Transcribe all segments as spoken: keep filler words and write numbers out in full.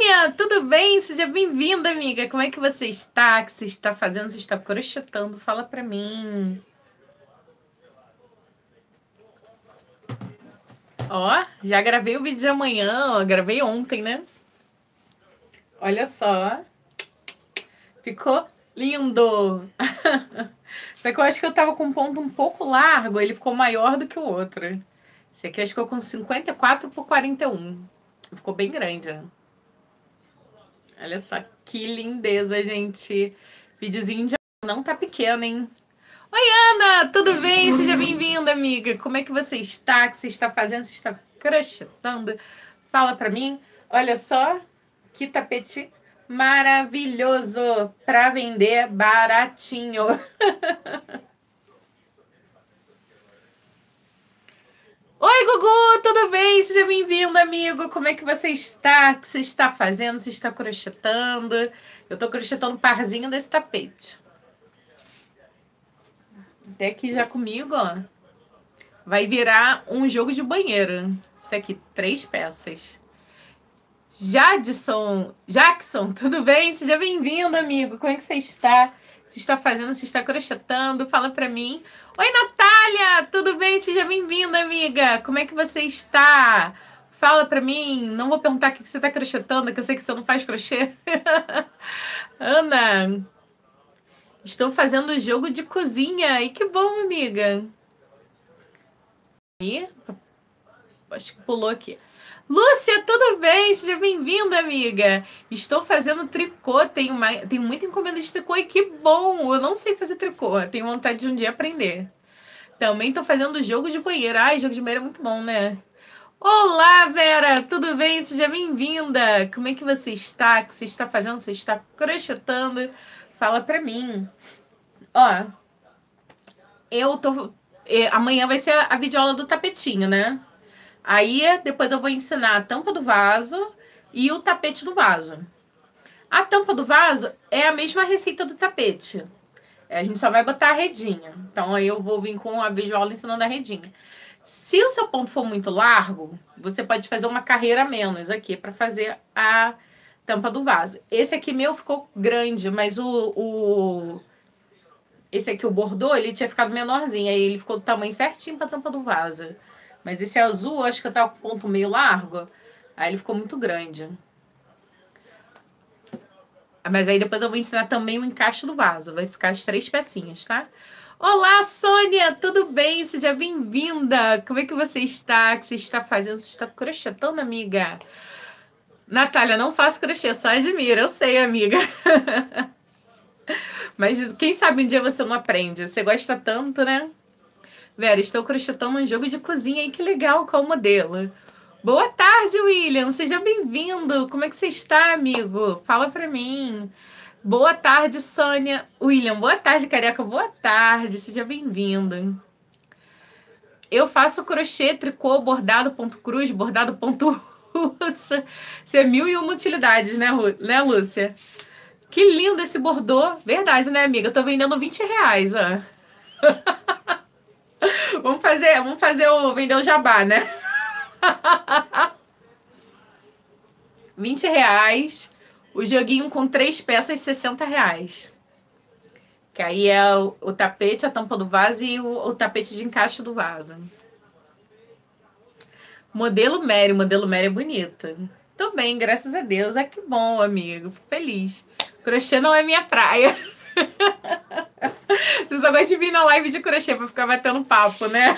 Sônia, tudo bem? Seja bem-vinda, amiga. Como é que você está? O que você está fazendo? Você está crochetando? Fala pra mim. Ó, já gravei o vídeo de amanhã, ó, gravei ontem, né? Olha só. Ficou lindo. Só que eu acho que eu tava com um ponto um pouco largo, ele ficou maior do que o outro. Esse aqui acho que eu com cinquenta e quatro por quarenta e um. Ficou bem grande, ó. Olha só que lindeza, gente. Videozinho de não tá pequeno, hein? Oi, Ana, tudo bem? Seja bem-vinda, amiga. Como é que você está? O que você está fazendo? Você está crochetando? Fala pra mim. Olha só que tapete maravilhoso para vender baratinho. Oi, Gugu, tudo bem? Seja bem-vindo, amigo. Como é que você está? O que você está fazendo? Você está crochetando? Eu estou crochetando um parzinho desse tapete. Até aqui já comigo, ó. Vai virar um jogo de banheiro. Isso aqui, três peças. Jadson, Jackson, tudo bem? Seja bem-vindo, amigo. Como é que você está? Você está fazendo? Você está crochetando? Fala pra mim. Oi, Natália, tudo bem? Seja bem-vinda, amiga. Como é que você está? Fala pra mim. Não vou perguntar o que você está crochetando, que eu sei que você não faz crochê. Ana, estou fazendo jogo de cozinha. E que bom, amiga. E acho que pulou aqui. Lúcia, tudo bem? Seja bem-vinda, amiga. Estou fazendo tricô, tenho, uma, tenho muita encomenda de tricô e que bom! Eu não sei fazer tricô, tenho vontade de um dia aprender. Também estou fazendo jogo de banheiro. Ai, jogo de banheiro é muito bom, né? Olá, Vera, tudo bem? Seja bem-vinda. Como é que você está? O que você está fazendo? Você está crochetando? Fala pra mim. Ó, eu tô... Amanhã vai ser a videoaula do tapetinho, né? Aí, depois eu vou ensinar a tampa do vaso e o tapete do vaso. A tampa do vaso é a mesma receita do tapete. A gente só vai botar a redinha. Então, aí eu vou vir com a videoaula ensinando a redinha. Se o seu ponto for muito largo, você pode fazer uma carreira a menos aqui para fazer a tampa do vaso. Esse aqui meu ficou grande, mas o... o... Esse aqui, o bordô, ele tinha ficado menorzinho. Aí ele ficou do tamanho certinho para a tampa do vaso. Mas esse azul, acho que eu tava com ponto meio largo. Aí ele ficou muito grande. Mas aí depois eu vou ensinar também o encaixe do vaso. Vai ficar as três pecinhas, tá? Olá, Sônia! Tudo bem? Seja bem-vinda! Como é que você está? O que você está fazendo? Você está crochetando, amiga? Natália, não faço crochê, só admiro. Eu sei, amiga. Mas quem sabe um dia você não aprende. Você gosta tanto, né? Vera, estou crochetando um jogo de cozinha aí, que legal, qual modelo? Boa tarde, William, seja bem-vindo. Como é que você está, amigo? Fala pra mim. Boa tarde, Sônia. William, boa tarde, careca, boa tarde, seja bem-vindo. Eu faço crochê, tricô, bordado, ponto cruz, bordado, ponto russa. Isso é mil e uma utilidades, né, né, Lúcia? Que lindo esse bordô. Verdade, né, amiga? Eu tô vendendo vinte reais, ó. Vamos fazer, vamos fazer o vender o jabá, né? vinte reais. O joguinho com três peças, sessenta reais. Que aí é o, o tapete, a tampa do vaso e o, o tapete de encaixe do vaso. Modelo Mary. Modelo Mary é bonita. Tô bem, graças a Deus. Ah, que bom, amigo. Fico feliz. Crochê não é minha praia. Eu só gosto de vir na live de crochê pra ficar batendo papo, né?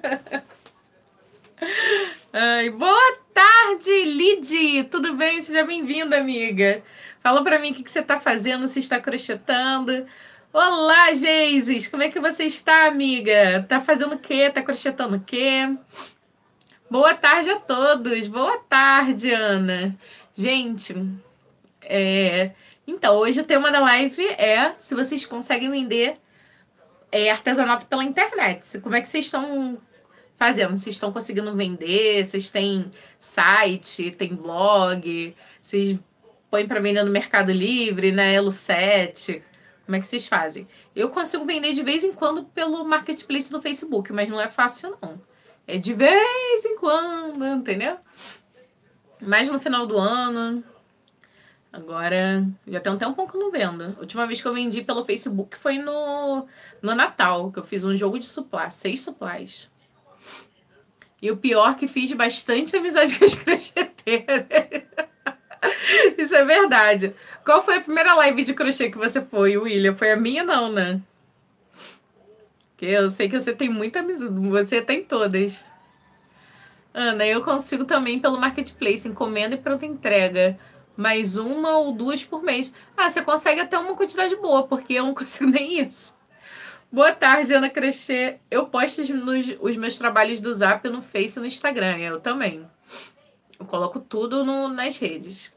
Ai, boa tarde, Lid! Tudo bem? Seja bem-vinda, amiga. Fala pra mim o que você tá fazendo, se está crochetando. Olá, Geises! Como é que você está, amiga? Tá fazendo o quê? Tá crochetando o quê? Boa tarde a todos! Boa tarde, Ana! Gente, é... então, hoje o tema da live é se vocês conseguem vender é, artesanato pela internet. Como é que vocês estão fazendo? Vocês estão conseguindo vender? Vocês têm site, tem blog? Vocês põem para vender no Mercado Livre, na Elo sete? Como é que vocês fazem? Eu consigo vender de vez em quando pelo Marketplace do Facebook, mas não é fácil, não. É de vez em quando, entendeu? Mais no final do ano. Agora, já tem um tempão que eu não vendo. A última vez que eu vendi pelo Facebook foi no, no Natal, que eu fiz um jogo de suplá, seis suplás. E o pior que fiz bastante amizade com as crocheteiras. Isso é verdade. Qual foi a primeira live de crochê que você foi, William? Foi a minha, não, né? Porque eu sei que você tem muita amizade. Você tem todas. Ana, eu consigo também pelo Marketplace, encomenda e pronta entrega. Mais uma ou duas por mês. Ah, você consegue até uma quantidade boa, porque eu não consigo nem isso. Boa tarde, Ana Crochê. Eu posto os, os meus trabalhos do Zap no Face e no Instagram. Eu também. Eu coloco tudo no, nas redes.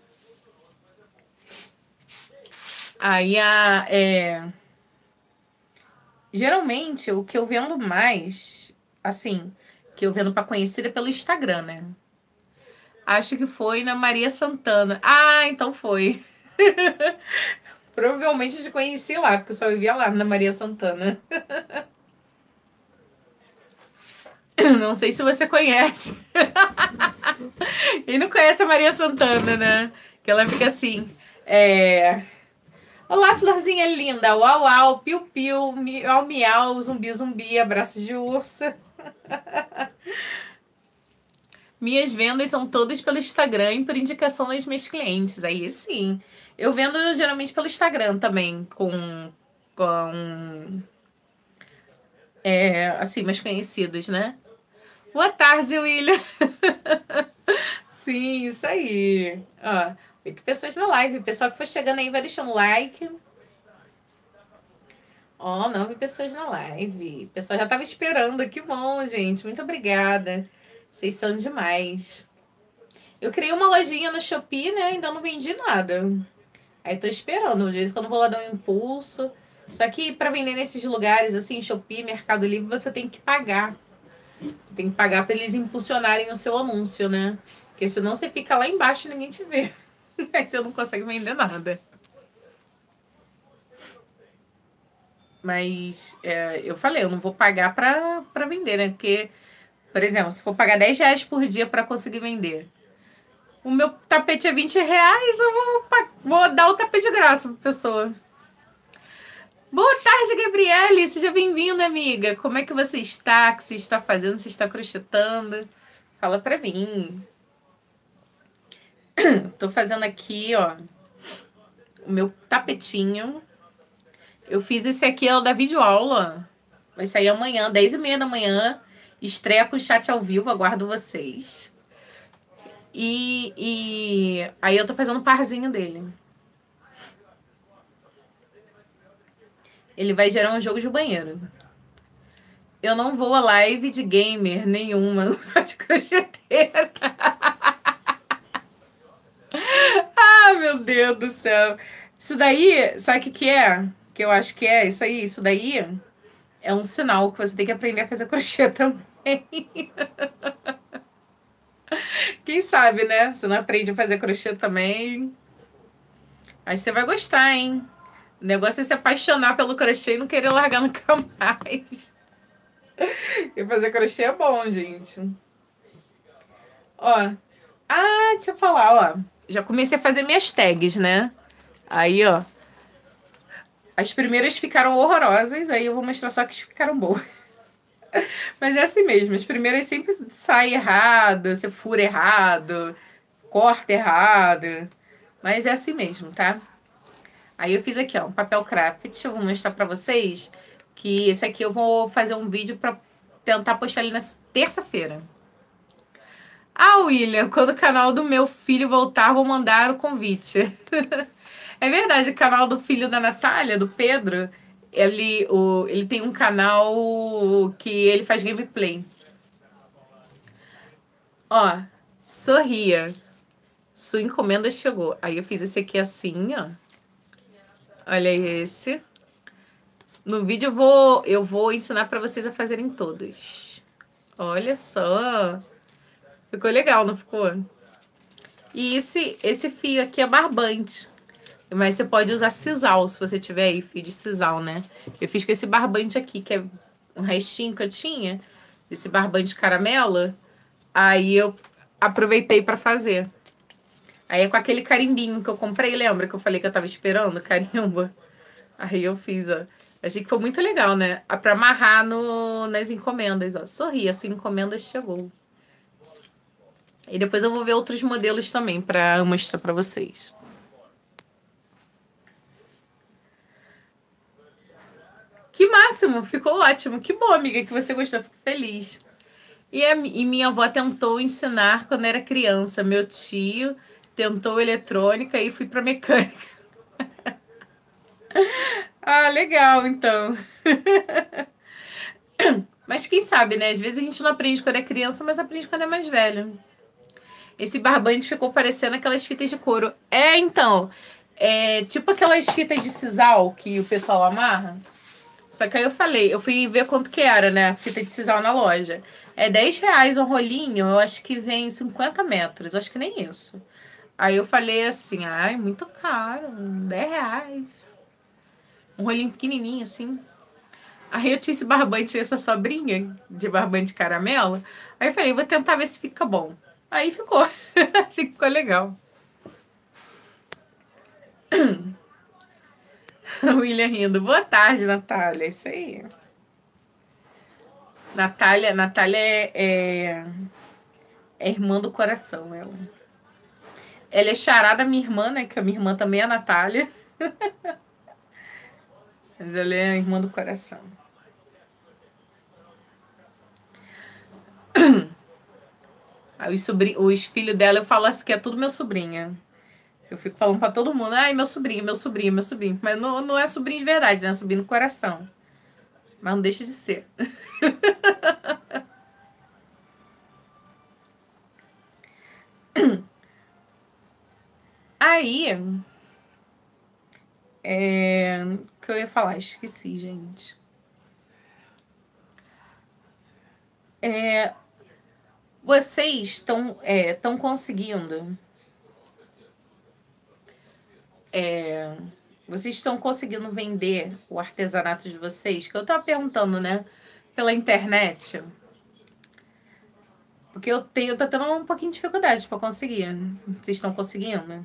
Aí, a, é... geralmente, o que eu vendo mais, assim, que eu vendo para conhecida é pelo Instagram, né? Acho que foi na Maria Santana. Ah, então foi. Provavelmente eu te conheci lá, porque eu só vivia lá na Maria Santana. Não sei se você conhece. E não conhece a Maria Santana, né? Que ela fica assim. É... Olá, florzinha linda. Uau, uau, piu, piu, miau, miau, zumbi, zumbi, abraços de urso. Minhas vendas são todas pelo Instagram e por indicação dos meus clientes. Aí sim. Eu vendo geralmente pelo Instagram também, com, com é, assim, meus conhecidos, né? Boa tarde, William. Sim, isso aí. Ó, oito pessoas na live. O pessoal que for chegando aí vai deixando like. Ó, nove pessoas na live. O pessoal já tava esperando. Que bom, gente. Muito obrigada. Vocês são demais. Eu criei uma lojinha no Shopee, né? Ainda não vendi nada. Aí tô esperando. Às vezes quando eu vou lá dar um impulso. Só que para vender nesses lugares, assim, Shopee, Mercado Livre, você tem que pagar. Você tem que pagar para eles impulsionarem o seu anúncio, né? Porque senão você fica lá embaixo e ninguém te vê. Aí você não consegue vender nada. Mas é, eu falei, eu não vou pagar pra, pra vender, né? Porque, por exemplo, se for pagar dez reais por dia pra conseguir vender, o meu tapete é vinte reais, eu vou, vou dar o tapete de graça pra pessoa. Boa tarde, Gabriele. Seja bem-vinda, amiga. Como é que você está? O que você está fazendo? Você está crochetando? Fala pra mim. Tô fazendo aqui, ó, o meu tapetinho. Eu fiz esse aqui, é o da videoaula. Vai sair amanhã, dez e meia da manhã. Estreia com chat ao vivo, aguardo vocês. E, e aí eu tô fazendo o parzinho dele. Ele vai gerar um jogo de banheiro. Eu não vou a live de gamer nenhuma, só de crocheteira. Ah, meu Deus do céu. Isso daí, sabe o que que é? Que eu acho que é isso aí, isso daí é um sinal que você tem que aprender a fazer crochê também. Quem sabe, né? Você não aprende a fazer crochê também. Aí você vai gostar, hein? O negócio é se apaixonar pelo crochê e não querer largar nunca mais. E fazer crochê é bom, gente. Ó. Ah, deixa eu falar, ó. Já comecei a fazer minhas tags, né? Aí, ó. As primeiras ficaram horrorosas, aí eu vou mostrar só que ficaram boas. Mas é assim mesmo, as primeiras sempre saem errado, você fura errado, corta errado. Mas é assim mesmo, tá? Aí eu fiz aqui, ó, um papel craft, eu vou mostrar pra vocês que esse aqui eu vou fazer um vídeo pra tentar postar ali na terça-feira. Ah, William, quando o canal do meu filho voltar, vou mandar o convite. É verdade, o canal do filho da Natália, do Pedro, ele, o, ele tem um canal que ele faz gameplay. Ó, sorria. Sua encomenda chegou. Aí eu fiz esse aqui assim, ó. Olha esse. No vídeo eu vou, eu vou ensinar pra vocês a fazerem todos. Olha só. Ficou legal, não ficou? E esse, esse fio aqui é barbante. Mas você pode usar sisal, se você tiver aí fio de sisal, né? Eu fiz com esse barbante aqui, que é um restinho que eu tinha. Esse barbante caramelo. Aí eu aproveitei pra fazer. Aí é com aquele carimbinho que eu comprei, lembra que eu falei que eu tava esperando? Carimbo. Aí eu fiz, ó. Achei que foi muito legal, né? Ah, pra amarrar no, nas encomendas, ó. Sorri, essa encomenda chegou. E depois eu vou ver outros modelos também pra mostrar pra vocês. Que máximo, ficou ótimo. Que bom, amiga, que você gostou, fico feliz. E, a, e minha avó tentou ensinar quando era criança. Meu tio tentou eletrônica e fui pra mecânica. Ah, legal, então. Mas quem sabe, né? Às vezes a gente não aprende quando é criança, mas aprende quando é mais velho. Esse barbante ficou parecendo aquelas fitas de couro. É, então. É tipo aquelas fitas de sisal que o pessoal amarra. Só que aí eu falei, eu fui ver quanto que era, né? A fita de sisal na loja. É dez reais um rolinho, eu acho que vem cinquenta metros, acho que nem isso. Aí eu falei assim, ai, muito caro, dez reais. Um rolinho pequenininho, assim. Aí eu tinha esse barbante, essa sobrinha de barbante caramelo. Aí eu falei, vou tentar ver se fica bom. Aí ficou. Achei que ficou legal. William rindo. Boa tarde, Natália. Isso aí. Natália, Natália é, é, é irmã do coração, ela. Ela é charada minha irmã, né? Que a minha irmã também é a Natália. Mas ela é a irmã do coração. Aí os, sobrinho, os filhos dela, eu falo assim que é tudo meu sobrinha. Eu fico falando pra todo mundo, ai, meu sobrinho, meu sobrinho, meu sobrinho. Mas não, não é sobrinho de verdade, né? É sobrinho do coração. Mas não deixa de ser. Aí, é, o que eu ia falar? Esqueci, gente. É, vocês estão é, tão conseguindo... É, vocês estão conseguindo vender o artesanato de vocês? Que eu tava perguntando, né? Pela internet. Porque eu tenho, eu tô tendo um pouquinho de dificuldade pra conseguir. Vocês estão conseguindo?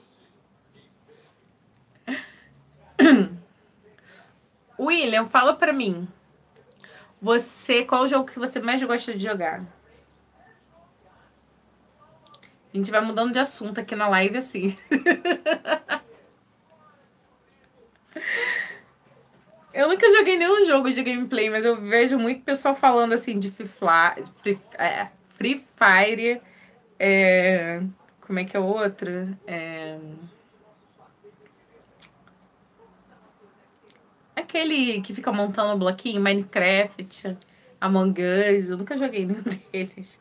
William, fala pra mim. Você, qual o jogo que você mais gosta de jogar? A gente vai mudando de assunto aqui na live assim. Eu nunca joguei nenhum jogo de gameplay, mas eu vejo muito pessoal falando assim de Free, Free, é, Free Fire. É, como é que é o outro? É, aquele que fica montando bloquinho, Minecraft, Among Us. Eu nunca joguei nenhum deles.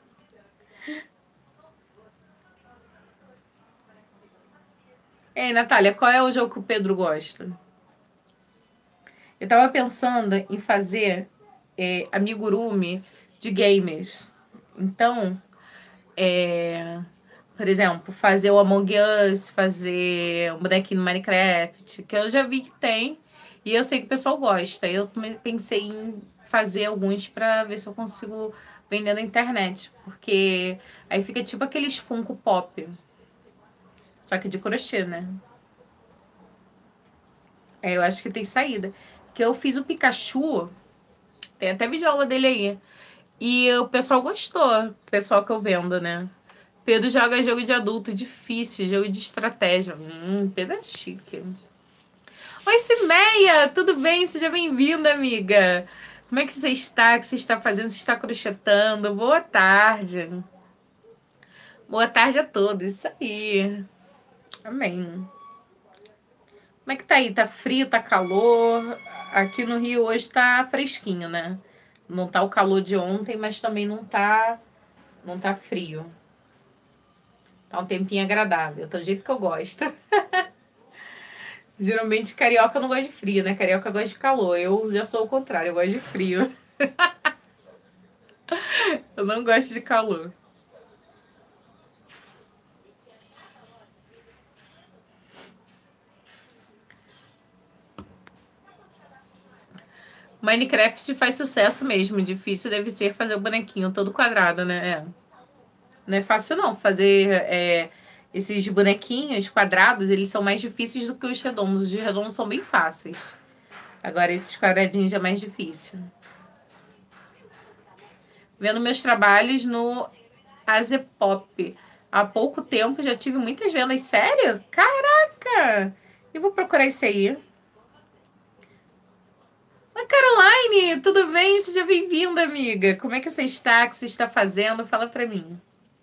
Ei, Natália, qual é o jogo que o Pedro gosta? Eu tava pensando em fazer é, amigurumi de games. Então, é, por exemplo, fazer o Among Us, fazer um bonequinho no Minecraft, que eu já vi que tem e eu sei que o pessoal gosta. Eu pensei em fazer alguns pra ver se eu consigo vender na internet, porque aí fica tipo aqueles Funko Pop, só que de crochê, né? É, eu acho que tem saída. Que eu fiz o Pikachu, tem até vídeo aula dele aí. E o pessoal gostou, o pessoal que eu vendo, né? Pedro joga jogo de adulto, difícil, jogo de estratégia. Hum, Pedro é chique. Oi, Cimeia, tudo bem? Seja bem-vinda, amiga. Como é que você está? O que você está fazendo? Você está crochetando? Boa tarde. Boa tarde a todos. Isso aí. Amém. Como é que tá aí? Tá frio? Tá calor? Aqui no Rio hoje tá fresquinho, né? Não tá o calor de ontem, mas também não tá, não tá frio. Tá um tempinho agradável. Tá do jeito que eu gosto. Geralmente carioca não gosta de frio, né? Carioca gosta de calor. Eu já sou o contrário, eu gosto de frio. Eu não gosto de calor. Minecraft faz sucesso mesmo. Difícil deve ser fazer o bonequinho todo quadrado, né? É. Não é fácil não fazer. É... Esses bonequinhos quadrados, eles são mais difíceis do que os redondos. Os redondos são bem fáceis. Agora, esses quadradinhos é mais difícil. Vendo meus trabalhos no Azepop. Há pouco tempo já tive muitas vendas. Sério? Caraca! Eu vou procurar isso aí. Oi, Caroline! Tudo bem? Seja bem-vinda, amiga. Como é que você está? O que você está fazendo? Fala pra mim.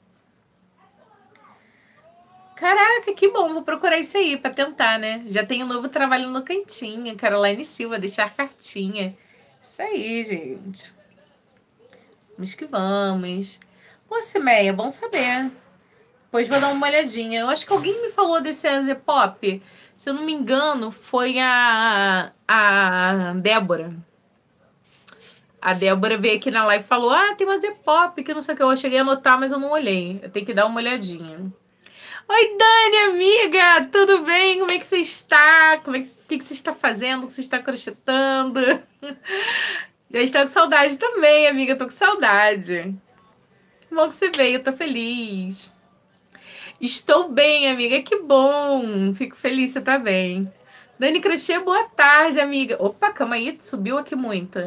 Caraca, que bom. Vou procurar isso aí pra tentar, né? Já tem um novo trabalho no cantinho. Caroline Silva, deixar cartinha. Isso aí, gente. Vamos que vamos. Pô, Cimeia, bom saber. Depois vou dar uma olhadinha. Eu acho que alguém me falou desse Azepop. Se eu não me engano, foi a, a Débora. A Débora veio aqui na live e falou: ah, tem um Azepop, que não sei o que. Eu cheguei a anotar, mas eu não olhei. Eu tenho que dar uma olhadinha. Oi, Dani, amiga! Tudo bem? Como é que você está? Como é que, que, que você está fazendo? O que você está crochetando? Já estou com saudade também, amiga. Tô com saudade. Que bom que você veio, tô feliz. Estou bem, amiga. Que bom. Fico feliz, você tá bem. Dani Crochê, boa tarde, amiga. Opa, calma aí, subiu aqui muito.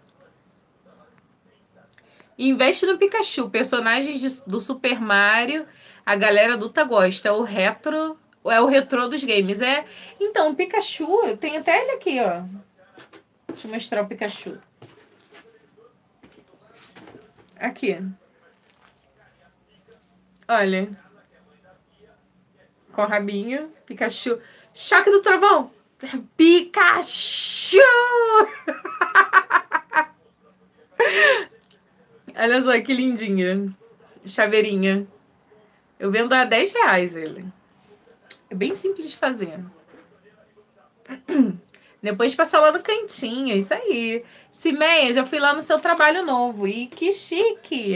Investe no Pikachu. Personagens de, do Super Mario, a galera adulta gosta. É o retro, é o retrô dos games. É. Então, o Pikachu, eu tenho até ele aqui, ó. Deixa eu mostrar o Pikachu. Aqui. Olha. Com o rabinho. Pikachu. Choque do trovão. Pikachu! Olha só que lindinha. Chaveirinha. Eu vendo a dez reais ele. É bem simples de fazer. Depois passa lá no cantinho. Isso aí. Cimeia, já fui lá no seu trabalho novo. E que chique.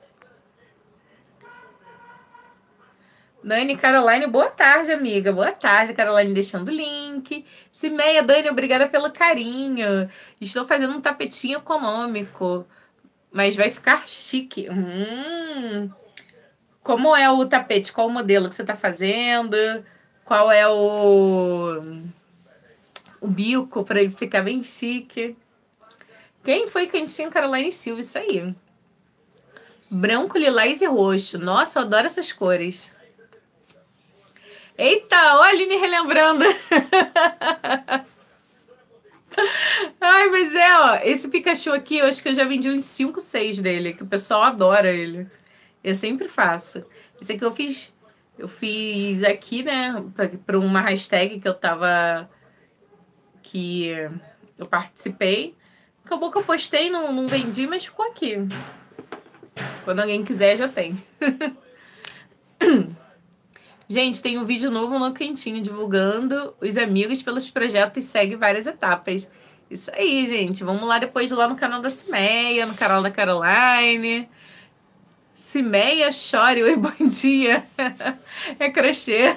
Dani Caroline, boa tarde, amiga. Boa tarde, Caroline, deixando o link. Cimeia, Dani, obrigada pelo carinho. Estou fazendo um tapetinho econômico, mas vai ficar chique. Hum. Como é o tapete? Qual o modelo que você está fazendo? Qual é o, o bico para ele ficar bem chique? Quem foi Cantinho Caroline Silva? Isso aí. Branco, lilás e roxo. Nossa, eu adoro essas cores. Eita, olha a Aline relembrando. Ai, mas é, ó. Esse Pikachu aqui, eu acho que eu já vendi uns cinco, seis dele, que o pessoal adora ele. Eu sempre faço. Esse aqui eu fiz... Eu fiz aqui, né, para uma hashtag que eu tava... Que eu participei. Acabou que eu postei, não, não vendi, mas ficou aqui. Quando alguém quiser, já tem. Gente, tem um vídeo novo no Cantinho divulgando os amigos pelos projetos e segue várias etapas. Isso aí, gente. Vamos lá depois lá no canal da Cimeia, no canal da Caroline. Cimeia, chore, oi, bom dia. É crochê.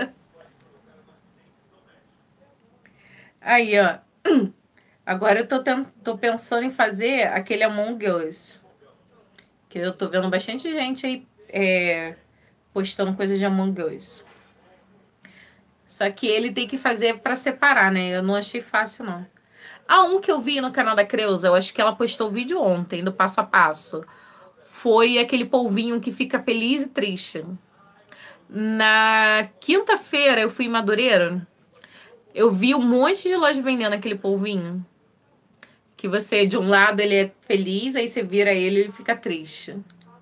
Aí, ó. Agora eu tô, tent... tô pensando em fazer aquele Among Us. Que eu tô vendo bastante gente aí é... postando coisas de Among Us. Só que ele tem que fazer pra separar, né? Eu não achei fácil, não. Ah, um que eu vi no canal da Creuza, eu acho que ela postou o vídeo ontem, do passo a passo. Foi aquele polvinho que fica feliz e triste. Na quinta-feira eu fui em Madureira. Eu vi um monte de loja vendendo aquele polvinho. Que você, de um lado, ele é feliz, aí você vira ele e ele fica triste.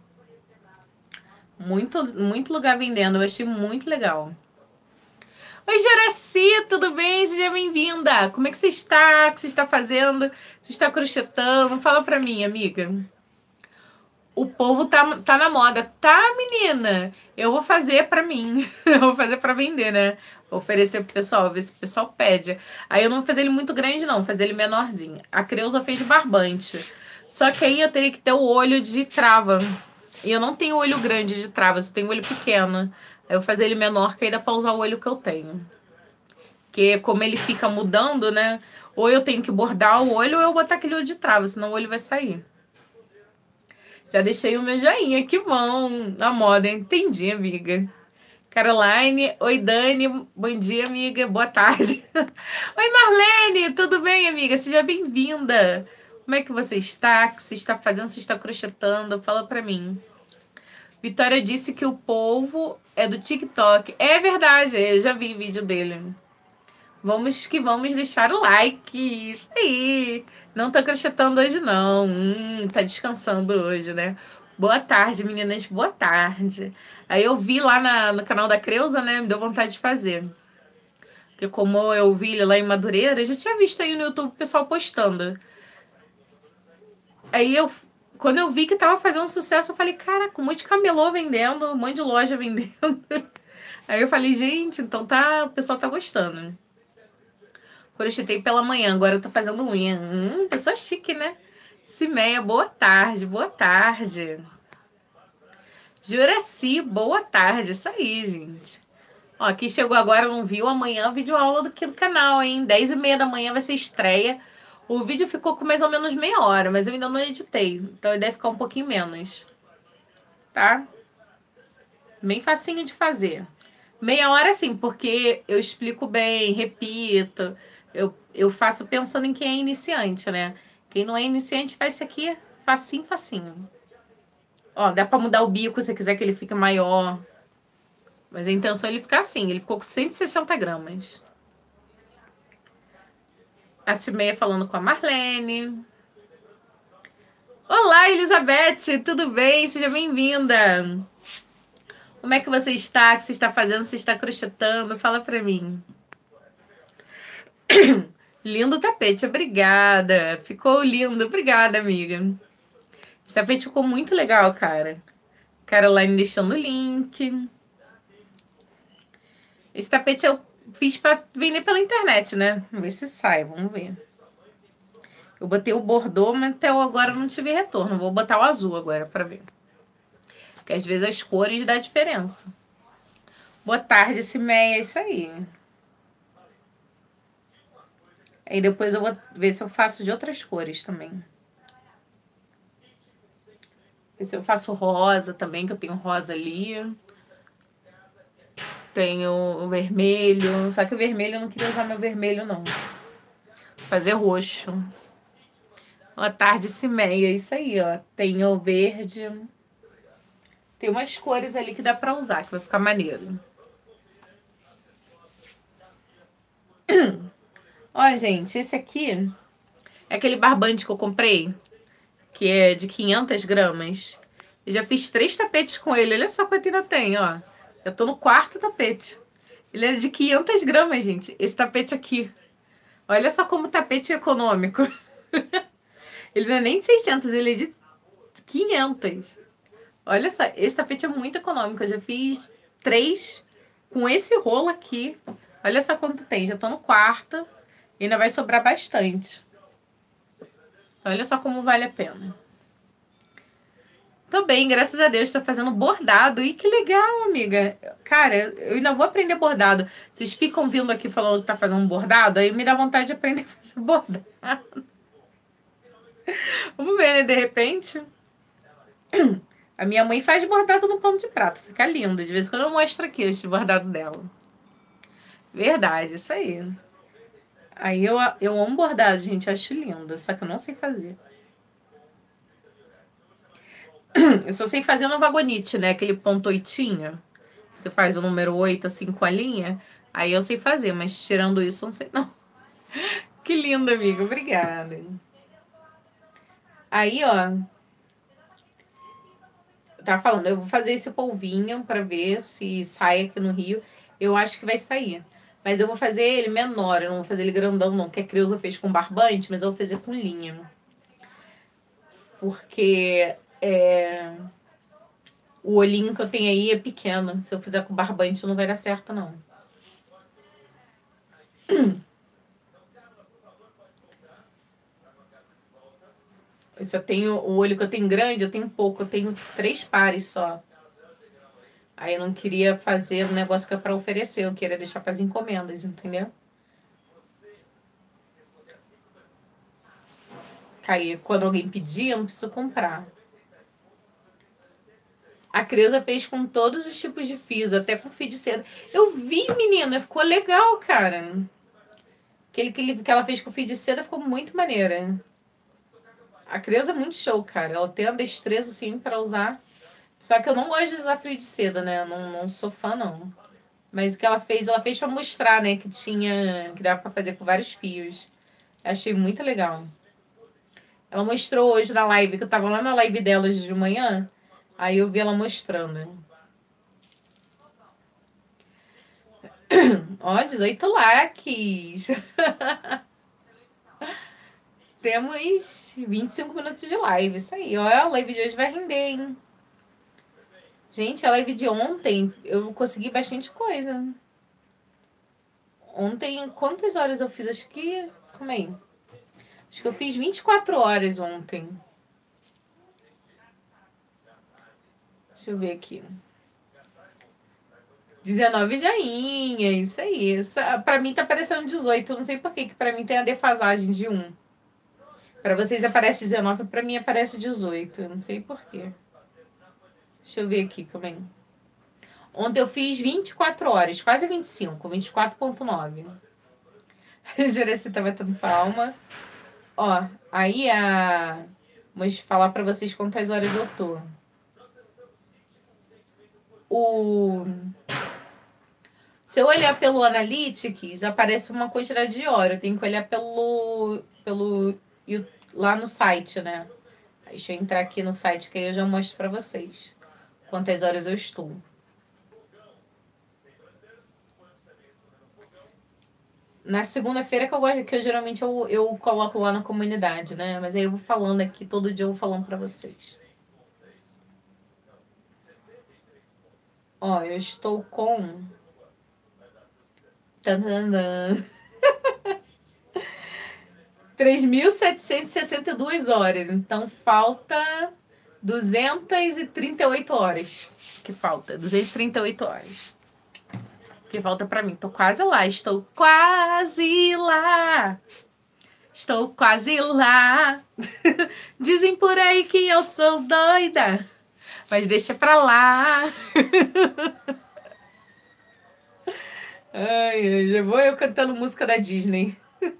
Muito, muito lugar vendendo, eu achei muito legal. Oi, Jaraci, tudo bem? Seja bem-vinda. Como é que você está? O que você está fazendo? Você está crochetando? Fala pra mim, amiga. O povo tá, tá na moda. Tá, menina? Eu vou fazer pra mim. Eu vou fazer pra vender, né? Vou oferecer pro pessoal, ver se o pessoal pede. Aí eu não vou fazer ele muito grande, não. Vou fazer ele menorzinho. A Creuza fez de barbante. Só que aí eu teria que ter o olho de trava. E eu não tenho olho grande de trava, eu só tenho olho pequeno. Aí eu vou fazer ele menor, que aí dá pra usar o olho que eu tenho. Porque como ele fica mudando, né? Ou eu tenho que bordar o olho ou eu botar aquele olho de trava, senão o olho vai sair. Já deixei o meu joinha, que bom. Na moda, entendi, amiga. Caroline, oi Dani, bom dia amiga, boa tarde. Oi Marlene, tudo bem amiga? Seja bem-vinda. Como é que você está? O que você está fazendo? Você está crochetando? Fala pra mim. Vitória disse que o polvo é do TikTok. É verdade, eu já vi vídeo dele. Vamos que vamos deixar o like. Isso aí. Não tô crochetando hoje, não. Hum, tá descansando hoje, né? Boa tarde, meninas. Boa tarde. Aí eu vi lá na, no canal da Creuza, né? Me deu vontade de fazer. Porque como eu vi ele lá em Madureira, eu já tinha visto aí no YouTube o pessoal postando. Aí eu, quando eu vi que tava fazendo sucesso, eu falei, cara, com um monte de camelô vendendo, um monte de loja vendendo. Aí eu falei, gente, então tá, o pessoal tá gostando. Crochetei pela manhã, agora eu tô fazendo unha. Hum, pessoa chique, né? Cimeia, boa tarde, boa tarde. Juraci, boa tarde. Isso aí, gente. Ó, quem chegou agora não viu, amanhã vídeo aula do, aqui do canal, hein? dez e meia da manhã vai ser estreia. O vídeo ficou com mais ou menos meia hora, mas eu ainda não editei. Então deve ficar um pouquinho menos. Tá? Bem facinho de fazer. Meia hora sim, porque eu explico bem, repito. Eu, eu faço pensando em quem é iniciante, né? Quem não é iniciante faz isso aqui facinho, facinho. Ó, dá pra mudar o bico se você quiser que ele fique maior. Mas a intenção é ele ficar assim. Ele ficou com cento e sessenta gramas. A Cimeia falando com a Marlene. Olá, Elizabeth, tudo bem? Seja bem-vinda. Como é que você está? O que você está fazendo? Você está crochetando? Fala pra mim. Lindo tapete, obrigada. Ficou lindo, obrigada, amiga. Esse tapete ficou muito legal, cara. Caroline deixando o link. Esse tapete eu fiz pra vender pela internet, né? Vamos ver se sai, vamos ver. Eu botei o bordô, mas até agora eu não tive retorno. Vou botar o azul agora pra ver. Porque às vezes as cores dão diferença. Boa tarde, Cimeia, é isso aí. Aí depois eu vou ver se eu faço de outras cores também. Ver se eu faço rosa também, que eu tenho rosa ali. Tenho o vermelho. Só que o vermelho eu não queria usar meu vermelho, não. Vou fazer roxo. Boa tarde, Cimeia. Isso aí, ó. Tenho verde. Tem umas cores ali que dá pra usar, que vai ficar maneiro. Ó, gente, esse aqui é aquele barbante que eu comprei, que é de quinhentas gramas. Eu já fiz três tapetes com ele. Olha só quanto ainda tem, ó. Eu tô no quarto tapete. Ele era de quinhentas gramas, gente. Esse tapete aqui. Olha só como tapete é econômico. Ele não é nem de seiscentos, ele é de quinhentos. Olha só, esse tapete é muito econômico. Eu já fiz três com esse rolo aqui. Olha só quanto tem. Já tô no quarto. E ainda vai sobrar bastante. Olha só como vale a pena. Tô bem, graças a Deus. Tô fazendo bordado. E que legal, amiga. Cara, eu ainda vou aprender bordado. Vocês ficam vindo aqui falando que tá fazendo bordado, aí me dá vontade de aprender a fazer bordado. Vamos ver, né? De repente. A minha mãe faz bordado no pano de prato. Fica lindo. De vez em quando eu mostro aqui este bordado dela. Verdade, isso aí. Aí eu, eu amo bordado, gente. Acho lindo. Só que eu não sei fazer. Eu só sei fazer no vagonite, né? Aquele ponto oitinho. Você faz o número oito assim com a linha. Aí eu sei fazer, mas tirando isso, não sei não. Que lindo, amigo. Obrigada. Aí, ó. Eu tava falando, eu vou fazer esse polvinho pra ver se sai aqui no Rio. Eu acho que vai sair. Mas eu vou fazer ele menor, eu não vou fazer ele grandão, não. Que a Creuza fez com barbante, mas eu vou fazer com linha. Porque é, o olhinho que eu tenho aí é pequeno. Se eu fizer com barbante, não vai dar certo, não. Se eu tenho o olho que eu tenho grande, eu tenho pouco. Eu tenho três pares só. Aí eu não queria fazer um negócio que é pra oferecer. Eu queria deixar para as encomendas, entendeu? Aí quando alguém pedir, eu não preciso comprar. A Creuza fez com todos os tipos de fios, até com fio de seda. Eu vi, menina, ficou legal, cara. Aquele que, que ela fez com fio de seda ficou muito maneira. A Creuza é muito show, cara. Ela tem a destreza, assim, pra usar. Só que eu não gosto de usar fio de seda, né? Não, não sou fã, não. Mas o que ela fez, ela fez pra mostrar, né? Que tinha... Que dava pra fazer com vários fios. Achei muito legal. Ela mostrou hoje na live, que eu tava lá na live dela hoje de manhã. Aí eu vi ela mostrando. Ó, dezoito likes. Temos vinte e cinco minutos de live. Isso aí. Ó, a live de hoje vai render, hein? Gente, a live de ontem eu consegui bastante coisa. Ontem, quantas horas eu fiz? Acho que... Calma aí. Acho que eu fiz vinte e quatro horas ontem. Deixa eu ver aqui. dezenove joinha, isso aí. Essa, pra mim tá aparecendo dezoito. Não sei por que que pra mim tem a defasagem de um. Pra vocês aparece dezenove, pra mim aparece dezoito. Não sei por quê. Deixa eu ver aqui, calma aí. Ontem eu fiz vinte e quatro horas, quase vinte e cinco, vinte e quatro ponto nove. Jureci tá batendo palma. Ó, aí a... Vou falar pra vocês quantas horas eu tô. O... Se eu olhar pelo Analytics, aparece uma quantidade de horas. Eu tenho que olhar pelo... pelo lá no site, né? Deixa eu entrar aqui no site, que aí eu já mostro pra vocês quantas horas eu estou. Na segunda-feira que eu gosto, que eu geralmente eu, eu coloco lá na comunidade, né? Mas aí eu vou falando aqui, todo dia eu vou falando pra vocês. Ó, eu estou com... três mil setecentas e sessenta e duas horas. Então, falta duzentas e trinta e oito horas. Que falta? duzentas e trinta e oito horas. Que falta pra mim. Tô quase lá. Estou quase lá. Estou quase lá. Dizem por aí que eu sou doida. Mas deixa pra lá. Ai, ai, já vou eu cantando música da Disney.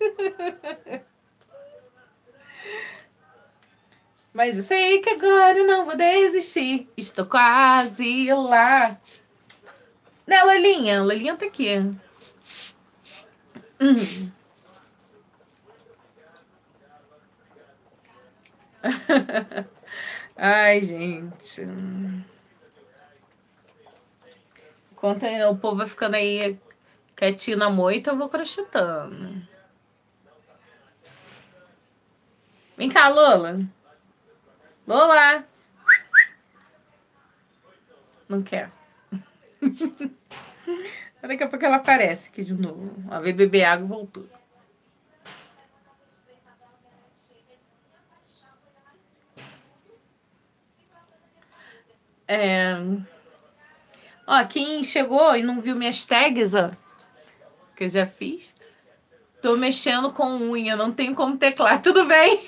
Mas eu sei que agora eu não vou desistir. Estou quase lá. Né, Lolinha? Lolinha tá aqui. Hum. Ai, gente. Enquanto o povo vai ficando aí quietinho na moita, eu vou crochetando. Vem cá, Lola. Lola! Não quer. Daqui a pouco ela aparece aqui de novo. Ó, veio beber água e voltou. É... Ó, quem chegou e não viu minhas tags, ó, que eu já fiz, tô mexendo com unha, não tem como teclar, tudo bem?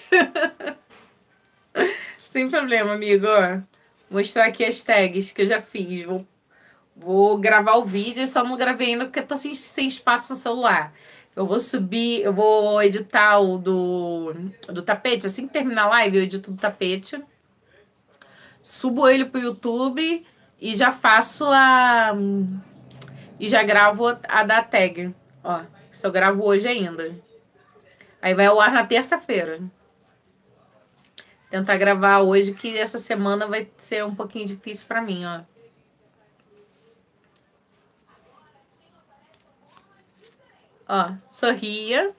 Sem problema, amigo, ó. Mostrar aqui as tags que eu já fiz. Vou, vou gravar o vídeo, só não gravei ainda porque tô sem, sem espaço no celular. Eu vou subir, eu vou editar o do, do tapete. Assim que terminar a live, eu edito do tapete. Subo ele pro YouTube e já faço a... E já gravo a da tag. Ó, isso eu gravo hoje ainda. Aí vai ao ar na terça-feira. Tentar gravar hoje, que essa semana vai ser um pouquinho difícil pra mim, ó. Ó, sorria.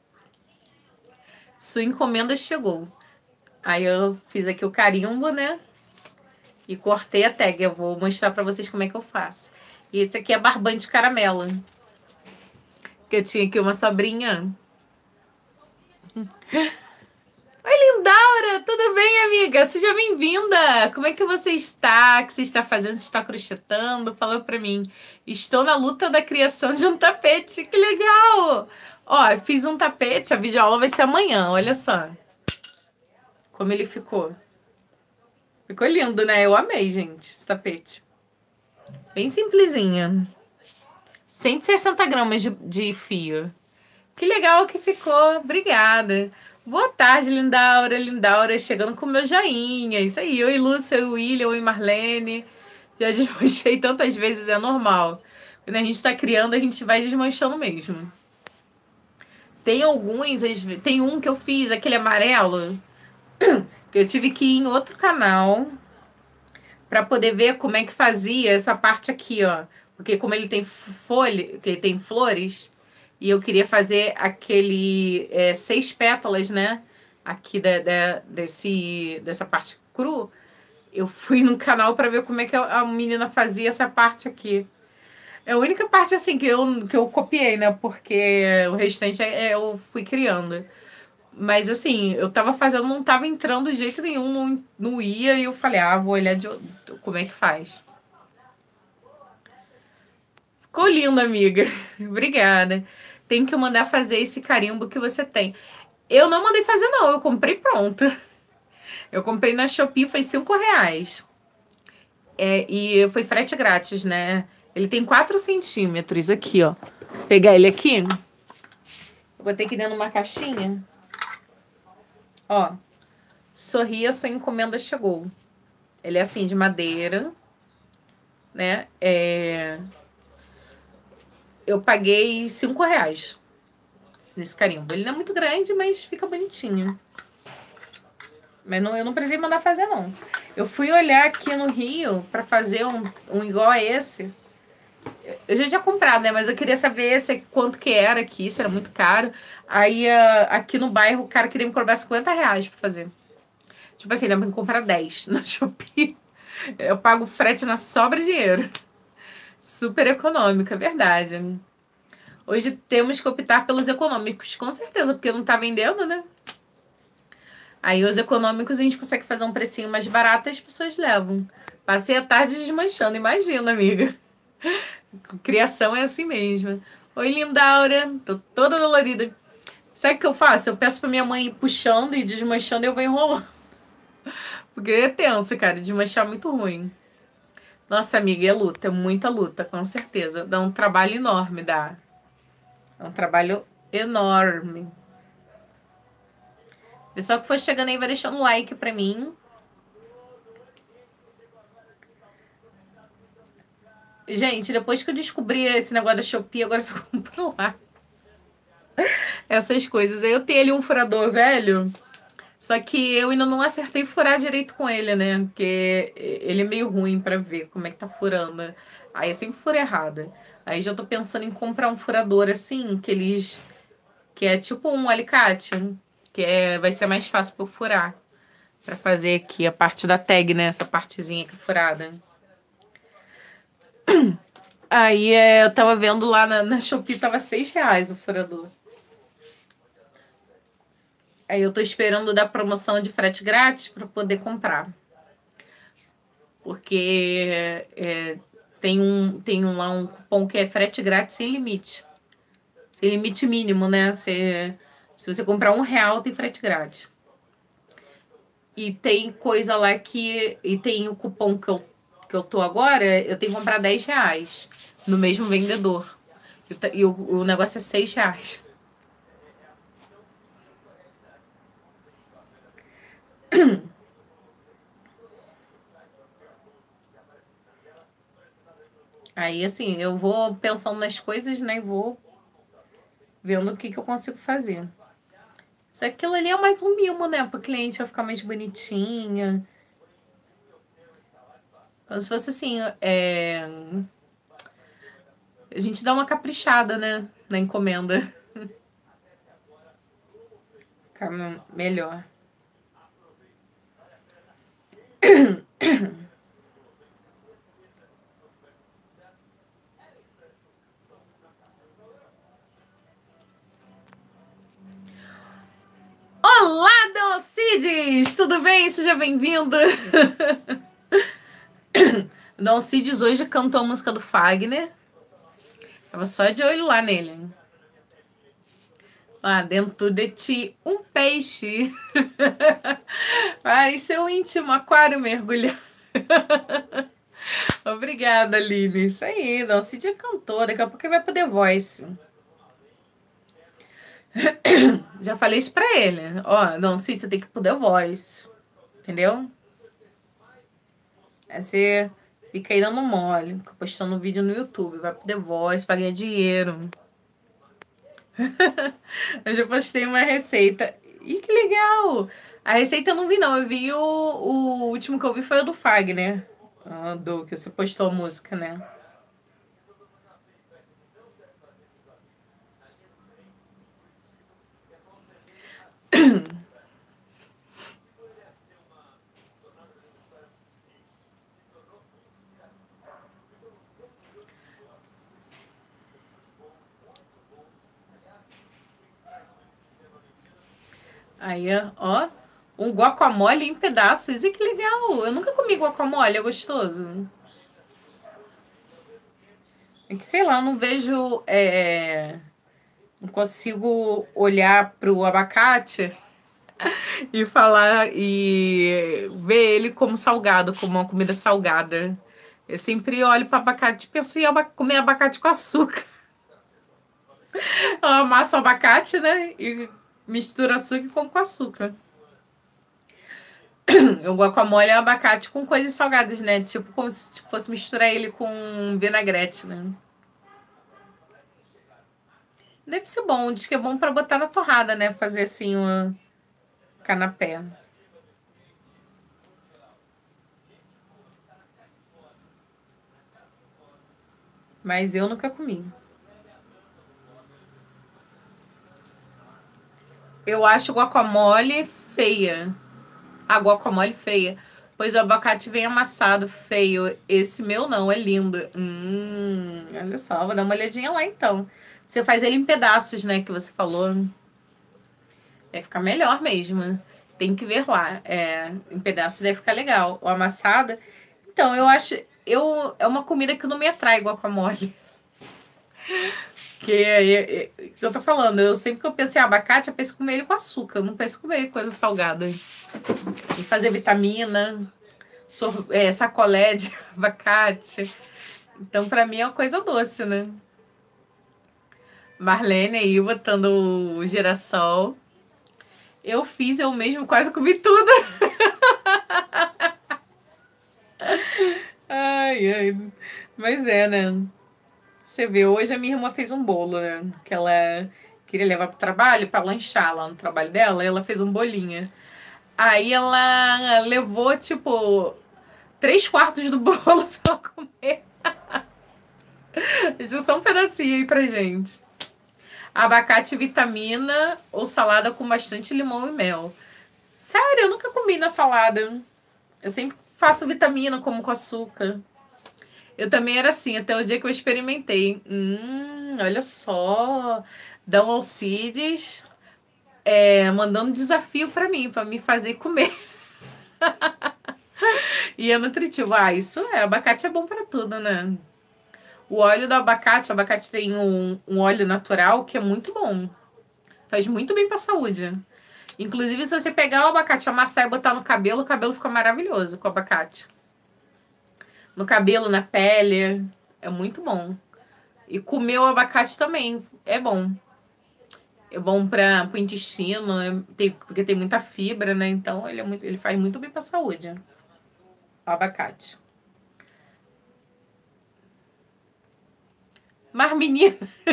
Sua encomenda chegou. Aí eu fiz aqui o carimbo, né? E cortei a tag. Eu vou mostrar pra vocês como é que eu faço. E esse aqui é barbante de caramelo. Que eu tinha aqui uma sobrinha. Oi, Lindaura! Tudo bem, amiga? Seja bem-vinda! Como é que você está? O que você está fazendo? Você está crochetando? Falou pra mim. Estou na luta da criação de um tapete. Que legal! Ó, fiz um tapete. A videoaula vai ser amanhã. Olha só. Como ele ficou. Ficou lindo, né? Eu amei, gente, esse tapete. Bem simplesinha. cento e sessenta gramas de, de fio. Que legal que ficou. Obrigada. Boa tarde, Lindaura. Lindaura chegando com o meu joinha. Isso aí. Oi, Lúcia. Oi, William. Oi, Marlene. Já desmanchei tantas vezes, é normal. Quando a gente tá criando, a gente vai desmanchando mesmo. Tem alguns, tem um que eu fiz, aquele amarelo, que eu tive que ir em outro canal para poder ver como é que fazia essa parte aqui, ó. Porque como ele tem folha, que ele tem flores, e eu queria fazer aquele é, seis pétalas, né? Aqui da, da, desse, dessa parte cru. Eu fui no canal para ver como é que a menina fazia essa parte aqui. É a única parte assim que eu, que eu copiei, né? Porque o restante é, eu fui criando. Mas assim, eu tava fazendo, não tava entrando de jeito nenhum, não, não ia, e eu falei, ah, vou olhar de, como é que faz. Ficou lindo, amiga. Obrigada. Tenho que mandar fazer esse carimbo que você tem. Eu não mandei fazer, não, eu comprei pronta. Eu comprei na Shopee, foi cinco reais. É, e foi frete grátis, né? Ele tem quatro centímetros aqui, ó. Vou pegar ele aqui. Eu botei aqui dentro de uma caixinha. Ó. Sorria, sua encomenda chegou. Ele é assim, de madeira, né? É... Eu paguei cinco reais nesse carimbo. Ele não é muito grande, mas fica bonitinho. Mas não, eu não precisei mandar fazer, não. Eu fui olhar aqui no Rio para fazer um, um igual a esse. Eu já tinha comprado, né? Mas eu queria saber esse, quanto que era aqui, se era muito caro. Aí, aqui no bairro, o cara queria me cobrar cinquenta reais pra fazer. Tipo assim, né? Pra comprar dez na Shopee. Eu pago frete na sobra dinheiro. Super econômico, é verdade. Hoje temos que optar pelos econômicos, com certeza, porque não tá vendendo, né? Aí os econômicos a gente consegue fazer um precinho mais barato e as pessoas levam. Passei a tarde desmanchando, imagina, amiga. Criação é assim mesmo. Oi, Lindaura. Tô toda dolorida. Sabe o que eu faço? Eu peço pra minha mãe ir puxando e desmanchando e eu vou enrolando. Porque é tenso, cara. Desmanchar é muito ruim. Nossa, amiga, é luta. É muita luta, com certeza. Dá um trabalho enorme, dá. É um trabalho enorme. Pessoal que for chegando aí vai deixando um like pra mim. Gente, depois que eu descobri esse negócio da Shopee, agora eu só compro lá. Essas coisas. Aí eu tenho ali um furador velho. Só que eu ainda não acertei furar direito com ele, né? Porque ele é meio ruim pra ver como é que tá furando. Aí eu sempre furo errado. Aí já tô pensando em comprar um furador assim, que eles... Que é tipo um alicate. Que é, vai ser mais fácil pra eu furar. Pra fazer aqui a parte da tag, né? Essa partezinha aqui furada. Aí é, eu tava vendo lá na, na Shopee, tava seis reais o furador. Aí eu tô esperando dar promoção de frete grátis pra poder comprar. Porque é, tem, um, tem um, lá um cupom que é frete grátis sem limite. Sem limite mínimo, né? Se, se você comprar um real, tem frete grátis. E tem coisa lá que... E tem o cupom que eu, que eu tô agora, eu tenho que comprar dez reais no mesmo vendedor. E o, o negócio é seis reais. Aí, assim, eu vou pensando nas coisas, né? E vou vendo o que, que eu consigo fazer. Só que aquilo ali é mais um mimo, né? Para o cliente vai ficar mais bonitinha. Então, se fosse assim, é... a gente dá uma caprichada, né? Na encomenda. Ficar melhor. Olá, Dalcides! Tudo bem? Seja bem-vindo! Dalcides hoje cantou a música do Fagner. Tava só de olho lá nele. Lá dentro de ti, um peixe. Ai, seu íntimo aquário mergulhar. Obrigada, Aline. Isso aí, Dalcídia é cantora. Daqui a pouco vai pro The Voice. Já falei isso pra ele. Ó, Dalcídia, você tem que ir pro The Voice. Entendeu? Aí você fica aí dando mole, postando vídeo no YouTube. Vai pro The Voice pra ganhar dinheiro. Eu já postei uma receita. Ih, que legal! A receita eu não vi, não. Eu vi o, o último que eu vi foi o do Fagner. Ah, do que você postou a música, né? Aí, ó. Um guacamole em pedaços. E que legal! Eu nunca comi guacamole, é gostoso. É que, sei lá, eu não vejo. É, não consigo olhar pro abacate e falar e ver ele como salgado, como uma comida salgada. Eu sempre olho para abacate e penso em aba- comer abacate com açúcar. Eu amasso o abacate, né? E misturo açúcar e como com açúcar. O guacamole é abacate com coisas salgadas, né? Tipo como se fosse misturar ele com vinagrete, né? Deve ser bom, diz que é bom para botar na torrada, né? Fazer assim uma canapé. Mas eu nunca comi. Eu acho guacamole feia. A guacamole feia. Pois o abacate vem amassado, feio. Esse meu não, é lindo. Hum, olha só, vou dar uma olhadinha lá então. Você faz ele em pedaços, né? Que você falou. Vai ficar melhor mesmo. Tem que ver lá. É, em pedaços deve ficar legal. O amassado. Então, eu acho. Eu, é uma comida que não me atrai guacamole. Que é, é, é, que eu tô falando, eu sempre que eu penso em abacate, eu penso em comer ele com açúcar. Eu não penso em comer coisa salgada. E fazer vitamina, sor, é, sacolé de abacate. Então, pra mim, é uma coisa doce, né? Marlene aí botando o girassol. Eu fiz, eu mesmo quase comi tudo. Ai, ai. Mas é, né? Você vê, hoje a minha irmã fez um bolo, né? Que ela queria levar pro trabalho para lanchar lá no trabalho dela. Ela fez um bolinho. Aí ela levou, tipo, três quartos do bolo pra ela comer. Deixa só um pedacinho aí pra gente. Abacate, vitamina ou salada com bastante limão e mel. Sério, eu nunca comi na salada. Eu sempre faço vitamina, como com açúcar. Eu também era assim, até o dia que eu experimentei. Hum, olha só. Dão Alcides é, mandando desafio pra mim, pra me fazer comer. E é nutritivo. Ah, isso é. Abacate é bom pra tudo, né? O óleo do abacate, o abacate tem um, um óleo natural que é muito bom. Faz muito bem pra saúde. Inclusive, se você pegar o abacate, amassar e botar no cabelo, o cabelo fica maravilhoso com o abacate. No cabelo, na pele. É muito bom. E comer o abacate também é bom. É bom para o intestino, é- tem- porque tem muita fibra, né? Então ele, é muito, ele faz muito bem para a saúde. O abacate. Mas, menina,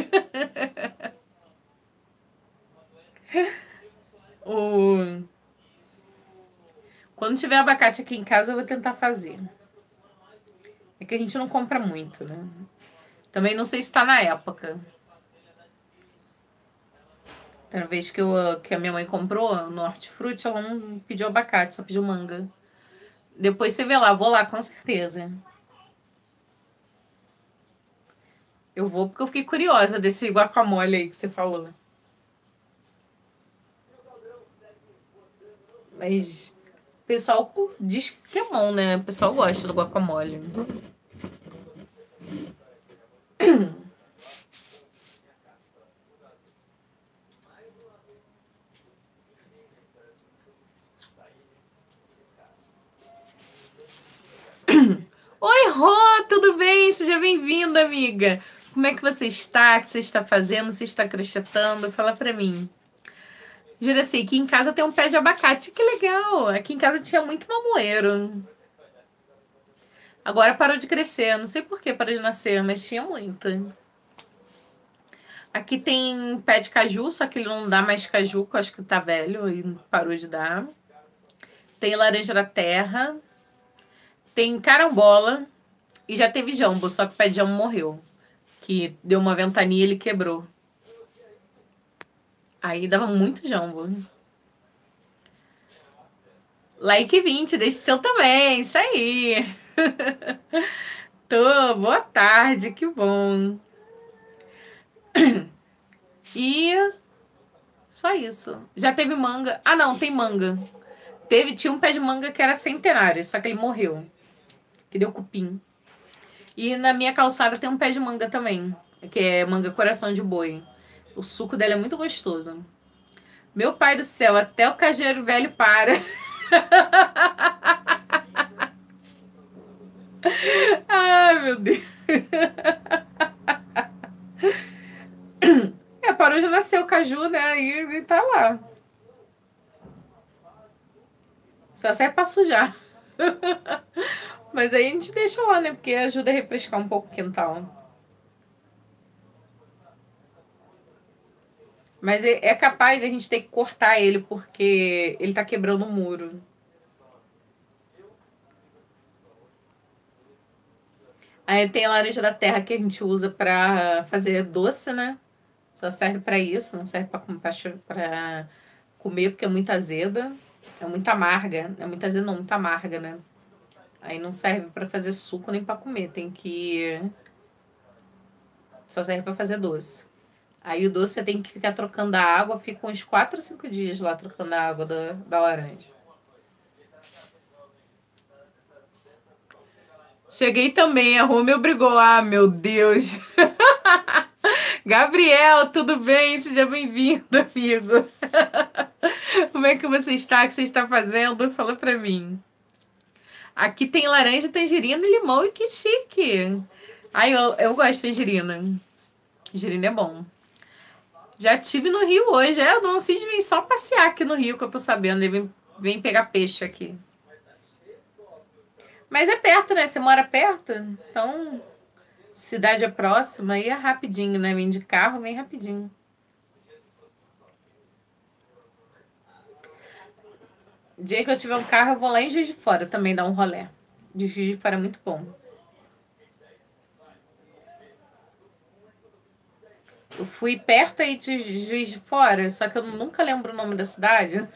o... quando tiver abacate aqui em casa, eu vou tentar fazer. É que a gente não compra muito, né? Também não sei se está na época. Tem vez que, eu, que a minha mãe comprou no Hortifruti, ela não pediu abacate, só pediu manga. Depois você vê lá, vou lá com certeza. Eu vou porque eu fiquei curiosa desse guacamole aí que você falou. Mas o pessoal diz que é bom, né? O pessoal gosta do guacamole. Oi, Rô, tudo bem? Seja bem-vinda, amiga. Como é que você está? O que você está fazendo? Você está crochetando? Fala pra mim. Juraci, aqui em casa tem um pé de abacate. Que legal! Aqui em casa tinha muito mamoeiro. Agora parou de crescer. Não sei por que parou de nascer, mas tinha muito. Aqui tem pé de caju, só que ele não dá mais caju, que eu acho que tá velho e parou de dar. Tem laranja da terra. Tem carambola. E já teve jambo, só que o pé de jambo morreu. Que deu uma ventania e ele quebrou. Aí dava muito jambo. Like vinte, deixe seu também, isso aí. Tô, boa tarde, que bom. E só isso. Já teve manga. Ah, não, tem manga. Teve, tinha um pé de manga que era centenário, só que ele morreu. Que deu cupim. E na minha calçada tem um pé de manga também, que é manga coração de boi. O suco dela é muito gostoso. Meu pai do céu, até o cajueiro velho para. Ai, meu Deus. É, parou de nascer o caju, né? E, e tá lá. Só serve pra sujar. Mas aí a gente deixa lá, né? Porque ajuda a refrescar um pouco o quintal. Mas é, é capaz de a gente ter que cortar ele, porque ele tá quebrando o muro. Aí tem a laranja da terra que a gente usa pra fazer doce, né? Só serve pra isso, não serve pra, pra comer, porque é muito azeda. É muito amarga. É muito azeda, não, muito amarga, né? Aí não serve pra fazer suco nem pra comer. Tem que... Só serve pra fazer doce. Aí o doce você tem que ficar trocando a água. Fica uns quatro ou cinco dias lá trocando a água da, da laranja. Cheguei também, a Rô me obrigou. Ah, meu Deus. Gabriel, tudo bem? Seja bem-vindo, amigo. Como é que você está? O que você está fazendo? Fala pra mim. Aqui tem laranja, tangerina, limão e que chique. Ai, eu, eu gosto de tangerina. Tangerina é bom. Já tive no Rio hoje. É, o Dona Cid vem só passear aqui no Rio, que eu tô sabendo. Ele vem, vem pegar peixe aqui. Mas é perto, né? Você mora perto? Então, cidade é próxima e é rapidinho, né? Vem de carro, vem rapidinho. O dia que eu tiver um carro, eu vou lá em Juiz de Fora também dar um rolê. De Juiz de Fora é muito bom. Eu fui perto aí de Juiz de Fora, só que eu nunca lembro o nome da cidade.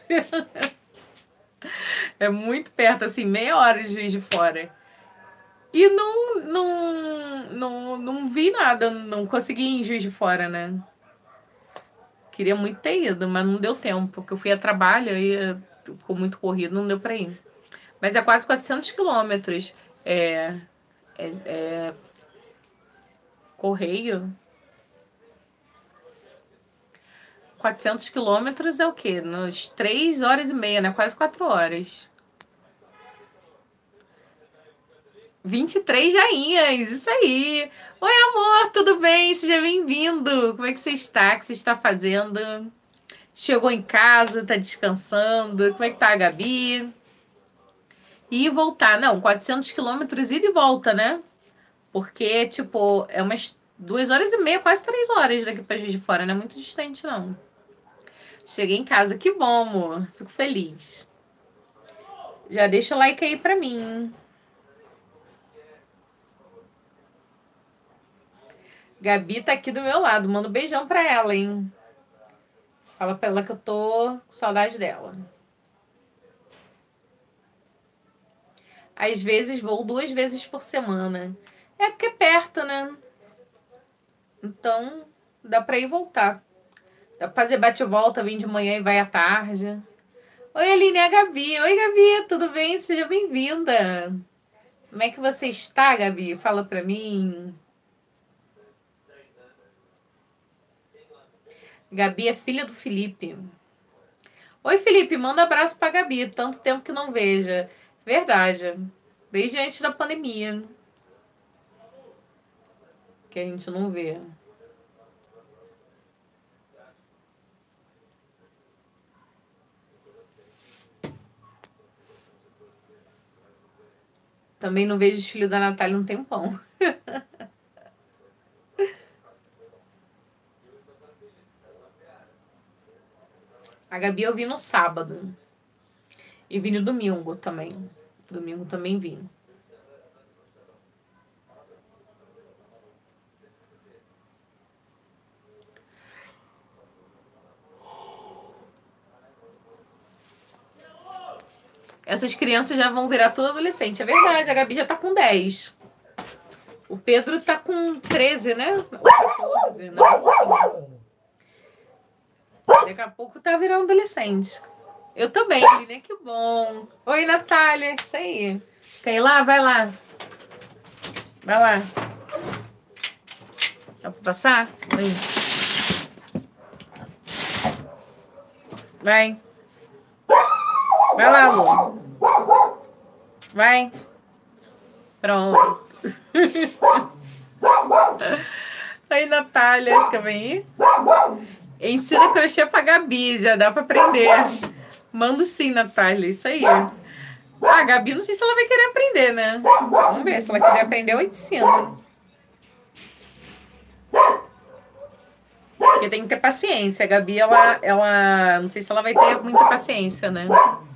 É muito perto, assim, meia hora de Juiz de Fora. E não, não, não, não vi nada, não consegui ir em Juiz de Fora, né? Queria muito ter ido, mas não deu tempo, porque eu fui a trabalho e ficou muito corrido, não deu pra ir. Mas é quase quatrocentos quilômetros. É, é, é correio. quatrocentos quilômetros é o quê? Nos três horas e meia, né? Quase quatro horas. vinte e três jainhas, isso aí. Oi, amor, tudo bem? Seja bem-vindo. Como é que você está? O que você está fazendo? Chegou em casa, tá descansando? Como é que tá a Gabi? E voltar, não, quatrocentos quilômetros ida e volta, né? Porque, tipo, é umas duas horas e meia, quase três horas daqui pra Juiz de Fora, não é muito distante, não. Cheguei em casa, que bom, amor. Fico feliz. Já deixa o like aí pra mim. Gabi tá aqui do meu lado. Manda um beijão pra ela, hein? Fala pra ela que eu tô com saudade dela. Às vezes vou duas vezes por semana. É porque é perto, né? Então, dá pra ir e voltar. Dá pra fazer bate e volta, vem de manhã e vai à tarde. Oi, Aline, é a Gabi. Oi, Gabi, tudo bem? Seja bem-vinda. Como é que você está, Gabi? Fala pra mim. Gabi é filha do Felipe. Oi, Felipe, manda um abraço pra Gabi. Tanto tempo que não veja. Verdade. Desde antes da pandemia. que a gente não vê. Também não vejo os filhos da Natália um tempão. A Gabi eu vi no sábado. E vi no domingo também. Domingo também vi. Essas crianças já vão virar tudo adolescente. É verdade, a Gabi já tá com dez. O Pedro tá com treze, né? Ou quatorze, nossa assim. Daqui a pouco tá virando adolescente. Eu também, né? Que bom. Oi, Natália. Isso aí. Quer ir lá? Vai lá. Vai lá. Dá pra passar? Oi. Vai. Vai lá, amor. Vai. Pronto. Aí, Natália. Quer vir? Ensina crochê pra Gabi. Já dá pra aprender. Mando sim, Natália. Isso aí. Ah, a Gabi, não sei se ela vai querer aprender, né? Vamos ver. Se ela quiser aprender, eu ensino. Porque tem que ter paciência. A Gabi, ela, ela... Não sei se ela vai ter muita paciência, né?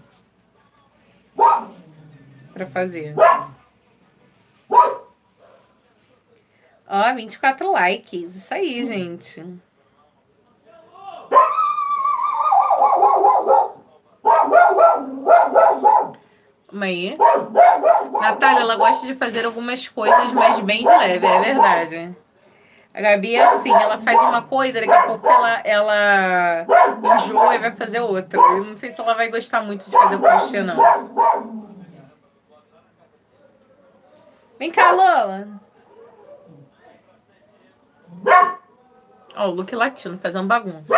Pra fazer. Ó, vinte e quatro likes. Isso aí, gente. Calma aí. Natália, ela gosta de fazer algumas coisas, mas bem de leve, é verdade. A Gabi é assim, ela faz uma coisa, daqui a pouco ela, ela enjoa e vai fazer outra. Eu não sei se ela vai gostar muito de fazer o crochê, não. Vem cá, Lola. Ó, o Luke latino, fazendo bagunça.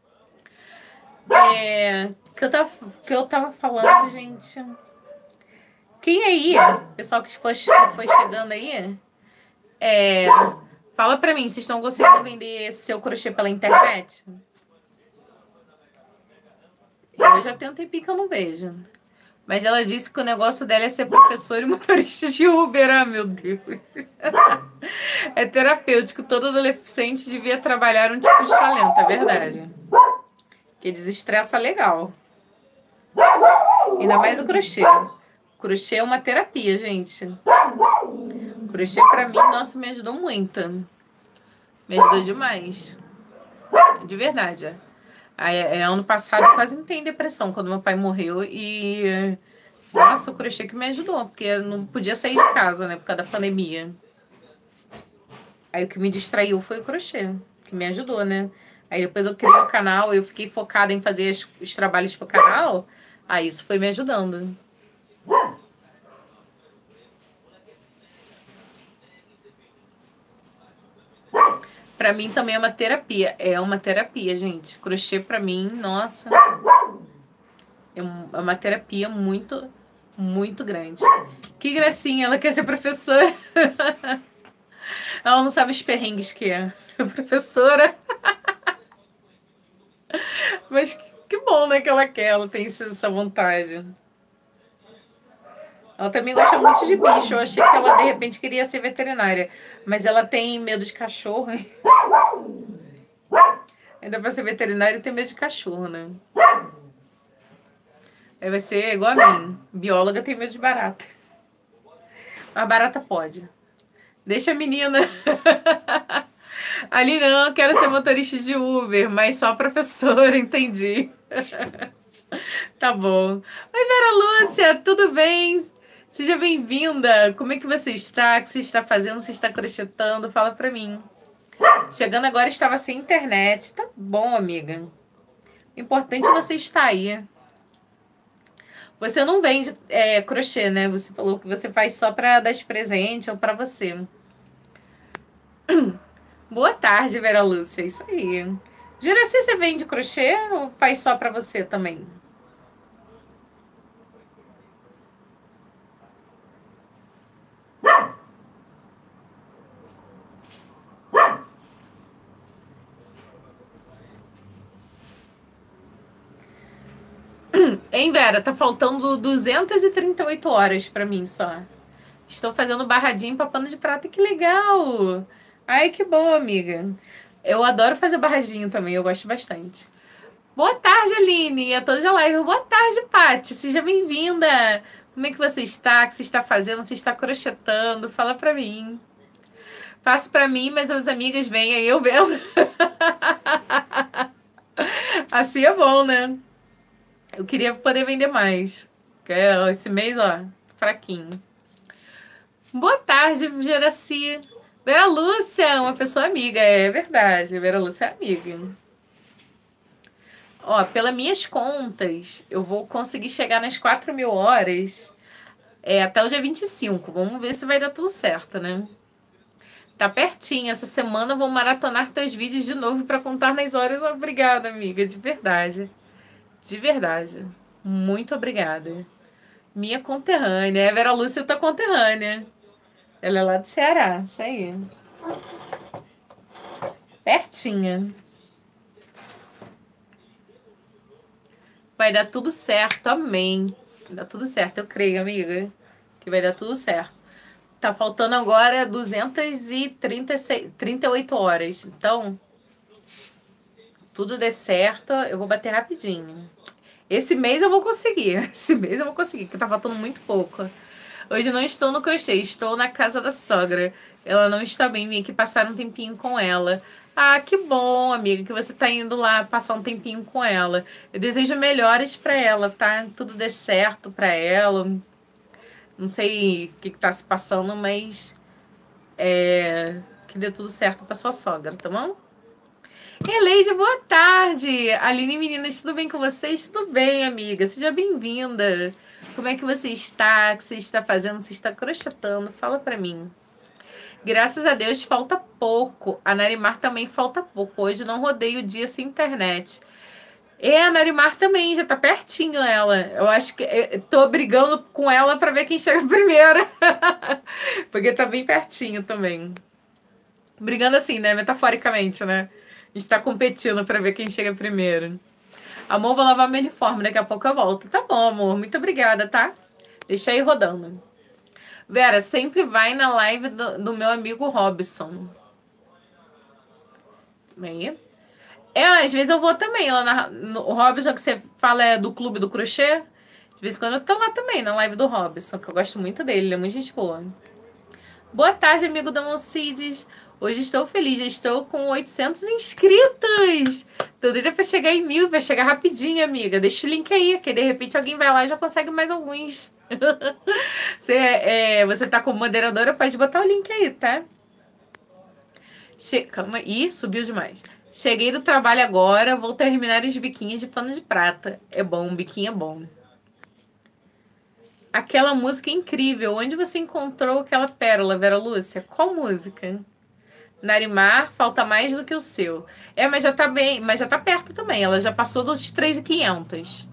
É, que eu tava, que eu tava falando, gente. Quem aí, pessoal que foi, que foi chegando aí, é, fala pra mim, vocês estão conseguindo vender seu crochê pela internet? Eu já tenho um tempinho que eu não vejo. Mas ela disse que o negócio dela é ser professora e motorista de Uber. Ah, meu Deus. É terapêutico. Todo adolescente devia trabalhar um tipo de talento, é verdade. Que desestressa legal. Ainda mais o crochê. O crochê é uma terapia, gente. O crochê pra mim, nossa, me ajudou muito. Me ajudou demais. De verdade. Aí, é, ano passado eu quase entrei em depressão quando meu pai morreu e... Nossa, o crochê que me ajudou, porque eu não podia sair de casa, né, por causa da pandemia. Aí o que me distraiu foi o crochê, que me ajudou, né? Aí depois eu criei o canal, eu fiquei focada em fazer os, os trabalhos pro canal, aí isso foi me ajudando. Pra mim também é uma terapia, é uma terapia, gente. Crochê pra mim, nossa, é uma terapia muito, muito grande. Que gracinha, ela quer ser professora. Ela não sabe os perrengues que é. Professora. Mas que, que bom, né, que ela quer, ela tem essa vontade. Ela também gosta muito de bicho. Eu achei que ela, de repente, queria ser veterinária. Mas ela tem medo de cachorro. Ainda pra ser veterinária tem medo de cachorro, né? Aí vai ser igual a mim. Bióloga tem medo de barata. Mas barata pode. Deixa a menina. Ali não, quero ser motorista de Uber, mas só professora, entendi. Tá bom. Oi, Vera Lúcia, tudo bem? Seja bem-vinda. Como é que você está? O que você está fazendo? Você está crochetando? Fala pra mim. Chegando agora, estava sem internet. Tá bom, amiga. O importante é você estar aí. Você não vende é, crochê, né? Você falou que você faz só pra dar de presente ou pra você. Boa tarde, Vera Lúcia. Isso aí. Juraci, você vende crochê ou faz só pra você também? Hein, Vera? Tá faltando duzentas e trinta e oito horas pra mim só. Estou fazendo barradinho pra pano de prata. Que legal! Ai, que bom, amiga. Eu adoro fazer barradinho também, eu gosto bastante. Boa tarde, Aline, a todos da live. Boa tarde, Paty. Seja bem-vinda. Como é que você está? O que você está fazendo? Você está crochetando? Fala pra mim. Faço pra mim, mas as amigas vêm aí eu vendo. Assim é bom, né? Eu queria poder vender mais. Esse mês, ó, fraquinho. Boa tarde, Geraci. Vera Lúcia, é uma pessoa amiga, é verdade. Vera Lúcia é amiga. Ó, pelas minhas contas, eu vou conseguir chegar nas quatro mil horas é, até o dia vinte e cinco. Vamos ver se vai dar tudo certo, né? Tá pertinho. Essa semana eu vou maratonar teus vídeos de novo para contar nas horas. Obrigada, amiga, de verdade. De verdade. Muito obrigada. Minha conterrânea. A Vera Lúcia tá conterrânea. Ela é lá do Ceará. Isso aí. Pertinha. Vai dar tudo certo. Amém. Vai dar tudo certo. Eu creio, amiga. Que vai dar tudo certo. Tá faltando agora duzentas e trinta e seis, trinta e oito horas. Então, tudo der certo, eu vou bater rapidinho. Esse mês eu vou conseguir. Esse mês eu vou conseguir, porque tá faltando muito pouco. Hoje não estou no crochê, estou na casa da sogra. Ela não está bem, vim aqui passar um tempinho com ela. Ah, que bom, amiga, que você tá indo lá passar um tempinho com ela. Eu desejo melhores pra ela, tá? Tudo dê certo pra ela. Não sei o que, que tá se passando, mas é, que dê tudo certo pra sua sogra, tá bom? Eleide, boa tarde! Aline, meninas, tudo bem com vocês? Tudo bem, amiga? Seja bem-vinda. Como é que você está? O que você está fazendo? Você está crochetando? Fala pra mim. Graças a Deus, falta pouco. A Narimar também falta pouco. Hoje não rodei o dia sem internet. E a Narimar também, já tá pertinho ela. Eu acho que eu tô brigando com ela pra ver quem chega primeiro. Porque tá bem pertinho também. Brigando assim, né? Metaforicamente, né? A gente tá competindo pra ver quem chega primeiro. Amor, vou lavar meu uniforme, daqui a pouco eu volto. Tá bom, amor. Muito obrigada, tá? Deixa aí rodando. Vera, sempre vai na live do, do meu amigo Robson. Aí. É, às vezes eu vou também. Lá na, no, o Robson que você fala é do Clube do Crochê. De vez em quando eu tô lá também, na live do Robson, que eu gosto muito dele, ele é muito gente boa. Boa tarde, amigo da Alcides. Hoje estou feliz, já estou com oitocentos inscritos. Tô doida pra chegar em mil, vai chegar rapidinho, amiga. Deixa o link aí, que de repente alguém vai lá e já consegue mais alguns. Você, é, você tá como moderadora, pode botar o link aí, tá? Che... Calma aí, subiu demais. Cheguei do trabalho agora, vou terminar os biquinhos de pano de prata. É bom, um biquinho é bom. Aquela música é incrível. Onde você encontrou aquela pérola, Vera Lúcia? Qual música? Narimar, falta mais do que o seu. É, mas já tá bem, mas já tá perto também. Ela já passou dos três mil e quinhentos.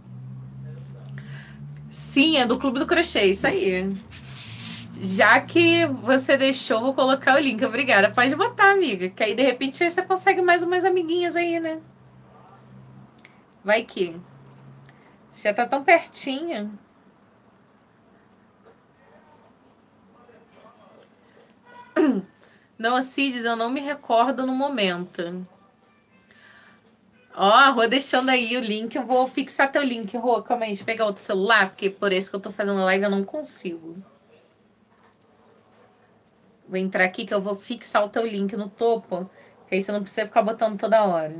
Sim, é do Clube do Crochê, isso aí. Já que você deixou, vou colocar o link. Obrigada. Pode botar, amiga. Que aí, de repente, você consegue mais umas amiguinhas aí, né? Vai que. Você já tá tão pertinho. Não, Cides, eu não me recordo no momento. Ó, a Rô deixando aí o link. Eu vou fixar teu link, Rô. Calma aí, deixa eu pegar outro celular, porque por esse que eu tô fazendo live eu não consigo. Vou entrar aqui que eu vou fixar o teu link no topo, que aí você não precisa ficar botando toda hora.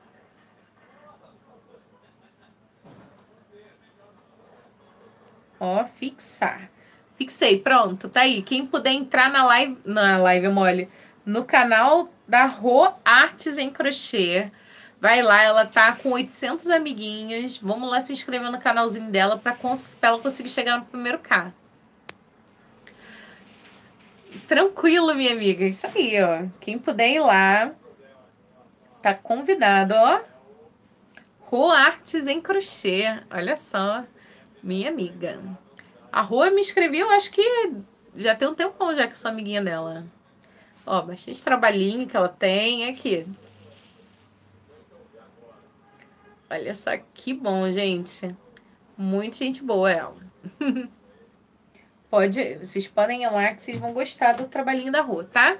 Ó, fixar. Fixei, pronto, tá aí. Quem puder entrar na live, na live, mole, no canal da Rô Artes em Crochê, vai lá, ela tá com oitocentos amiguinhos. Vamos lá se inscrever no canalzinho dela pra, cons pra ela conseguir chegar no primeiro K. Tranquilo, minha amiga. Isso aí, ó. Quem puder ir lá, tá convidado, ó. Rô Artes em Crochê. Olha só, minha amiga. A Rô me inscrevi, eu acho que já tem um tempão já que sou amiguinha dela. Ó, bastante trabalhinho que ela tem aqui. Olha só que bom, gente. Muito gente boa ela. Pode, vocês podem ir lá que vocês vão gostar do trabalhinho da Rô, tá?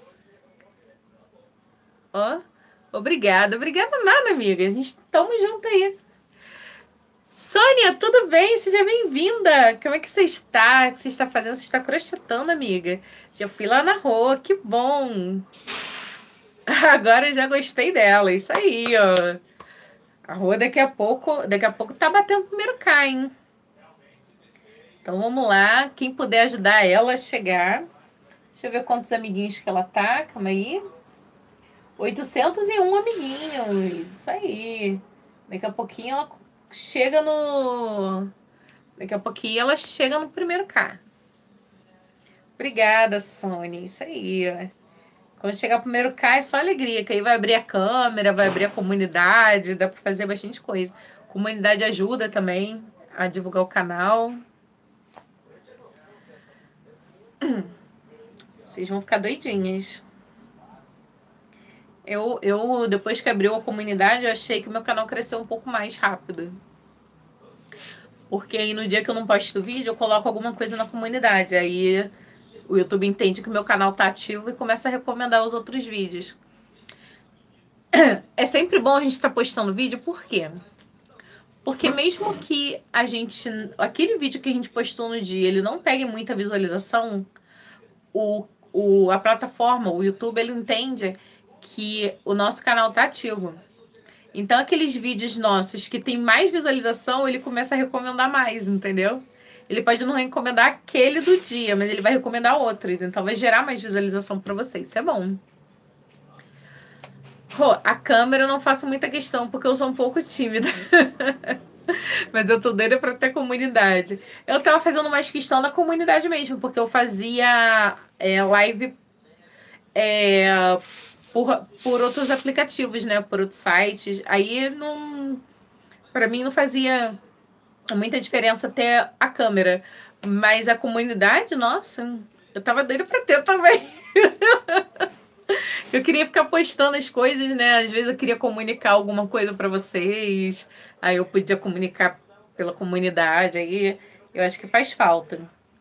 Ó, obrigada. Obrigada nada, amiga. A gente tamo junto aí. Sônia, tudo bem? Seja bem-vinda. Como é que você está? O que você está fazendo? Você está crochetando, amiga? Já fui lá na Rô, que bom. Agora eu já gostei dela. Isso aí, ó. A Rô daqui a pouco, daqui a pouco tá batendo o primeiro K, hein? Então vamos lá. Quem puder ajudar ela a chegar. Deixa eu ver quantos amiguinhos que ela tá. Calma aí. oitocentos e um amiguinhos. Isso aí. Daqui a pouquinho ela chega no... Daqui a pouquinho ela chega no primeiro K. Obrigada, Sônia. Isso aí, ó. Quando chegar o primeiro K é só alegria, que aí vai abrir a câmera, vai abrir a comunidade, dá pra fazer bastante coisa. Comunidade ajuda também a divulgar o canal. Vocês vão ficar doidinhas. Eu, eu, depois que abriu a comunidade, eu achei que o meu canal cresceu um pouco mais rápido. Porque aí no dia que eu não posto vídeo, eu coloco alguma coisa na comunidade. Aí o YouTube entende que o meu canal tá ativo e começa a recomendar os outros vídeos. É sempre bom a gente estar postando vídeo, por quê? Porque mesmo que a gente... Aquele vídeo que a gente postou no dia, ele não pegue muita visualização, o, o, a plataforma, o YouTube, ele entende que o nosso canal tá ativo. Então, aqueles vídeos nossos que tem mais visualização, ele começa a recomendar mais, entendeu? Ele pode não recomendar aquele do dia, mas ele vai recomendar outros. Então, vai gerar mais visualização para vocês. Isso é bom. Rô, a câmera eu não faço muita questão, porque eu sou um pouco tímida. Mas eu tô doida pra ter comunidade. Eu tava fazendo mais questão da comunidade mesmo, porque eu fazia é, live é, por, por outros aplicativos, né? Por outros sites. Aí não... Pra mim não fazia muita diferença ter a câmera. Mas a comunidade, nossa, eu tava doida pra ter também. Eu queria ficar postando as coisas, né? Às vezes eu queria comunicar alguma coisa pra vocês. Aí eu podia comunicar pela comunidade. Aí eu acho que faz falta.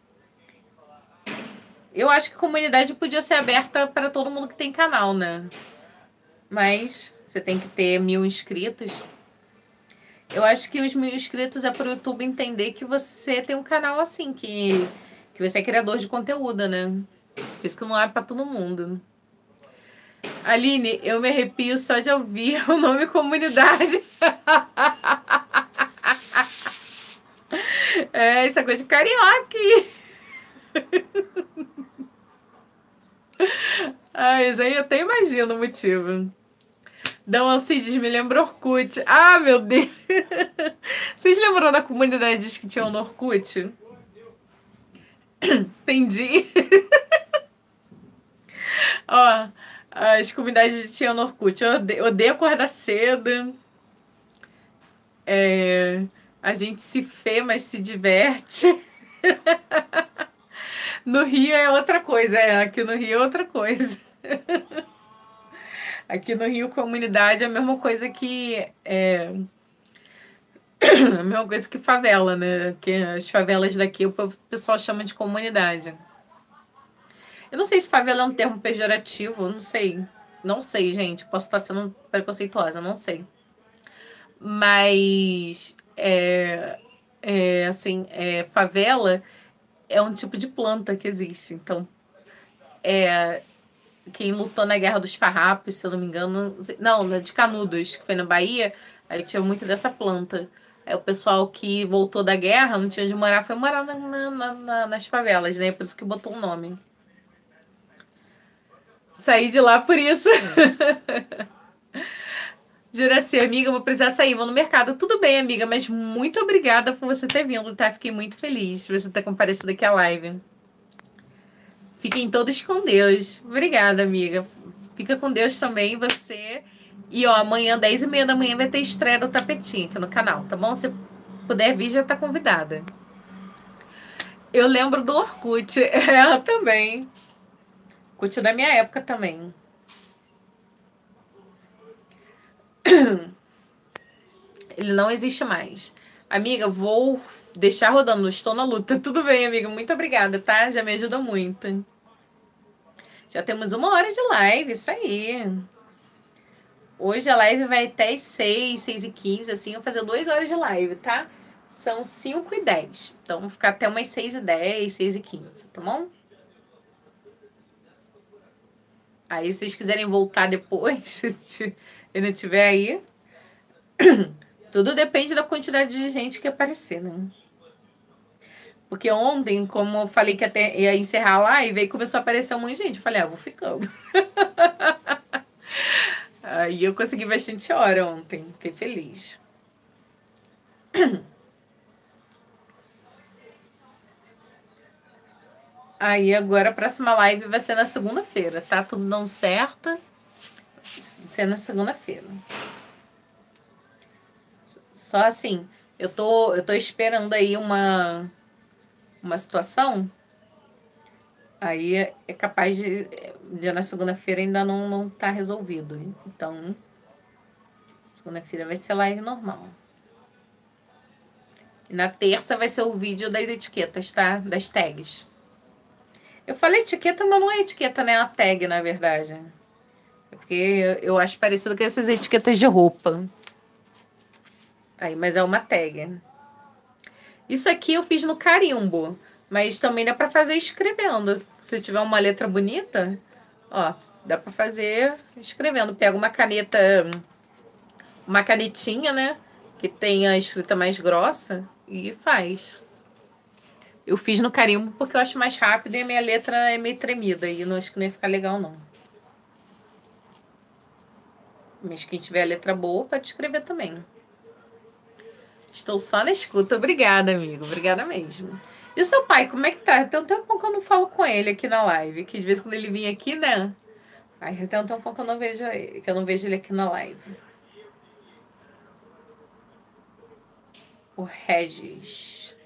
Eu acho que a comunidade podia ser aberta para todo mundo que tem canal, né? Mas você tem que ter mil inscritos. Eu acho que os mil inscritos é para o YouTube entender que você tem um canal assim, que, que você é criador de conteúdo, né? Por isso que não é para todo mundo. Aline, eu me arrepio só de ouvir o nome comunidade. É, isso é coisa de carioca. Ah, isso aí eu até imagino o motivo. Dão Alcides me lembra Orkut. Ah, meu Deus. Vocês lembram da comunidade que tinha no Orkut? Entendi. Ó, as comunidades tinham no Orkut. Eu odeio, odeio acordar cedo. É, a gente se fê, mas se diverte. No Rio é outra coisa. É, aqui no Rio é outra coisa. Aqui no Rio, comunidade é a mesma coisa que... É, a mesma coisa que favela, né? Que as favelas daqui o pessoal chama de comunidade. Eu não sei se favela é um termo pejorativo, não sei. Não sei, gente. Posso estar sendo preconceituosa, não sei. Mas, é, é, assim, é, favela é um tipo de planta que existe. Então, é, quem lutou na Guerra dos Farrapos, se eu não me engano... Não, de Canudos, que foi na Bahia, aí tinha muito dessa planta. Aí o pessoal que voltou da guerra, não tinha onde morar, foi morar na, na, na, nas favelas, né? Por isso que botou o nome. Saí de lá por isso. Juraci, amiga, eu vou precisar sair, vou no mercado. Tudo bem, amiga, mas muito obrigada por você ter vindo, tá? Fiquei muito feliz de você ter comparecido aqui à live. Fiquem todos com Deus. Obrigada, amiga. Fica com Deus também, você. E, ó, amanhã, dez e meia da manhã, vai ter estreia do Tapetinho aqui no canal, tá bom? Se puder vir, já tá convidada. Eu lembro do Orkut. Ela também. Orkut da minha época também. Ele não existe mais. Amiga, vou deixar rodando. Estou na luta. Tudo bem, amiga. Muito obrigada, tá? Já me ajuda muito. Já temos uma hora de live, isso aí. Hoje a live vai até as seis, seis e quinze, assim. Eu vou fazer duas horas de live, tá? São cinco e dez. Então, vou ficar até umas seis e dez, seis e quinze, tá bom? Aí, se vocês quiserem voltar depois, se eu não estiver aí, tudo depende da quantidade de gente que aparecer, né? Porque ontem, como eu falei que até ia encerrar a live, aí começou a aparecer um monte de gente. Eu falei, ah, vou ficando. Aí eu consegui bastante hora ontem. Fiquei feliz. Aí agora a próxima live vai ser na segunda-feira, tá? Tudo dando certo. Vai ser na segunda-feira. Só assim, eu tô, eu tô esperando aí uma, uma situação. Aí é, é capaz de, de na segunda-feira ainda não, não tá resolvido. Então, segunda-feira vai ser live normal. E na terça vai ser o vídeo das etiquetas, tá? Das tags. Eu falei etiqueta, mas não é etiqueta, né? É uma tag, na verdade. É porque eu acho parecido com essas etiquetas de roupa. Aí, mas é uma tag. Isso aqui eu fiz no carimbo, mas também dá pra fazer escrevendo. Se tiver uma letra bonita, ó, dá pra fazer escrevendo. Pega uma caneta, uma canetinha, né? Que tenha a escrita mais grossa e faz. Eu fiz no carimbo porque eu acho mais rápido e a minha letra é meio tremida. E não acho que não ia ficar legal, não. Mas quem tiver a letra boa, pode escrever também. Estou só na escuta. Obrigada, amigo. Obrigada mesmo. E o seu pai, como é que tá? Tem um tempo que eu não falo com ele aqui na live. Que de vez quando ele vinha aqui, né? Aí tem um tempo que eu não vejo ele, que eu não vejo ele aqui na live. O Regis.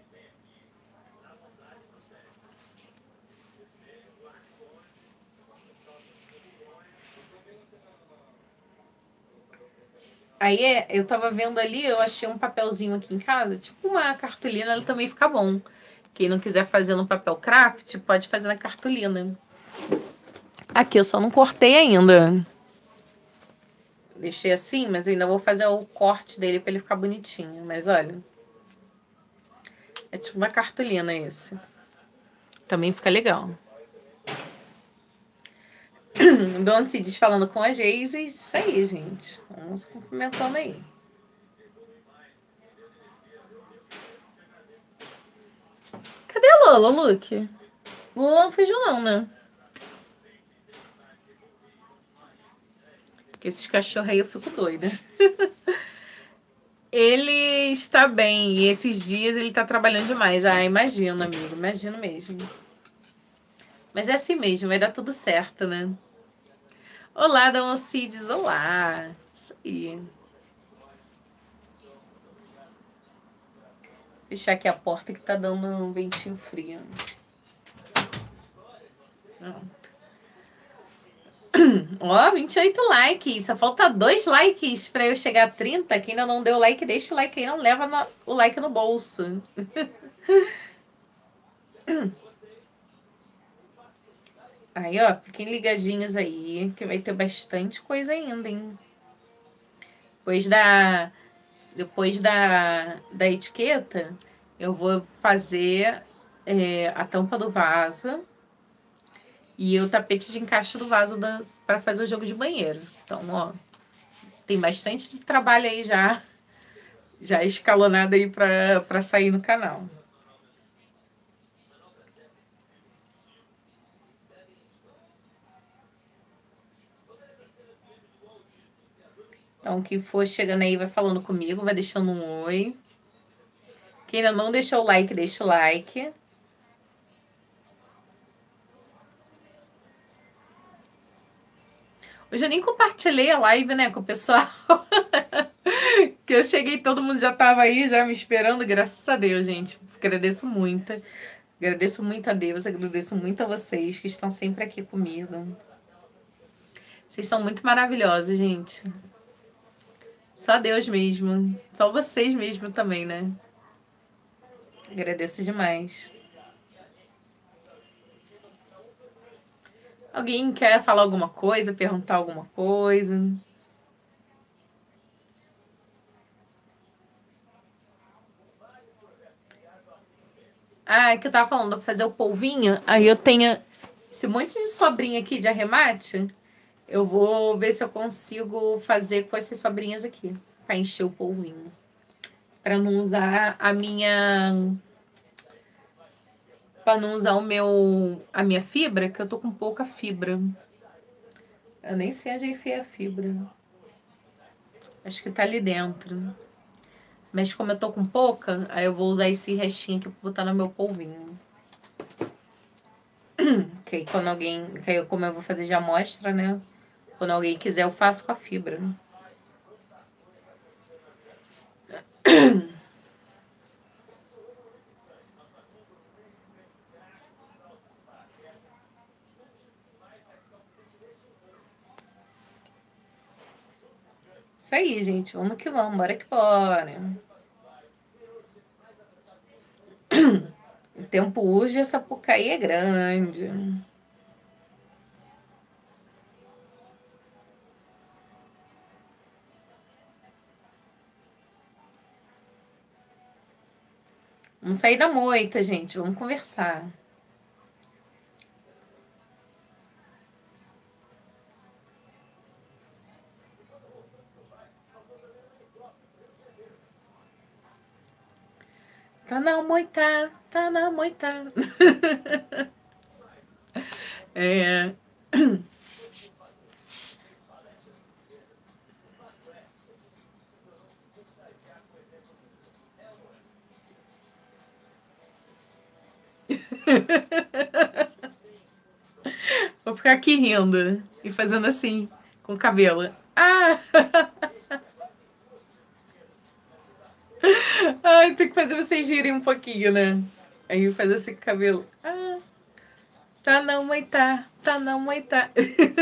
Aí eu tava vendo ali, eu achei um papelzinho aqui em casa, tipo uma cartolina, ela também fica bom. Quem não quiser fazer no papel craft, pode fazer na cartolina. Aqui, eu só não cortei ainda. Deixei assim, mas ainda vou fazer o corte dele pra ele ficar bonitinho. Mas olha, é tipo uma cartolina esse. Também fica legal. Dona Cides falando com a Geise. Isso aí, gente. Vamos cumprimentando aí. Cadê a Lola, Luke? Lola não fugiu não, né? Porque esses cachorros aí eu fico doida. Ele está bem. E esses dias ele tá trabalhando demais. Ah, imagino, amigo. Imagino mesmo. Mas é assim mesmo. Vai dar tudo certo, né? Olá, Dona Cides. Olá. Isso aí. Fechar aqui a porta que tá dando um ventinho frio. Ó, vinte e oito likes. Só falta dois likes pra eu chegar a trinta. Quem ainda não deu like, deixa o like aí. Não leva no, o like no bolso. Aí, ó, fiquem ligadinhos aí, que vai ter bastante coisa ainda, hein? Depois da, depois da, da etiqueta, eu vou fazer é, a tampa do vaso e o tapete de encaixe do vaso para fazer o jogo de banheiro. Então, ó, tem bastante trabalho aí já, já escalonado aí para sair no canal. Então, quem for chegando aí vai falando comigo, vai deixando um oi. Quem ainda não deixou o like, deixa o like. Hoje eu nem compartilhei a live, né, com o pessoal. Que eu cheguei, todo mundo já tava aí, já me esperando. Graças a Deus, gente. Agradeço muito. Agradeço muito a Deus, agradeço muito a vocês que estão sempre aqui comigo. Vocês são muito maravilhosos, gente. Só Deus mesmo. Só vocês mesmo também, né? Agradeço demais. Alguém quer falar alguma coisa, perguntar alguma coisa? Ah, é que eu tava falando, fazer o polvinho. Aí eu tenho esse monte de sobrinha aqui de arremate. Eu vou ver se eu consigo fazer com essas sobrinhas aqui, pra encher o polvinho. Pra não usar a minha... Pra não usar o meu... a minha fibra, que eu tô com pouca fibra. Eu nem sei onde enfiei a fibra. Acho que tá ali dentro. Mas como eu tô com pouca, aí eu vou usar esse restinho aqui pra botar no meu polvinho. Que aí quando alguém... Que aí como eu vou fazer de amostra, né? Quando alguém quiser, eu faço com a fibra. Isso aí, gente. Vamos que vamos. Bora que bora. O tempo hoje, essa Sapucaí é grande. Vamos sair da moita, gente. Vamos conversar. Tá na moita, tá na moita. É... Vou ficar aqui rindo e fazendo assim com o cabelo. Ah! Ai, tem que fazer vocês girem um pouquinho, né? Aí faz assim com o cabelo. Ah! Tá não, mãe, tá. Tá não, mãe, tá.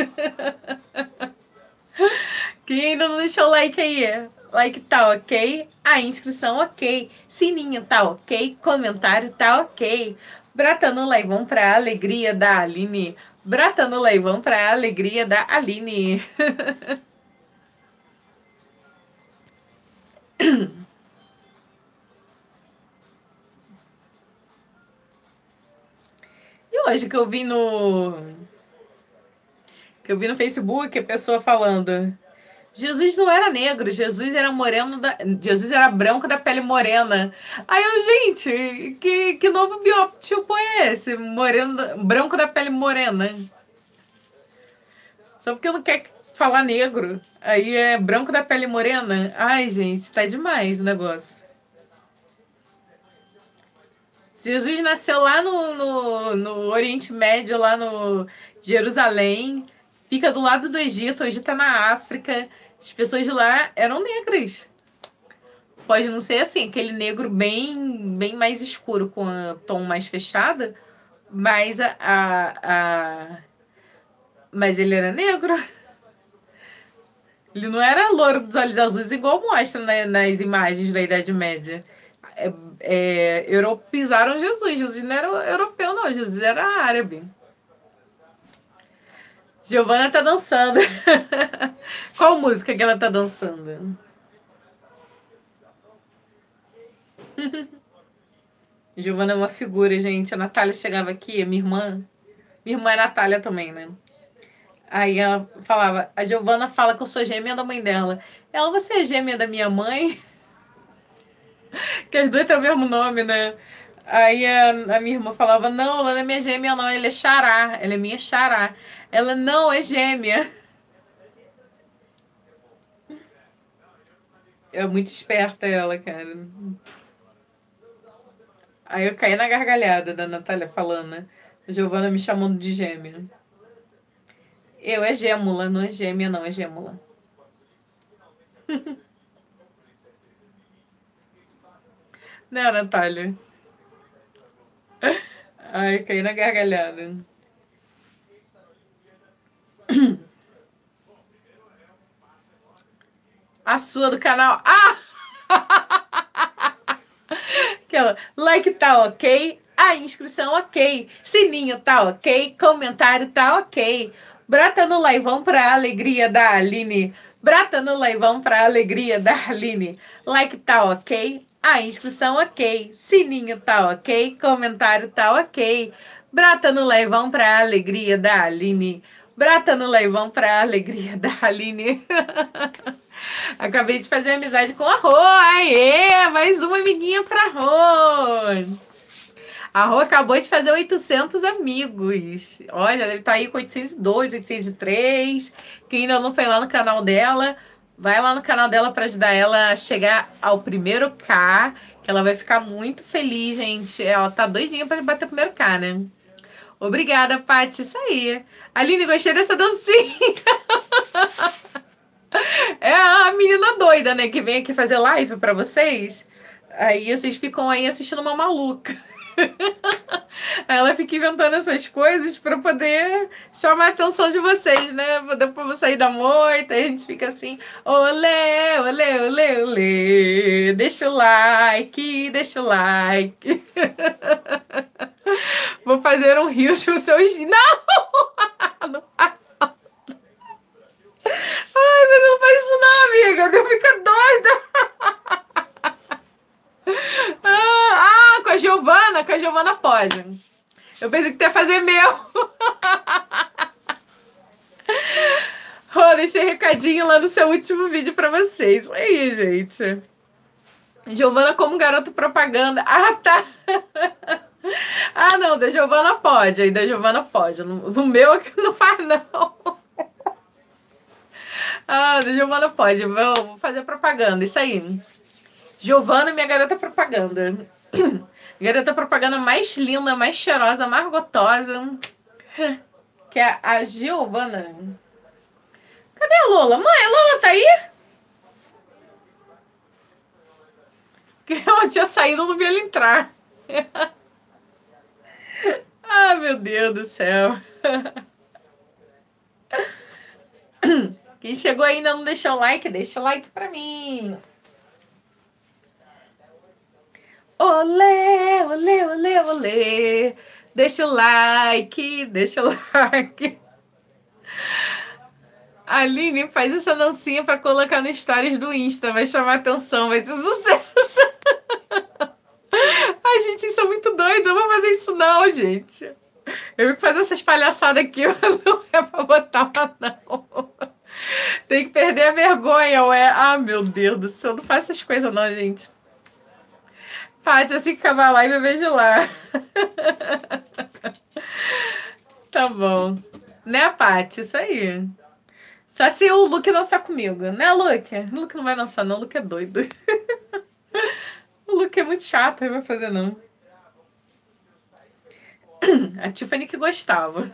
Quem ainda não deixou o like aí? Like tá ok? A inscrição ok. Sininho tá ok? Comentário tá ok. Brata no Leivão pra alegria da Aline. Brata no Leivão pra alegria da Aline. E hoje que eu vi no... Que eu vi no Facebook a pessoa falando... Jesus não era negro, Jesus era moreno da... Jesus era branco da pele morena. Aí eu, gente, que, que novo biótipo é esse? Moreno, branco da pele morena. Só porque não quer falar negro. Aí é branco da pele morena. Ai, gente, tá demais o negócio. Jesus nasceu lá no, no, no Oriente Médio, lá no Jerusalém. Fica do lado do Egito, hoje tá na África. As pessoas de lá eram negras. Pode não ser assim, aquele negro bem, bem mais escuro, com a tom mais fechada, mas a, a, a... mas ele era negro. Ele não era loiro dos olhos azuis, igual mostra, né, nas imagens da Idade Média. É, é, europeizaram Jesus. Jesus não era europeu, não. Jesus era árabe. Giovana tá dançando. Qual música que ela tá dançando? Giovana é uma figura, gente. A Natália chegava aqui, a minha irmã. Minha irmã é Natália também, né? Aí ela falava, a Giovana fala que eu sou gêmea da mãe dela. Ela, você é gêmea da minha mãe? Que as duas têm o mesmo nome, né? Aí a, a minha irmã falava, não, ela não é minha gêmea, não, ela é xará, ela é minha xará. Ela, não, é gêmea. É muito esperta ela, cara. Aí eu caí na gargalhada da Natália falando, né? A Giovana me chamando de gêmea. Eu, é gêmula, não é gêmea, não, é gêmula. Né, Natália? Ai, caí na gargalhada. A sua do canal. Ah! Aquela, like tá ok, a inscrição ok, sininho tá ok, comentário tá ok. Brata no laivão pra alegria da Aline. Brata no laivão pra alegria da Aline. Like tá ok, a inscrição ok, sininho tá ok, comentário tá ok. Brata no laivão pra alegria da Aline. Brata no laivão pra alegria da Aline. Acabei de fazer amizade com a Rô. Aê! Mais uma amiguinha pra Rô. A Rô acabou de fazer oitocentos amigos. Olha, deve estar aí com oitocentos e dois, oitocentos e três. Quem ainda não foi lá no canal dela, vai lá no canal dela para ajudar ela a chegar ao primeiro K, que ela vai ficar muito feliz, gente. Ela tá doidinha para bater o primeiro K, né? Obrigada, Paty. Isso aí. Aline, gostei dessa dancinha. É a menina doida, né? Que vem aqui fazer live pra vocês. Aí vocês ficam aí assistindo uma maluca. Aí ela fica inventando essas coisas pra poder chamar a atenção de vocês, né? Depois eu sair da moita, a gente fica assim: olê, olê, olê, olê. Deixa o like, deixa o like. Vou fazer um rio com seus. Não! Não faz. Ai, mas não faz isso não, amiga. Eu fico doida. Ah, ah, com a Giovana. Com a Giovana pode. Eu pensei que tu ia fazer meu. Oh, deixei recadinho lá no seu último vídeo pra vocês. Isso aí, gente. Giovana como garoto propaganda. Ah, tá. Ah, não. Da Giovana pode. Aí da Giovana pode. No, no meu aqui não faz, não. Ah, da Giovana pode. Vou fazer propaganda. Isso aí. Giovana, minha garota propaganda. Garota propaganda mais linda, mais cheirosa, mais gostosa. Que é a Giovana. Cadê a Lola? Mãe, a Lola tá aí? Que ela tinha saído, eu não vi ela entrar. Ah, meu Deus do céu. Quem chegou ainda não deixou o like, deixa o like pra mim. Olê, olê, olê, olê. Deixa o like, deixa o like. Aline, faz essa dancinha pra colocar no stories do Insta. Vai chamar atenção, vai ser sucesso. Ai, gente, isso é muito doido. Não vou fazer isso não, gente. Eu vi que fazer essas palhaçadas aqui, mas não é pra botar, não. Tem que perder a vergonha, ué. Ah, meu Deus do céu. Não faz essas coisas não, gente. Paty, assim que acabar a live, eu vejo lá. Tá bom. Né, Paty? Isso aí. Só se o Luke dançar comigo. Né, Luke? O Luke não vai dançar, não. O Luke é doido. O Luke é muito chato, não vai fazer, não. A Tiffany que gostava.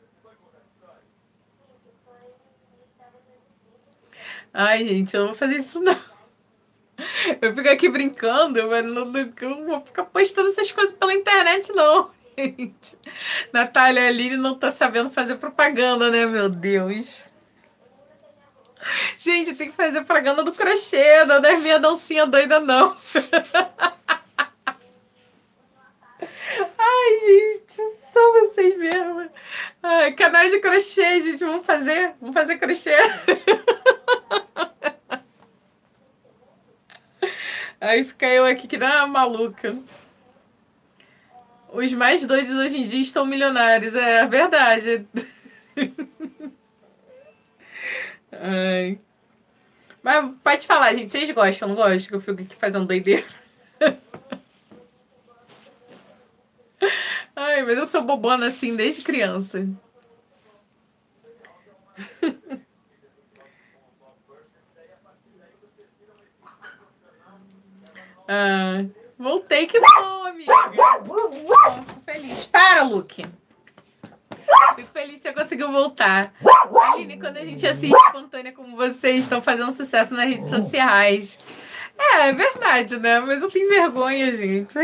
Ai, gente, eu não vou fazer isso, não. Eu fico aqui brincando, mas não, não eu vou ficar postando essas coisas pela internet, não, gente. Natália Aline não tá sabendo fazer propaganda, né, meu Deus. Gente, tem que fazer propaganda do crochê, não é minha dancinha doida, não. Ai, gente, só vocês mesmo. Ai, canal de crochê, gente, vamos fazer, vamos fazer crochê. Aí fica eu aqui que não maluca. Os mais doidos hoje em dia estão milionários, é verdade. Ai. Mas pode falar, gente, vocês gostam, não gostam que eu fico aqui fazendo doideira? Ai, mas eu sou bobona assim desde criança. Ah, voltei, que bom, amiga. Fico feliz. Para, Luke. Fico feliz que você conseguiu voltar. Aline, quando a gente assiste espontânea como vocês, estão fazendo sucesso nas redes sociais. É, é verdade, né? Mas eu tenho vergonha, gente.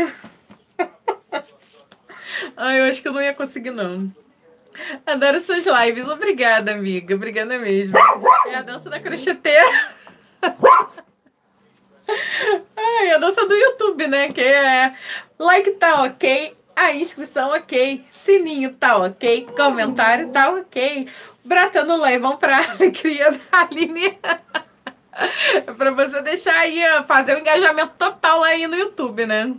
Ai, eu acho que eu não ia conseguir, não. Adoro suas lives. Obrigada, amiga. Obrigada mesmo. É a dança da crocheteira. Ai, a dança do YouTube, né? Que é like tá ok, a inscrição ok, sininho tá ok, comentário tá ok. Bratando levam pra alegria da Aline. É pra você deixar aí, fazer o um engajamento total aí no YouTube, né?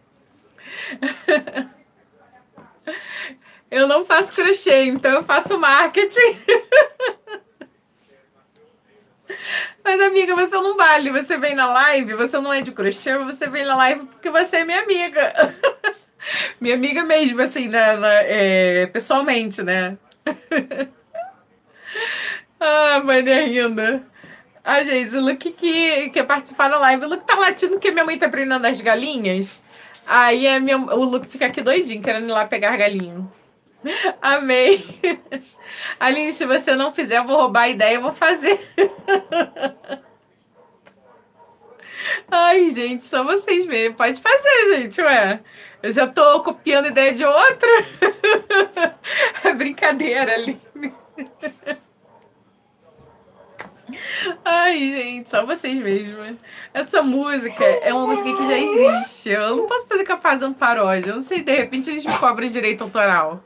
Eu não faço crochê, então eu faço marketing. Mas, amiga, você não vale. Você vem na live, você não é de crochê, você vem na live porque você é minha amiga. Minha amiga mesmo, assim, na, na, é, pessoalmente, né? Ah, Maria rindo. Ah, gente, o Luke que quer participar da live. O Luke tá latindo porque minha mãe tá treinando as galinhas. Aí a minha, o Luke fica aqui doidinho, querendo ir lá pegar galinha. Amei. Aline, se você não fizer, eu vou roubar a ideia, eu vou fazer. Ai, gente, só vocês mesmo. Pode fazer, gente, ué. Eu já tô copiando ideia de outra. É brincadeira, Aline. Ai, gente, só vocês mesmo. Essa música é uma música que já existe. Eu não posso fazer ficar fazendo paródia. Eu não sei, de repente eles me cobram direito autoral.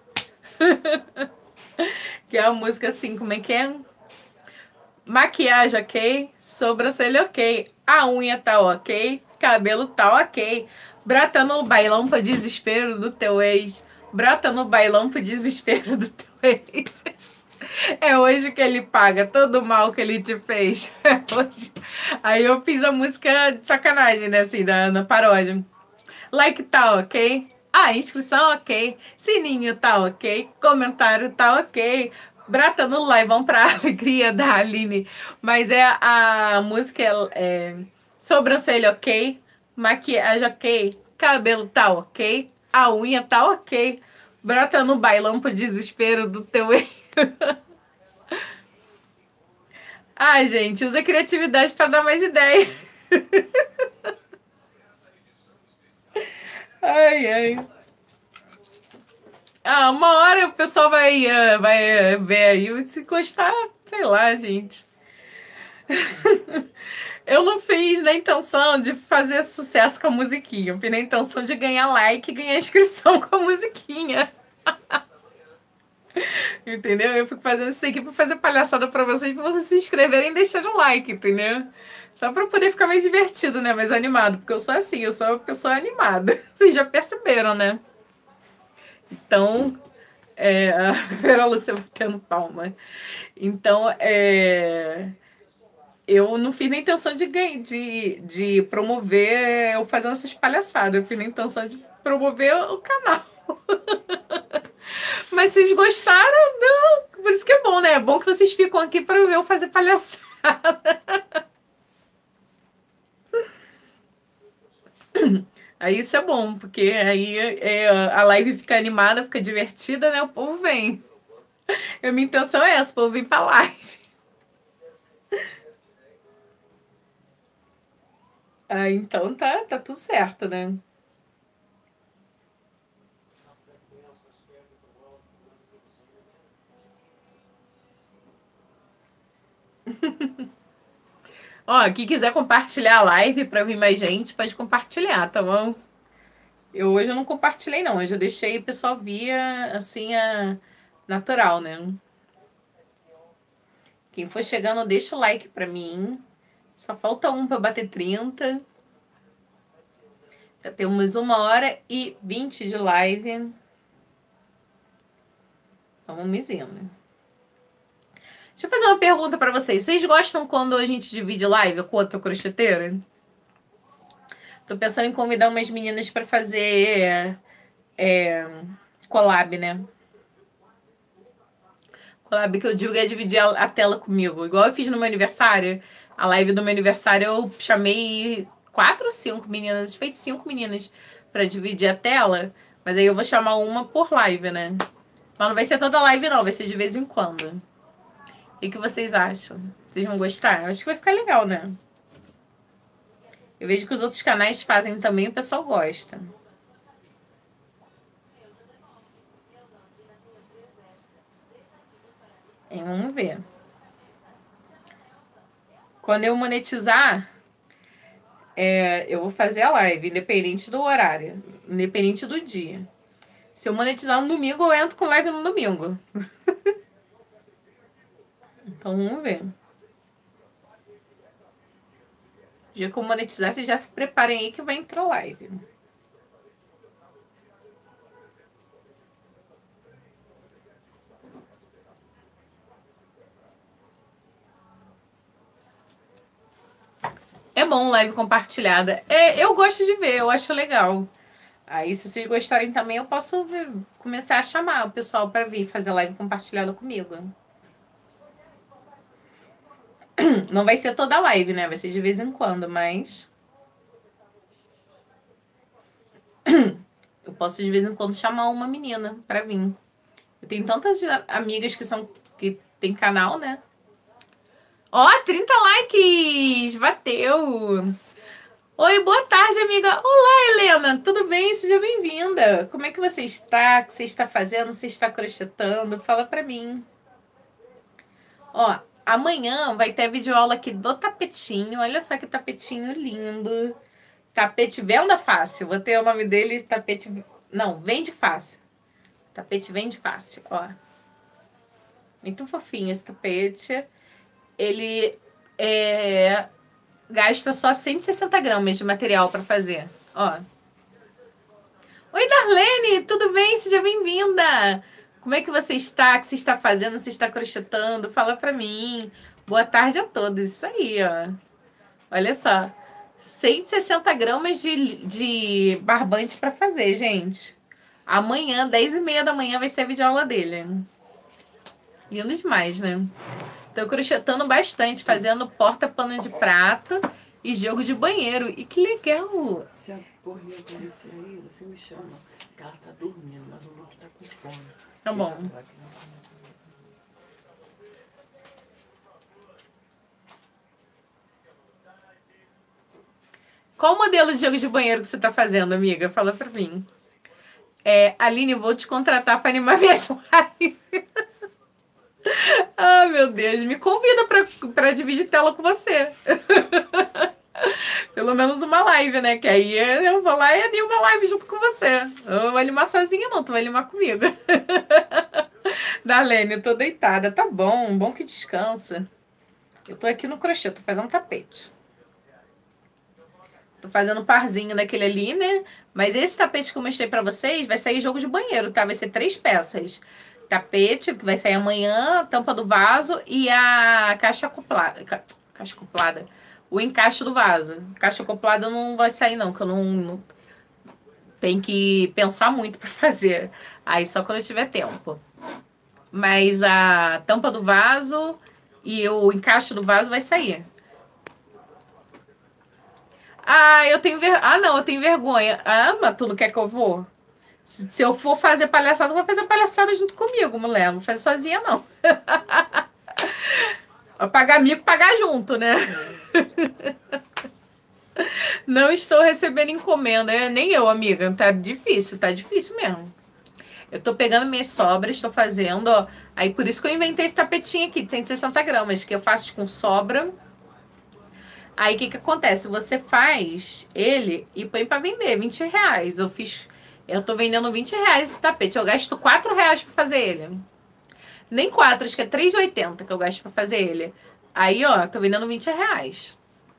Que é a música assim, como é que é? Maquiagem ok, sobrancelha ok, a unha tá ok, cabelo tá ok. Brota no bailão pra desespero do teu ex. Brota no bailão pro desespero do teu ex. É hoje que ele paga todo o mal que ele te fez. É hoje. Aí eu fiz a música de sacanagem, né? Assim, da, na paródia. Like tá ok. A inscrição ok. Sininho tá ok. Comentário tá ok. Brata no live, vamos pra alegria da Aline. Mas é a música é, é sobrancelha ok. Maquiagem ok. Cabelo tá ok. A unha tá ok. Brota no bailão pro desespero do teu ex. Ai, gente, usa a criatividade para dar mais ideia. Ai, ai. Ah, uma hora o pessoal vai, uh, vai uh, ver aí, se gostar, sei lá, gente. Eu não fiz na intenção de fazer sucesso com a musiquinha. Eu fiz na intenção de ganhar like e ganhar inscrição com a musiquinha. Entendeu? Eu fico fazendo isso daqui pra fazer palhaçada pra vocês, pra vocês se inscreverem e deixarem o like, entendeu? Só pra poder ficar mais divertido, né? Mais animado. Porque eu sou assim, eu sou uma pessoa animada. Vocês já perceberam, né? Então, é... A Vera Lúcia batendo palma. Então, é... Eu não fiz nem intenção de, de, de promover eu fazendo essas palhaçadas. Eu fiz nem intenção de promover o canal. Mas vocês gostaram? Não. Por isso que é bom, né? É bom que vocês ficam aqui para ver eu fazer palhaçada. Aí isso é bom, porque aí é, a live fica animada, fica divertida, né? O povo vem. A minha intenção é essa, o povo vem pra live. Ah, então tá, tá tudo certo, né? Ó, quem quiser compartilhar a live pra vir mais gente, pode compartilhar, tá bom? Eu hoje eu não compartilhei, não. Hoje eu deixei o pessoal via, assim, a natural, né? Quem for chegando, deixa o like pra mim. Só falta um pra bater trinta. Já temos uma hora e vinte de live. Então vamos indo. Deixa eu fazer uma pergunta pra vocês. Vocês gostam quando a gente divide live com outra crocheteira? Tô pensando em convidar umas meninas pra fazer é, collab, né? Collab que eu digo é dividir a, a tela comigo. Igual eu fiz no meu aniversário. A live do meu aniversário eu chamei quatro ou cinco meninas. Fez cinco meninas pra dividir a tela. Mas aí eu vou chamar uma por live, né? Mas não vai ser toda live, não. Vai ser de vez em quando. O que vocês acham? Vocês vão gostar? Eu acho que vai ficar legal, né? Eu vejo que os outros canais fazem também e o pessoal gosta. E vamos ver. Quando eu monetizar, é, eu vou fazer a live, independente do horário, independente do dia. Se eu monetizar no domingo, eu entro com live no domingo. Então, vamos ver. O dia que eu monetizar, vocês já se preparem aí que vai entrar live. É bom live compartilhada. É, eu gosto de ver, eu acho legal. Aí, se vocês gostarem também, eu posso ver, começar a chamar o pessoal para vir fazer live compartilhada comigo. Não vai ser toda live, né? Vai ser de vez em quando, mas... eu posso, de vez em quando, chamar uma menina para vir. Eu tenho tantas amigas que são que tem canal, né? Ó, trinta likes! Bateu! Oi, boa tarde, amiga. Olá, Helena. Tudo bem? Seja bem-vinda. Como é que você está? O que você está fazendo? Você está crochetando? Fala pra mim. Ó, amanhã vai ter videoaula aqui do tapetinho. Olha só que tapetinho lindo. Tapete Venda Fácil. Vou ter o nome dele, tapete... Não, Vende Fácil. Tapete Vende Fácil, ó. Muito fofinho esse tapete. Ele é... gasta só cento e sessenta gramas de material para fazer, ó. Oi, Darlene, tudo bem? Seja bem-vinda. Como é que você está? O que você está fazendo? Você está crochetando? Fala para mim. Boa tarde a todos. Isso aí, ó. Olha só. cento e sessenta gramas de, de barbante para fazer, gente. Amanhã, dez e meia da manhã, vai ser a videoaula dele. Lindo demais, né? Tô crochetando bastante, fazendo porta-pano de prato e jogo de banheiro. E que legal! Se a porrinha aparecer aí, você me chama. Que ela tá dormindo, mas o Luke tá com fome. Tá bom. Qual o modelo de jogo de banheiro que você tá fazendo, amiga? Fala pra mim. É, Aline, vou te contratar para animar minhas lives. Ah, meu Deus, me convida para dividir tela com você. Pelo menos uma live, né? Que aí eu vou lá e animo uma live junto com você. Eu não vou animar sozinha, não. Tu vai animar comigo. Darlene, eu tô deitada. Tá bom, bom que descansa. Eu tô aqui no crochê, tô fazendo tapete. Tô fazendo um parzinho daquele ali, né? Mas esse tapete que eu mostrei pra vocês vai sair jogo de banheiro, tá? Vai ser três peças. Tapete, que vai sair amanhã, a tampa do vaso e a caixa acoplada. Ca... Caixa acoplada. O encaixe do vaso. Caixa acoplada não vai sair, não, que eu não, não... tem que pensar muito pra fazer. Aí só quando eu tiver tempo. Mas a tampa do vaso e o encaixe do vaso vai sair. Ah, eu tenho ver... Ah, não, eu tenho vergonha. Ah, mas tu não quer que eu vou? Se eu for fazer palhaçada, eu vou fazer palhaçada junto comigo, mulher. Não vou fazer sozinha, não. Vou pagar mico, pagar junto, né? Não estou recebendo encomenda. É, nem eu, amiga. Tá difícil, tá difícil mesmo. Eu tô pegando minhas sobras, estou fazendo, ó. Aí por isso que eu inventei esse tapetinho aqui de cento e sessenta gramas, que eu faço com sobra. Aí o que que acontece? Você faz ele e põe pra vender, vinte reais. Eu fiz... Eu tô vendendo vinte reais esse tapete. Eu gasto quatro reais pra fazer ele. Nem quatro, acho que é três e oitenta que eu gasto pra fazer ele. Aí, ó, tô vendendo vinte reais.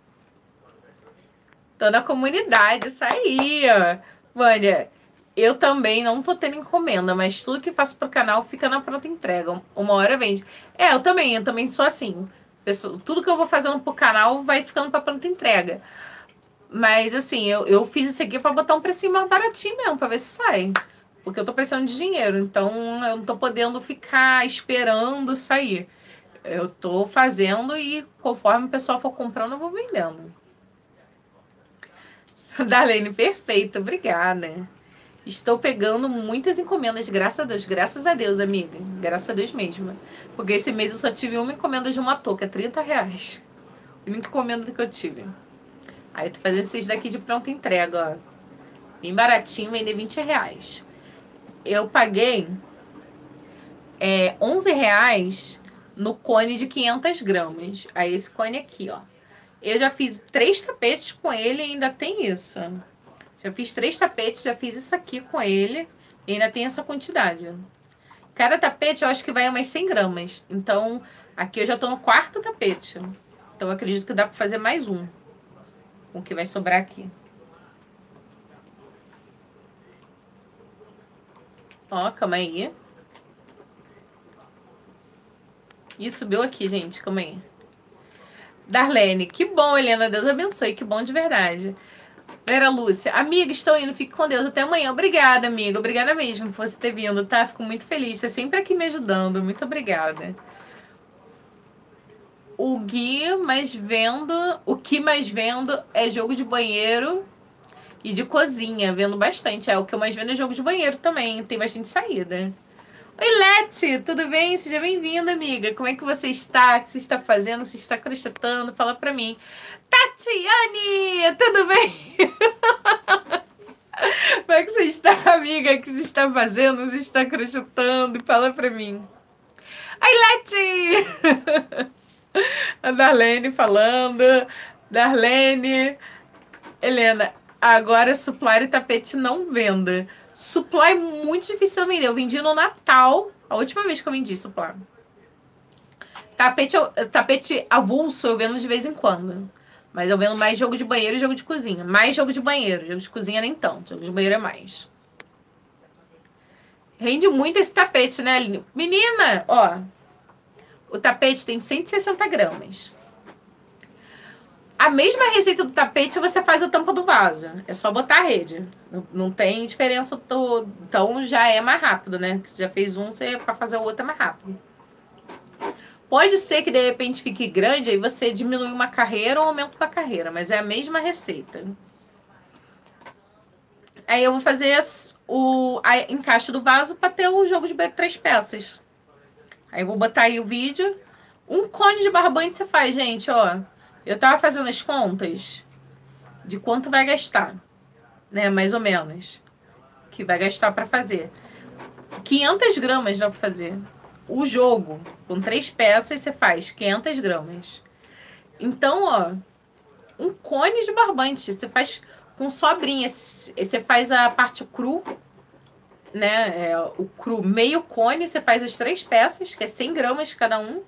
Tô na comunidade, isso aí, ó. Vânia, eu também não tô tendo encomenda, mas tudo que faço pro canal fica na pronta entrega. Uma hora vende. É, eu também, eu também sou assim. Pessoa, tudo que eu vou fazendo pro canal vai ficando pra pronta entrega. Mas, assim, eu, eu fiz isso aqui pra botar um precinho mais baratinho mesmo, pra ver se sai. Porque eu tô precisando de dinheiro, então eu não tô podendo ficar esperando sair. Eu tô fazendo e conforme o pessoal for comprando, eu vou vendendo. Darlene, perfeito, obrigada. Estou pegando muitas encomendas, graças a Deus. Graças a Deus, amiga. Graças a Deus mesmo. Porque esse mês eu só tive uma encomenda de uma touca, trinta reais. A única encomenda que eu tive. Aí eu tô fazendo esses daqui de pronta entrega, ó. Bem baratinho, vender vinte reais. Eu paguei é, onze reais no cone de quinhentas gramas. Aí esse cone aqui, ó. Eu já fiz três tapetes com ele e ainda tem isso. Já fiz três tapetes, já fiz isso aqui com ele e ainda tem essa quantidade. Cada tapete eu acho que vai umas cem gramas. Então, aqui eu já tô no quarto tapete. Então, eu acredito que dá pra fazer mais um. Com o que vai sobrar aqui. Ó, calma aí. Ih, subiu aqui, gente. Calma aí. Darlene, que bom, Helena. Deus abençoe. Que bom de verdade. Vera Lúcia, amiga, estou indo. Fique com Deus. Até amanhã. Obrigada, amiga. Obrigada mesmo por você ter vindo, tá? Fico muito feliz. Você é sempre aqui me ajudando. Muito obrigada. O Gui mais vendo... O que mais vendo é jogo de banheiro e de cozinha. Vendo bastante. É, o que eu mais vendo é jogo de banheiro também. Tem bastante saída. Oi, Leti, tudo bem? Seja bem-vinda, amiga. Como é que você está? O que você está fazendo? Você está crochetando? Fala pra mim. Tatiane, tudo bem? Como é que você está, amiga? O que você está fazendo? Você está crochetando? Fala pra mim. Oi, Leti! A Darlene falando. Darlene. Helena, agora supply e tapete não venda. Supply muito difícil de vender. Eu vendi no Natal. A última vez que eu vendi supply. Tapete, tapete avulso eu vendo de vez em quando. Mas eu vendo mais jogo de banheiro e jogo de cozinha. Mais jogo de banheiro. Jogo de cozinha nem tanto. Jogo de banheiro é mais. Rende muito esse tapete, né, Aline? Menina, ó. O tapete tem cento e sessenta gramas. A mesma receita do tapete você faz a tampa do vaso. É só botar a rede. Não, não tem diferença toda. Então já é mais rápido, né? Se você já fez um, você para fazer o outro é mais rápido. Pode ser que de repente fique grande, aí você diminui uma carreira ou aumenta uma carreira, mas é a mesma receita. Aí eu vou fazer o a encaixe do vaso para ter o jogo de três peças. Aí eu vou botar aí o vídeo. Um cone de barbante você faz, gente, ó. Eu tava fazendo as contas de quanto vai gastar, né? Mais ou menos. Que vai gastar para fazer. quinhentas gramas dá para fazer. O jogo, com três peças, você faz quinhentas gramas. Então, ó, um cone de barbante. Você faz com sobrinha. Você faz a parte cru, né? É, o cru meio cone. Você faz as três peças, que é cem gramas cada um.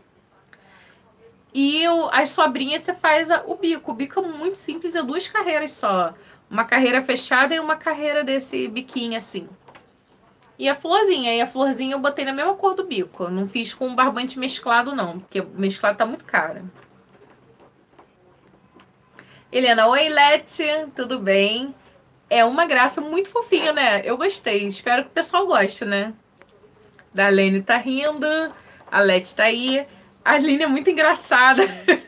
E o, as sobrinhas você faz a, o bico. O bico é muito simples, é duas carreiras só. Uma carreira fechada e uma carreira desse biquinho assim. E a florzinha. E a florzinha eu botei na mesma cor do bico. Eu não fiz com barbante mesclado não, porque o mesclado tá muito caro. Helena, oi Lete, tudo bem? É uma graça muito fofinha, né? Eu gostei. Espero que o pessoal goste, né? Darlene tá rindo. A Lete tá aí. A Aline é muito engraçada.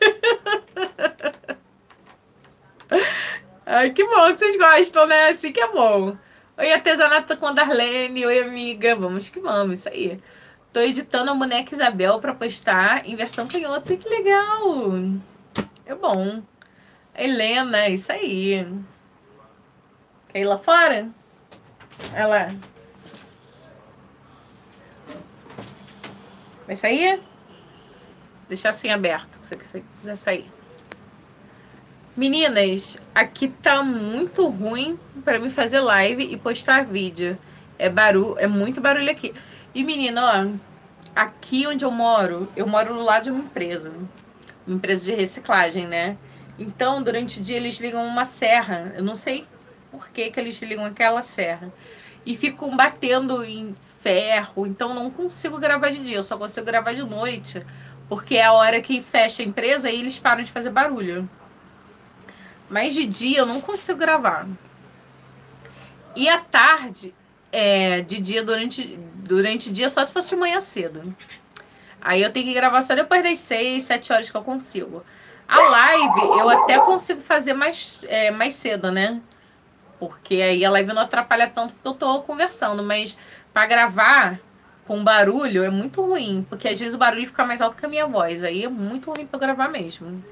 Ai, que bom que vocês gostam, né? Assim que é bom. Oi, artesanato com a Darlene. Oi, amiga. Vamos que vamos, isso aí. Tô editando a boneca Isabel pra postar em versão canhota. Que legal. É bom. Helena, isso aí. Quer ir lá fora? Olha lá. Vai sair? Deixar assim aberto, se você quiser sair. Meninas, aqui tá muito ruim pra mim fazer live e postar vídeo. É barulho, é muito barulho aqui. E menina, ó, aqui onde eu moro, eu moro do lado de uma empresa. Uma empresa de reciclagem, né? Então, durante o dia eles ligam uma serra. Eu não sei por que que eles ligam aquela serra. E ficam batendo em ferro. Então, não consigo gravar de dia. Eu só consigo gravar de noite. Porque é a hora que fecha a empresa e eles param de fazer barulho. Mas de dia eu não consigo gravar. E à tarde, é, de dia, durante, durante o dia, só se fosse de manhã cedo. Aí eu tenho que gravar só depois das seis, sete horas que eu consigo. A live eu até consigo fazer mais, é, mais cedo, né? Porque aí a live não atrapalha tanto porque eu tô conversando. Mas pra gravar com barulho é muito ruim. Porque às vezes o barulho fica mais alto que a minha voz. Aí é muito ruim pra gravar mesmo.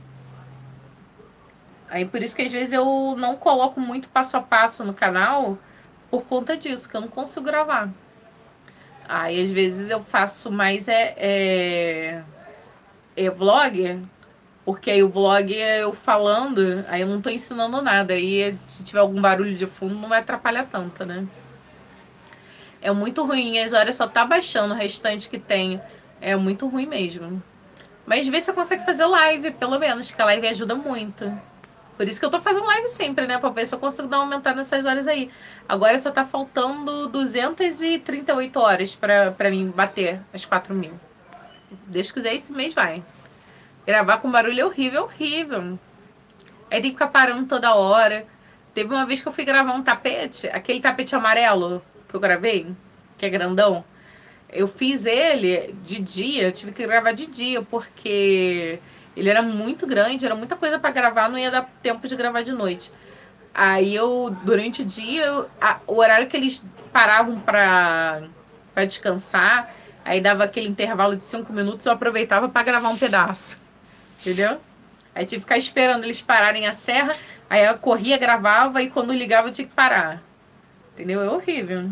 Aí por isso que às vezes eu não coloco muito passo a passo no canal. Por conta disso, que eu não consigo gravar. Aí às vezes eu faço mais é, é, é vlog. Porque aí o vlog é eu falando, aí eu não tô ensinando nada. Aí se tiver algum barulho de fundo, não vai atrapalhar tanto, né? É muito ruim, as horas só tá baixando o restante que tem. É muito ruim mesmo. Mas vê se você consegue fazer live, pelo menos, que a live ajuda muito. Por isso que eu tô fazendo live sempre, né? Pra ver se eu consigo dar uma aumentada nessas horas aí. Agora só tá faltando duzentas e trinta e oito horas pra, pra mim bater as quatro mil. Deus quiser, esse mês vai. Gravar com barulho é horrível, é horrível. Aí tem que ficar parando toda hora. Teve uma vez que eu fui gravar um tapete, aquele tapete amarelo que eu gravei, que é grandão. Eu fiz ele de dia, eu tive que gravar de dia, porque ele era muito grande, era muita coisa pra gravar, não ia dar tempo de gravar de noite. Aí eu, durante o dia, eu- a- o horário que eles paravam pra, pra descansar, aí dava aquele intervalo de cinco minutos, eu aproveitava pra gravar um pedaço. Entendeu? Aí tive que ficar esperando eles pararem a serra, aí eu corria, gravava, e quando ligava eu tinha que parar. Entendeu? É horrível.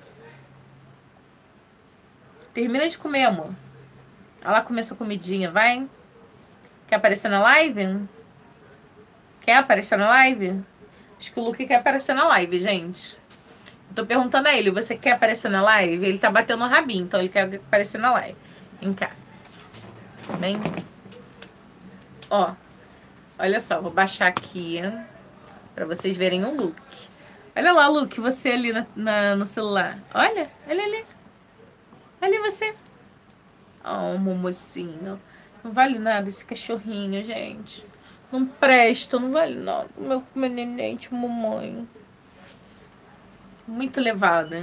Termina de comer, amor. Olha lá, comer sua comidinha, vai. Quer aparecer na live? Quer aparecer na live? Acho que o Luke quer aparecer na live, gente. Eu tô perguntando a ele, você quer aparecer na live? Ele tá batendo o rabinho, então ele quer aparecer na live. Vem cá. Vem. Ó. Olha só, vou baixar aqui pra vocês verem o Luke. Olha lá, Luke, você ali na, na- no celular. Olha, olha ali. Ali você. Oh, momozinho. Não vale nada esse cachorrinho, gente. Não presta, não vale nada. Meu, meu neném de mamãe. Muito levada.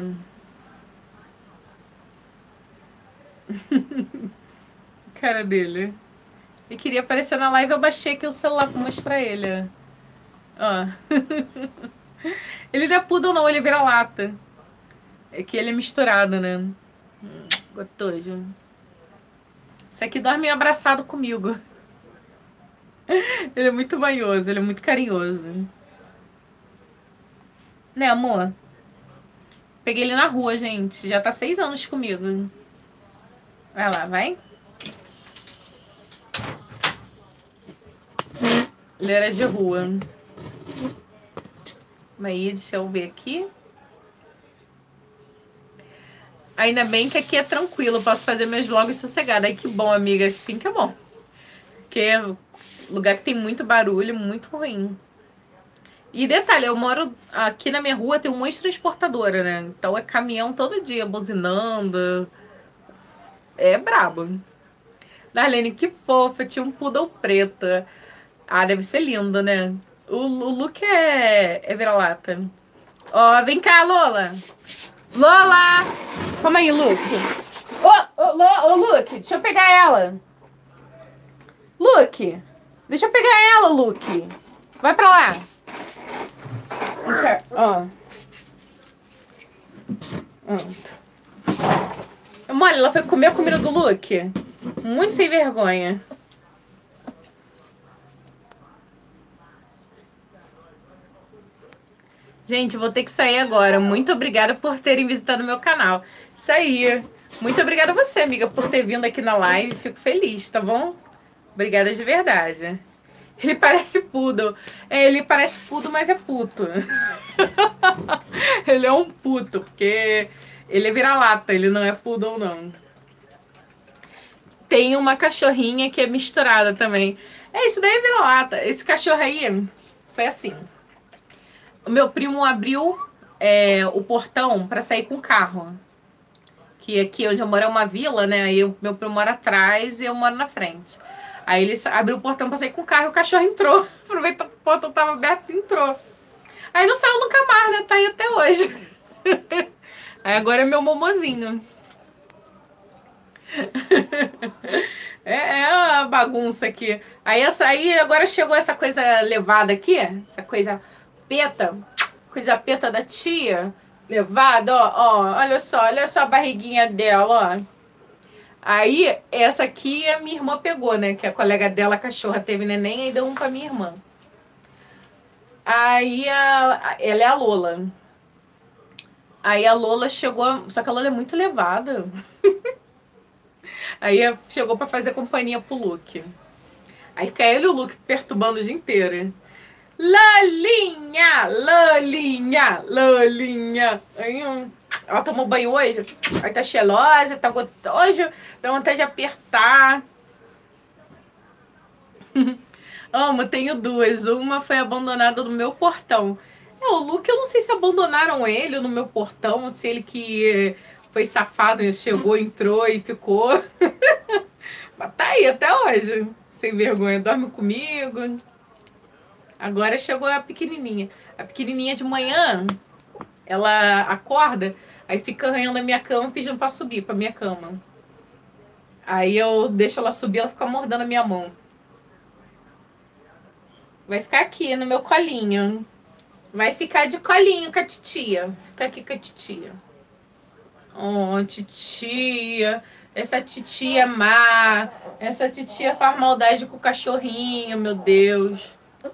Cara dele. Ele queria aparecer na live, eu baixei aqui o celular pra mostrar ele. Ó. Ele não é poodle não, ele vira lata. É que ele é misturado, né? Hum, gostoso. Esse aqui dorme abraçado comigo. Ele é muito manhoso, ele é muito carinhoso. Né, amor? Peguei ele na rua, gente. Já tá seis anos comigo. Vai lá, vai. Ele era de rua. Aí, deixa eu ver aqui. Ainda bem que aqui é tranquilo. Posso fazer meus vlogs sossegados. Ai, que bom, amiga. Assim que é bom. Porque é lugar que tem muito barulho, muito ruim. E detalhe, eu moro aqui na minha rua, tem um monte de transportadora, né? Então é caminhão todo dia, buzinando. É brabo. Darlene, que fofa, tinha um poodle preta. Ah, deve ser lindo, né? O, o look é, é vira-lata. Ó, vem cá, Lola. Lola! Calma aí, Luke. Ô, ô, Lo- ô, Luke, deixa eu pegar ela. Luke, deixa eu pegar ela, Luke. Vai pra lá. Vem cá, ó. Mole, ela foi comer a comida do Luke. Muito sem vergonha. Gente, vou ter que sair agora. Muito obrigada por terem visitado meu canal. Isso aí. Muito obrigada a você, amiga, por ter vindo aqui na live. Fico feliz, tá bom? Obrigada de verdade. Ele parece poodle. É, ele parece poodle, mas é puto. Ele é um puto, porque ele é vira-lata, ele não é poodle, não. Tem uma cachorrinha que é misturada também. É, isso daí é vira-lata. Esse cachorro aí foi assim. O meu primo abriu é, o portão pra sair com o carro. Que aqui onde eu moro é uma vila, né? Aí o meu primo mora atrás e eu moro na frente. Aí ele sa- abriu o portão pra sair com o carro e o cachorro entrou. Aproveitou que o portão tava aberto e entrou. Aí não saiu nunca mais, né? Tá aí até hoje. Aí agora é meu momozinho. É, é uma bagunça aqui. Aí, essa, aí agora chegou essa coisa levada aqui. Essa coisa peta. Coisa peta da tia. Levada, ó, ó. Olha só, olha só a barriguinha dela, ó. Aí, essa aqui a minha irmã pegou, né? Que a colega dela, a cachorra, teve neném e deu um pra minha irmã. Aí, a, ela é a Lola. Aí a Lola chegou... Só que a Lola é muito levada. Aí chegou pra fazer companhia pro Luke. Aí fica ele e o Luke perturbando o dia inteiro. Lolinha, Lolinha, Lolinha. Aí, hum, ela tomou banho hoje, aí tá cheirosa, tá gostoso, dá vontade de apertar. Amo, tenho duas. Uma foi abandonada no meu portão. É, o Luke, eu não sei se abandonaram ele no meu portão, se ele que foi safado, chegou, entrou e ficou. Mas tá aí até hoje, sem vergonha, dorme comigo. Agora chegou a pequenininha. A pequenininha de manhã, ela acorda, aí fica arranhando a minha cama pedindo pra subir pra minha cama. Aí eu deixo ela subir, ela fica mordendo a minha mão. Vai ficar aqui no meu colinho. Vai ficar de colinho com a titia. Fica aqui com a titia. Oh, titia. Essa titia má. Essa titia faz maldade com o cachorrinho, meu Deus.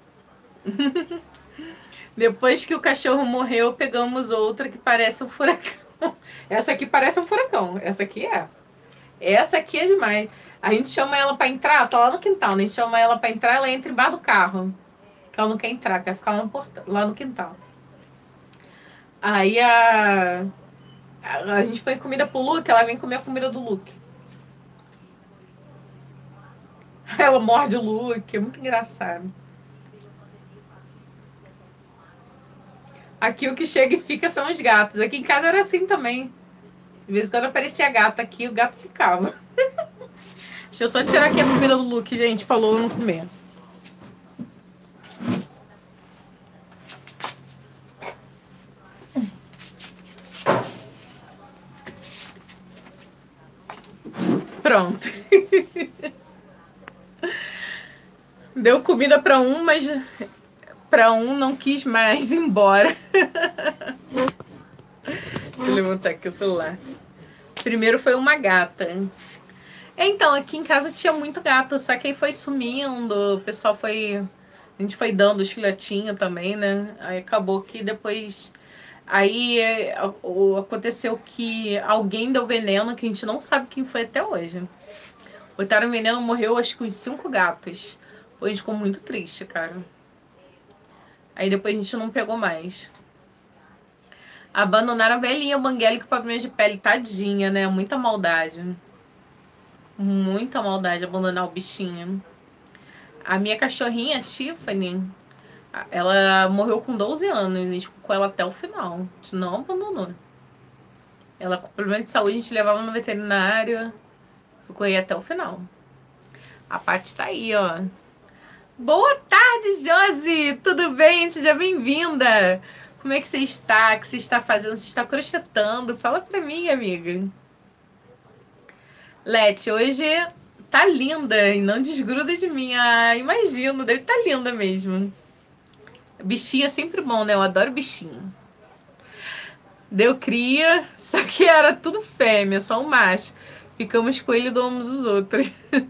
Depois que o cachorro morreu, pegamos outra que parece um furacão. Essa aqui parece um furacão. Essa aqui é. Essa aqui é demais. A gente chama ela pra entrar, tá lá no quintal, né? A gente chama ela pra entrar, ela entra embaixo do carro. Que ela não quer entrar, quer ficar lá no, portão, lá no quintal. Aí a, a, a gente põe comida pro Luke, ela vem comer a comida do Luke. Ela morde o Luke, é muito engraçado. Aqui o que chega e fica são os gatos. Aqui em casa era assim também. De vez em quando aparecia gato aqui, o gato ficava. Deixa eu só tirar aqui a comida do Luke, gente, falou não comer. Pronto. Deu comida para um, mas para um não quis mais ir embora. Deixa eu levantar aqui o celular. Primeiro foi uma gata. Então, aqui em casa tinha muito gato, só que aí foi sumindo, o pessoal foi... A gente foi dando os filhotinhos também, né? Aí acabou que depois... Aí é, aconteceu que alguém deu veneno, que a gente não sabe quem foi até hoje. Botaram veneno, morreu acho que uns cinco gatos. Pô, a gente ficou muito triste, cara. Aí depois a gente não pegou mais. Abandonaram a velhinha Banguela com problema de pele, tadinha, né? Muita maldade. Muita maldade abandonar o bichinho. A minha cachorrinha, a Tiffany, ela morreu com doze anos. A gente ficou com ela até o final. A gente não abandonou. Ela com problema de saúde, a gente levava no veterinário. Ficou aí até o final. A Paty tá aí, ó. Boa tarde, Josi! Tudo bem? Seja bem-vinda! Como é que você está? O que você está fazendo? Você está crochetando? Fala pra mim, amiga. Leti, hoje tá linda e não desgruda de mim. Ah, imagino, deve estar tá linda mesmo. Bichinho é sempre bom, né? Eu adoro bichinho. Deu cria, só que era tudo fêmea, só um macho. Ficamos com ele e domamos os outros.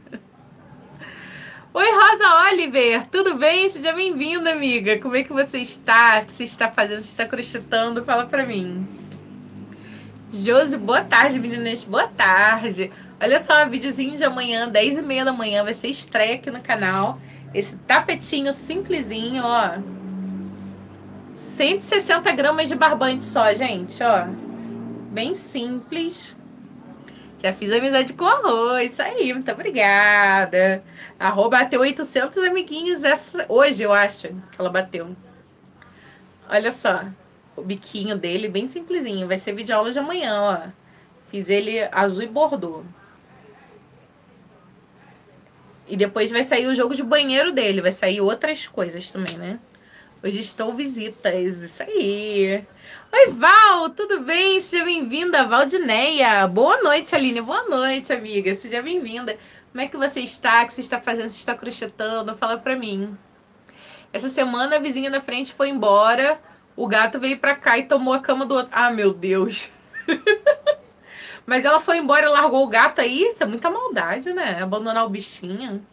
Oi, Rosa Oliver, tudo bem? Seja bem-vinda, amiga. Como é que você está? O que você está fazendo? Você está crochetando? Fala pra mim. Josi, boa tarde, meninas. Boa tarde. Olha só, videozinho de amanhã, dez e meia da manhã, vai ser estreia aqui no canal. Esse tapetinho simplesinho, ó. cento e sessenta gramas de barbante só, gente, ó. Bem simples. Já fiz amizade com arroz, isso aí, muito obrigada. Arroba bateu oitocentos amiguinhos essa, hoje, eu acho, que ela bateu. Olha só, o biquinho dele, bem simplesinho. Vai ser vídeo aula de amanhã, ó. Fiz ele azul e bordô. E depois vai sair o jogo de banheiro dele, vai sair outras coisas também, né? Hoje estou visitas, isso aí. Oi, Val, tudo bem? Seja bem-vinda, Valdineia. Boa noite, Aline. Boa noite, amiga. Seja bem-vinda. Como é que você está? O que você está fazendo? Você está crochetando? Fala pra mim. Essa semana a vizinha da frente foi embora. O gato veio pra cá e tomou a cama do outro. Ah, meu Deus. Mas ela foi embora e largou o gato aí? Isso é muita maldade, né? Abandonar o bichinho.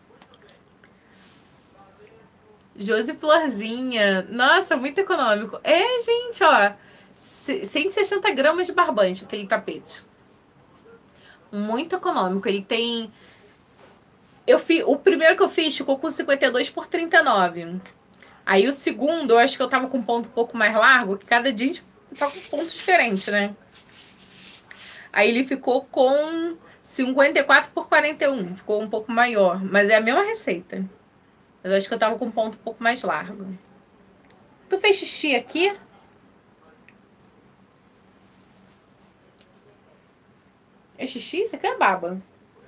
Josi Florzinha. Nossa, muito econômico. É, gente, ó. cento e sessenta gramas de barbante, aquele tapete. Muito econômico. Ele tem... eu fiz, o primeiro que eu fiz ficou com cinquenta e dois por trinta e nove. Aí o segundo, eu acho que eu tava com um ponto um pouco mais largo, que cada dia tá com um ponto diferente, né? Aí ele ficou com cinquenta e quatro por quarenta e um, ficou um pouco maior, mas é a mesma receita. Eu acho que eu tava com um ponto um pouco mais largo. Tu fez xixi aqui? É xixi? Isso aqui é baba.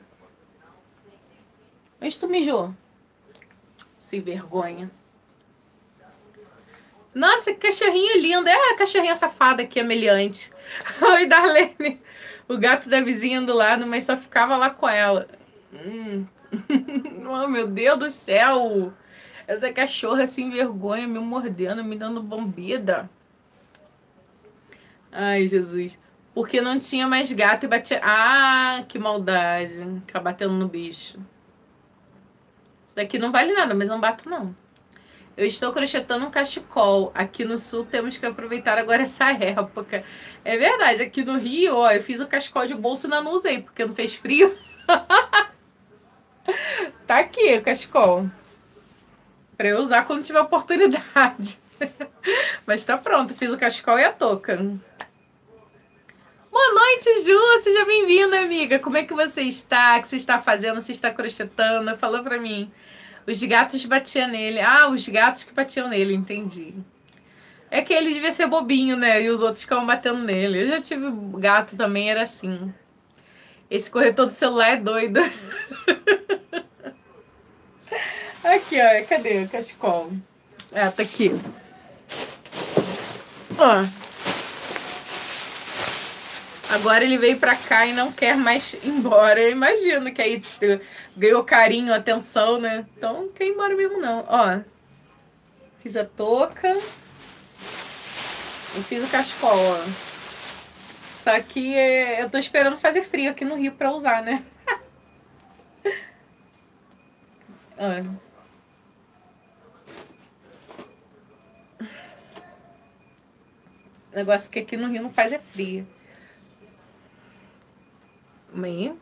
Onde tu mijou? Sem vergonha. Nossa, que cachorrinho lindo. É a cachorrinha safada aqui, ameliante. Oi, Darlene. O gato da vizinha do lado, mas só ficava lá com ela. Hum. Oh, meu Deus do céu. Essa cachorra sem vergonha, me mordendo, me dando bombida. Ai, Jesus. Porque não tinha mais gato e batia... Ah, que maldade. Ficar batendo no bicho. Isso daqui não vale nada, mas não bato, não. Eu estou crochetando um cachecol. Aqui no sul temos que aproveitar agora essa época. É verdade, aqui no Rio, ó, eu fiz o cachecol de bolso e não usei, porque não fez frio. Tá aqui o cachecol. Pra eu usar quando tiver oportunidade. Mas tá pronto, fiz o cachecol e a touca. Boa noite, Ju. Seja bem-vinda, amiga. Como é que você está? O que você está fazendo? Você está crochetando? Falou pra mim. Os gatos batiam nele. Ah, os gatos que batiam nele, entendi. É que ele devia ser bobinho, né? E os outros ficavam batendo nele. Eu já tive gato também, era assim. Esse corretor do celular é doido. Aqui, ó. Cadê o cachecol? Ah, tá aqui. Ó. Agora ele veio pra cá e não quer mais ir embora. Eu imagino que aí ganhou carinho, atenção, né? Então não quer ir embora mesmo, não. Ó. Fiz a touca. E fiz o cachecol, ó. Só que é, eu tô esperando fazer frio aqui no Rio pra usar, né? Ó. O negócio que aqui no Rio não faz é frio. Aí.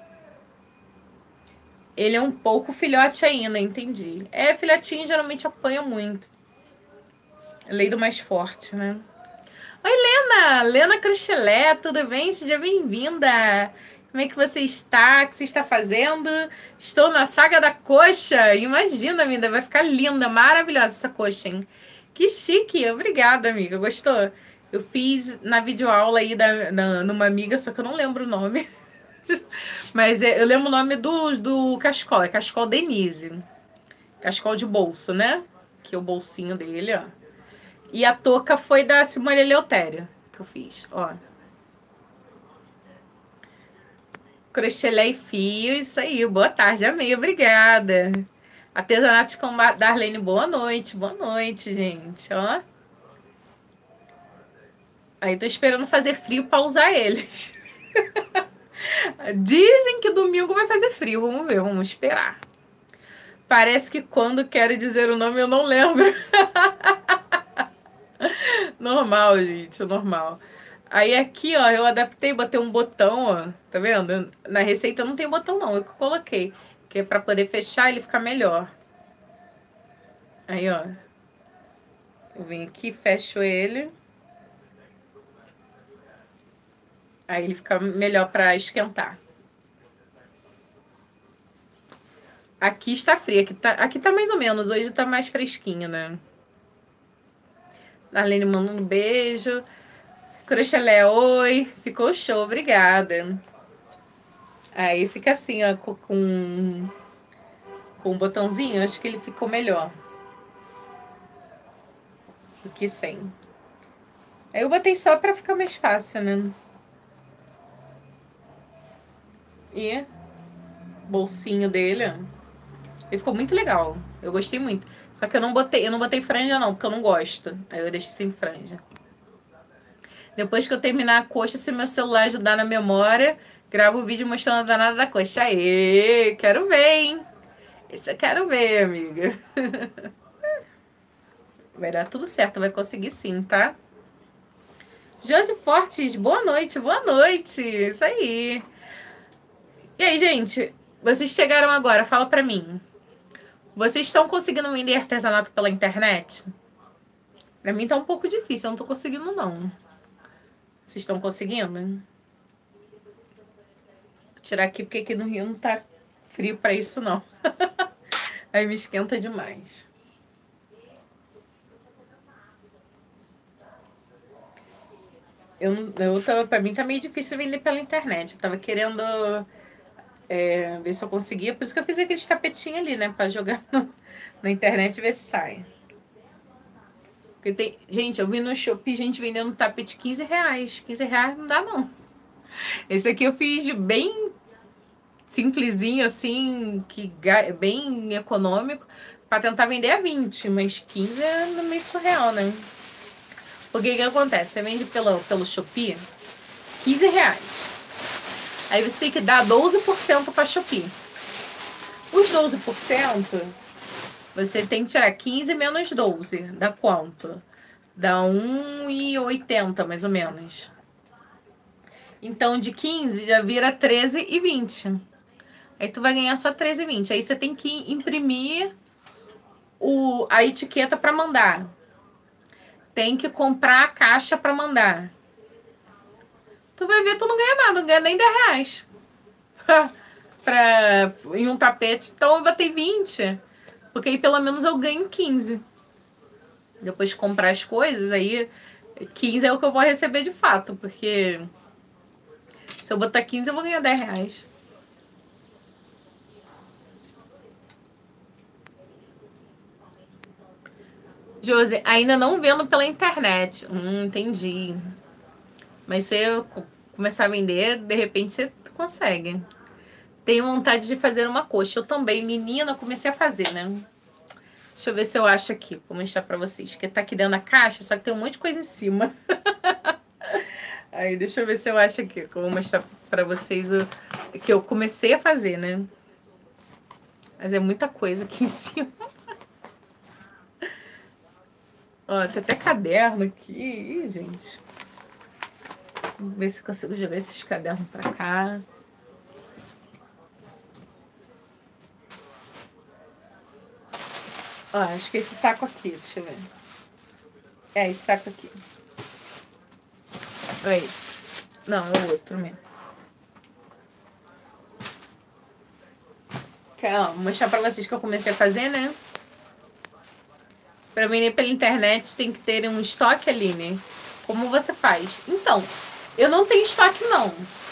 Ele é um pouco filhote ainda, entendi. É, filhotinho geralmente apanha muito. Lei do mais forte, né? Oi, Lena! Lena Crochelé, tudo bem? Seja bem-vinda! Como é que você está? O que você está fazendo? Estou na saga da coxa. Imagina, amiga, vai ficar linda, maravilhosa essa coxa, hein? Que chique! Obrigada, amiga. Gostou? Eu fiz na videoaula aí da, na, numa amiga, só que eu não lembro o nome. Mas é, eu lembro o nome do, do cachecol. É cachecol Denise. Cachecol de bolso, né? Que é o bolsinho dele, ó. E a touca foi da Simone Eleutério que eu fiz, ó. Crochelé e fio, isso aí. Boa tarde, amei, obrigada. Artesanato com Darlene, boa noite, boa noite, gente, ó. Aí tô esperando fazer frio pra usar eles. Dizem que domingo vai fazer frio, vamos ver, vamos esperar. Parece que quando quero dizer o nome eu não lembro. Normal, gente, normal. Aí aqui, ó, eu adaptei, botei um botão, ó, tá vendo? Na receita não tem botão não, eu que coloquei, que é pra poder fechar ele ficar melhor. Aí, ó, eu venho aqui, fecho ele. Aí ele fica melhor pra esquentar. Aqui está frio, aqui tá, aqui tá mais ou menos, hoje tá mais fresquinho, né? Darlene mandando um beijo. Crochelé, oi. Ficou show, obrigada. Aí fica assim, ó, com, com um botãozinho, acho que ele ficou melhor do que sem. Aí eu botei só pra ficar mais fácil, né? E bolsinho dele, ó. Ele ficou muito legal. Eu gostei muito. Só que eu não botei, eu não botei franja não, porque eu não gosto. Aí eu deixei sem franja. Depois que eu terminar a coxa, se meu celular ajudar na memória, gravo o vídeo mostrando a danada da coxa. Aê, quero ver, hein? Esse eu quero ver, amiga. Vai dar tudo certo, vai conseguir sim, tá? Josi Fortes, boa noite, boa noite. Isso aí. E aí, gente, Vocês chegaram agora, fala pra mim. Vocês estão conseguindo vender artesanato pela internet? Pra mim tá um pouco difícil, eu não tô conseguindo não. Vocês estão conseguindo? Vou tirar aqui porque aqui no Rio não tá frio pra isso não. Aí me esquenta demais. Eu, eu tava, pra mim tá meio difícil vender pela internet. Eu tava querendo é, ver se eu conseguia. Por isso que eu fiz aquele tapetinho ali, né? Pra jogar no, na internet e ver se sai. Porque tem, gente, eu vi no Shopee gente vendendo tapete quinze reais. quinze reais não dá, não. Esse aqui eu fiz bem simplesinho, assim, que bem econômico, pra tentar vender a vinte. Mas quinze é meio surreal, né? Porque o que acontece? Você vende pelo, pelo Shopee quinze reais. Aí você tem que dar doze por cento pra Shopee. Os doze por cento, você tem que tirar quinze menos doze. Dá quanto? Dá um e oitenta, mais ou menos. Então, de quinze já vira treze e vinte. Aí tu vai ganhar só treze e vinte. Aí você tem que imprimir o, a etiqueta pra mandar. Tem que comprar a caixa pra mandar. Tu vai ver, tu não ganha nada, não ganha nem dez reais. pra, em um tapete. Então eu botei vinte. Porque aí pelo menos eu ganho quinze. Depois de comprar as coisas, aí quinze é o que eu vou receber de fato. Porque se eu botar quinze, eu vou ganhar dez reais. Josi, ainda não vendo pela internet. Hum, entendi. Mas se eu começar a vender, de repente você consegue. Tenho vontade de fazer uma coxa. Eu também, menina, comecei a fazer, né? Deixa eu ver se eu acho aqui. Vou mostrar pra vocês. Que tá aqui dentro da caixa, só que tem um monte de coisa em cima. Aí, deixa eu ver se eu acho aqui. Que eu vou mostrar pra vocês o que eu comecei a fazer, né? Mas é muita coisa aqui em cima. Ó, tem até caderno aqui. Ih, gente. Vamos ver se consigo jogar esses cadernos pra cá. Ó, acho que esse saco aqui, deixa eu ver. É, esse saco aqui. É esse. Não, é o outro mesmo. Calma, vou mostrar pra vocês que eu comecei a fazer, né? Pra vender pela internet tem que ter um estoque ali, né? Como você faz? Então, eu não tenho estoque, não.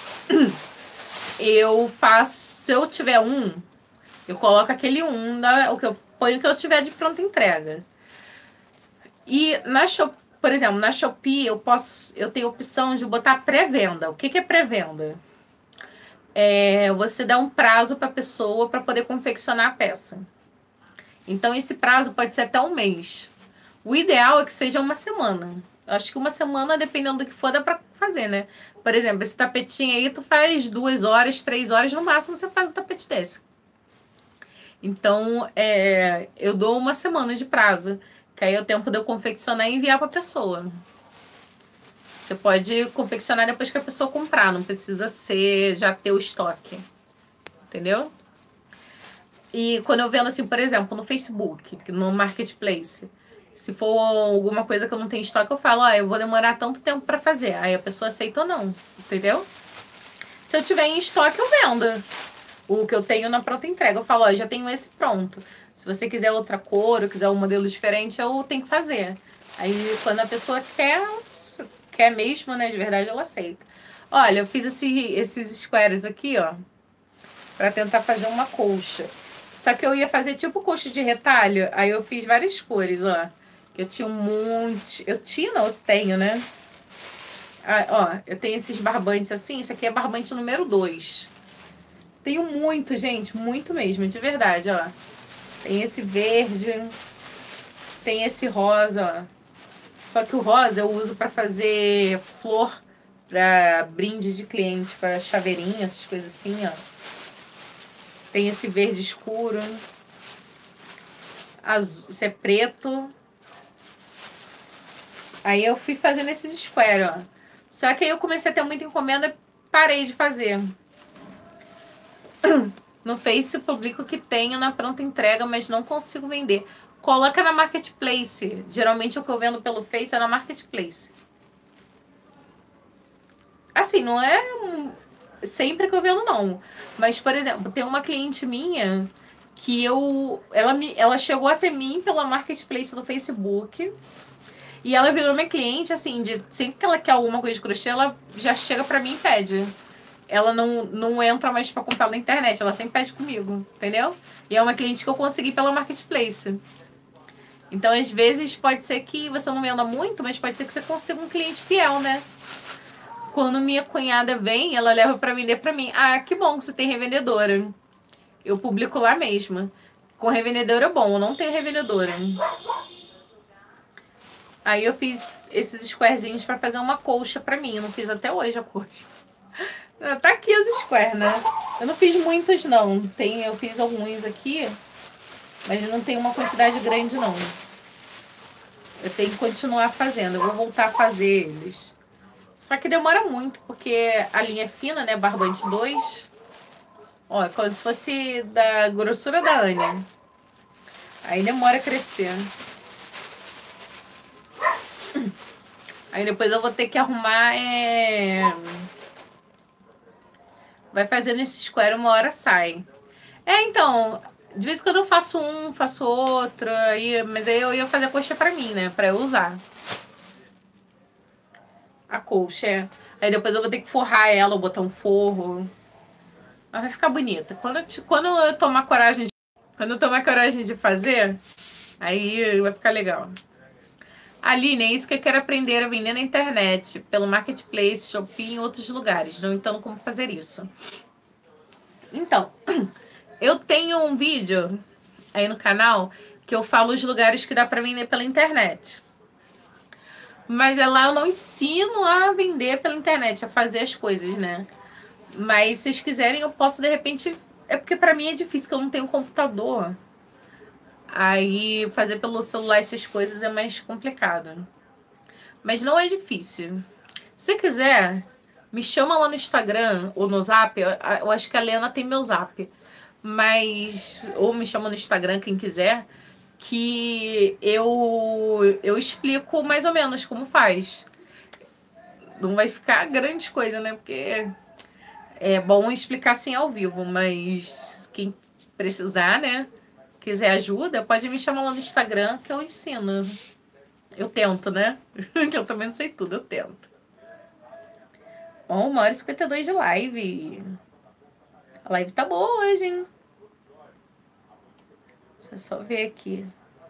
Eu faço... Se eu tiver um, eu coloco aquele um, na, o que eu ponho o que eu tiver de pronta entrega. E na Shopee, por exemplo, na Shopee eu posso, eu tenho a opção de botar pré-venda. O que, que é pré-venda? É você dá um prazo para a pessoa para poder confeccionar a peça. Então esse prazo pode ser até um mês. O ideal é que seja uma semana. Eu acho que uma semana, dependendo do que for, dá para fazer, né? Por exemplo, esse tapetinho aí, tu faz duas horas, três horas, no máximo você faz um tapete desse. Então, é, eu dou uma semana de prazo. Que aí é o tempo de eu confeccionar e enviar para a pessoa. Você pode confeccionar depois que a pessoa comprar. Não precisa ser já ter o estoque. Entendeu? E quando eu vendo assim, por exemplo, no Facebook, no Marketplace. Se for alguma coisa que eu não tenho estoque, eu falo, ó, eu vou demorar tanto tempo para fazer. Aí a pessoa aceita ou não. Entendeu? Se eu tiver em estoque, eu vendo. O que eu tenho na pronta entrega. Eu falo, ó, já tenho esse pronto. Se você quiser outra cor ou quiser um modelo diferente, eu tenho que fazer. Aí, quando a pessoa quer, quer mesmo, né, de verdade, ela aceita. Olha, eu fiz esse, esses squares aqui, ó, pra tentar fazer uma colcha. Só que eu ia fazer tipo colcha de retalho, aí eu fiz várias cores, ó. Eu tinha um monte... Eu tinha, não, eu tenho, né? Ah, ó, eu tenho esses barbantes assim, esse aqui é barbante número dois. Tenho muito, gente, muito mesmo, de verdade, ó. Tem esse verde, tem esse rosa, ó. Só que o rosa eu uso pra fazer flor, pra brinde de cliente, pra chaveirinha, essas coisas assim, ó. Tem esse verde escuro. Azul, esse é preto. Aí eu fui fazendo esses square, ó. Só que aí eu comecei a ter muita encomenda e parei de fazer. No Face publico que tenho na pronta entrega, mas não consigo vender. Coloca na Marketplace. Geralmente o que eu vendo pelo Face é na Marketplace. Assim, não é sempre que eu vendo, não. Mas, por exemplo, tem uma cliente minha que eu... Ela, me, ela chegou até mim pela Marketplace do Facebook. E ela virou minha cliente, assim, de sempre que ela quer alguma coisa de crochê, ela já chega pra mim e pede. Ela não, não entra mais pra comprar na internet, ela sempre pede comigo, entendeu? E é uma cliente que eu consegui pela Marketplace. Então, às vezes, pode ser que você não venda muito, mas pode ser que você consiga um cliente fiel, né? Quando minha cunhada vem, ela leva pra vender pra mim. Ah, que bom que você tem revendedora. Eu publico lá mesmo. Com revendedora é bom, eu não tenho revendedora. Aí eu fiz esses squarezinhos pra fazer uma colcha pra mim. Eu não fiz até hoje a colcha. Tá aqui os squares, né? Eu não fiz muitos, não. Tem, eu fiz alguns aqui, mas não tem uma quantidade grande, não. Eu tenho que continuar fazendo. Eu vou voltar a fazer eles. Só que demora muito, porque a linha é fina, né? Barbante dois. Ó, é como se fosse da grossura da Anya. Aí demora a crescer. Aí depois eu vou ter que arrumar... É... Vai fazendo esse square, uma hora sai. É, então... De vez em quando eu faço um, faço outro. Aí, mas aí eu ia fazer a coxa pra mim, né? Pra eu usar. A colcha, é. Aí depois eu vou ter que forrar ela, ou botar um forro. Mas vai ficar bonita. Quando eu, quando eu tomar coragem de, quando eu tomar coragem de fazer, aí vai ficar legal. Aline, é isso que eu quero aprender a vender na internet, pelo Marketplace, Shopee e outros lugares. Não entendo como fazer isso. Então, eu tenho um vídeo aí no canal que eu falo os lugares que dá pra vender pela internet. Mas é lá eu não ensino a vender pela internet, a fazer as coisas, né? Mas se vocês quiserem, eu posso de repente... É porque pra mim é difícil, que eu não tenho computador. Aí fazer pelo celular essas coisas é mais complicado. Mas não é difícil. Se quiser, me chama lá no Instagram ou no Zap. Eu acho que a Lena tem meu Zap. Mas... Ou me chama no Instagram, quem quiser. Que eu, eu explico mais ou menos como faz. Não vai ficar grande coisa, né? Porque é bom explicar assim ao vivo. Mas quem precisar, né? Quiser ajuda, pode me chamar lá no Instagram que eu ensino. Eu tento, né? Que eu também não sei tudo, eu tento. Ó, uma hora e cinquenta e dois de live. A live tá boa hoje, hein? Deixa eu só ver aqui.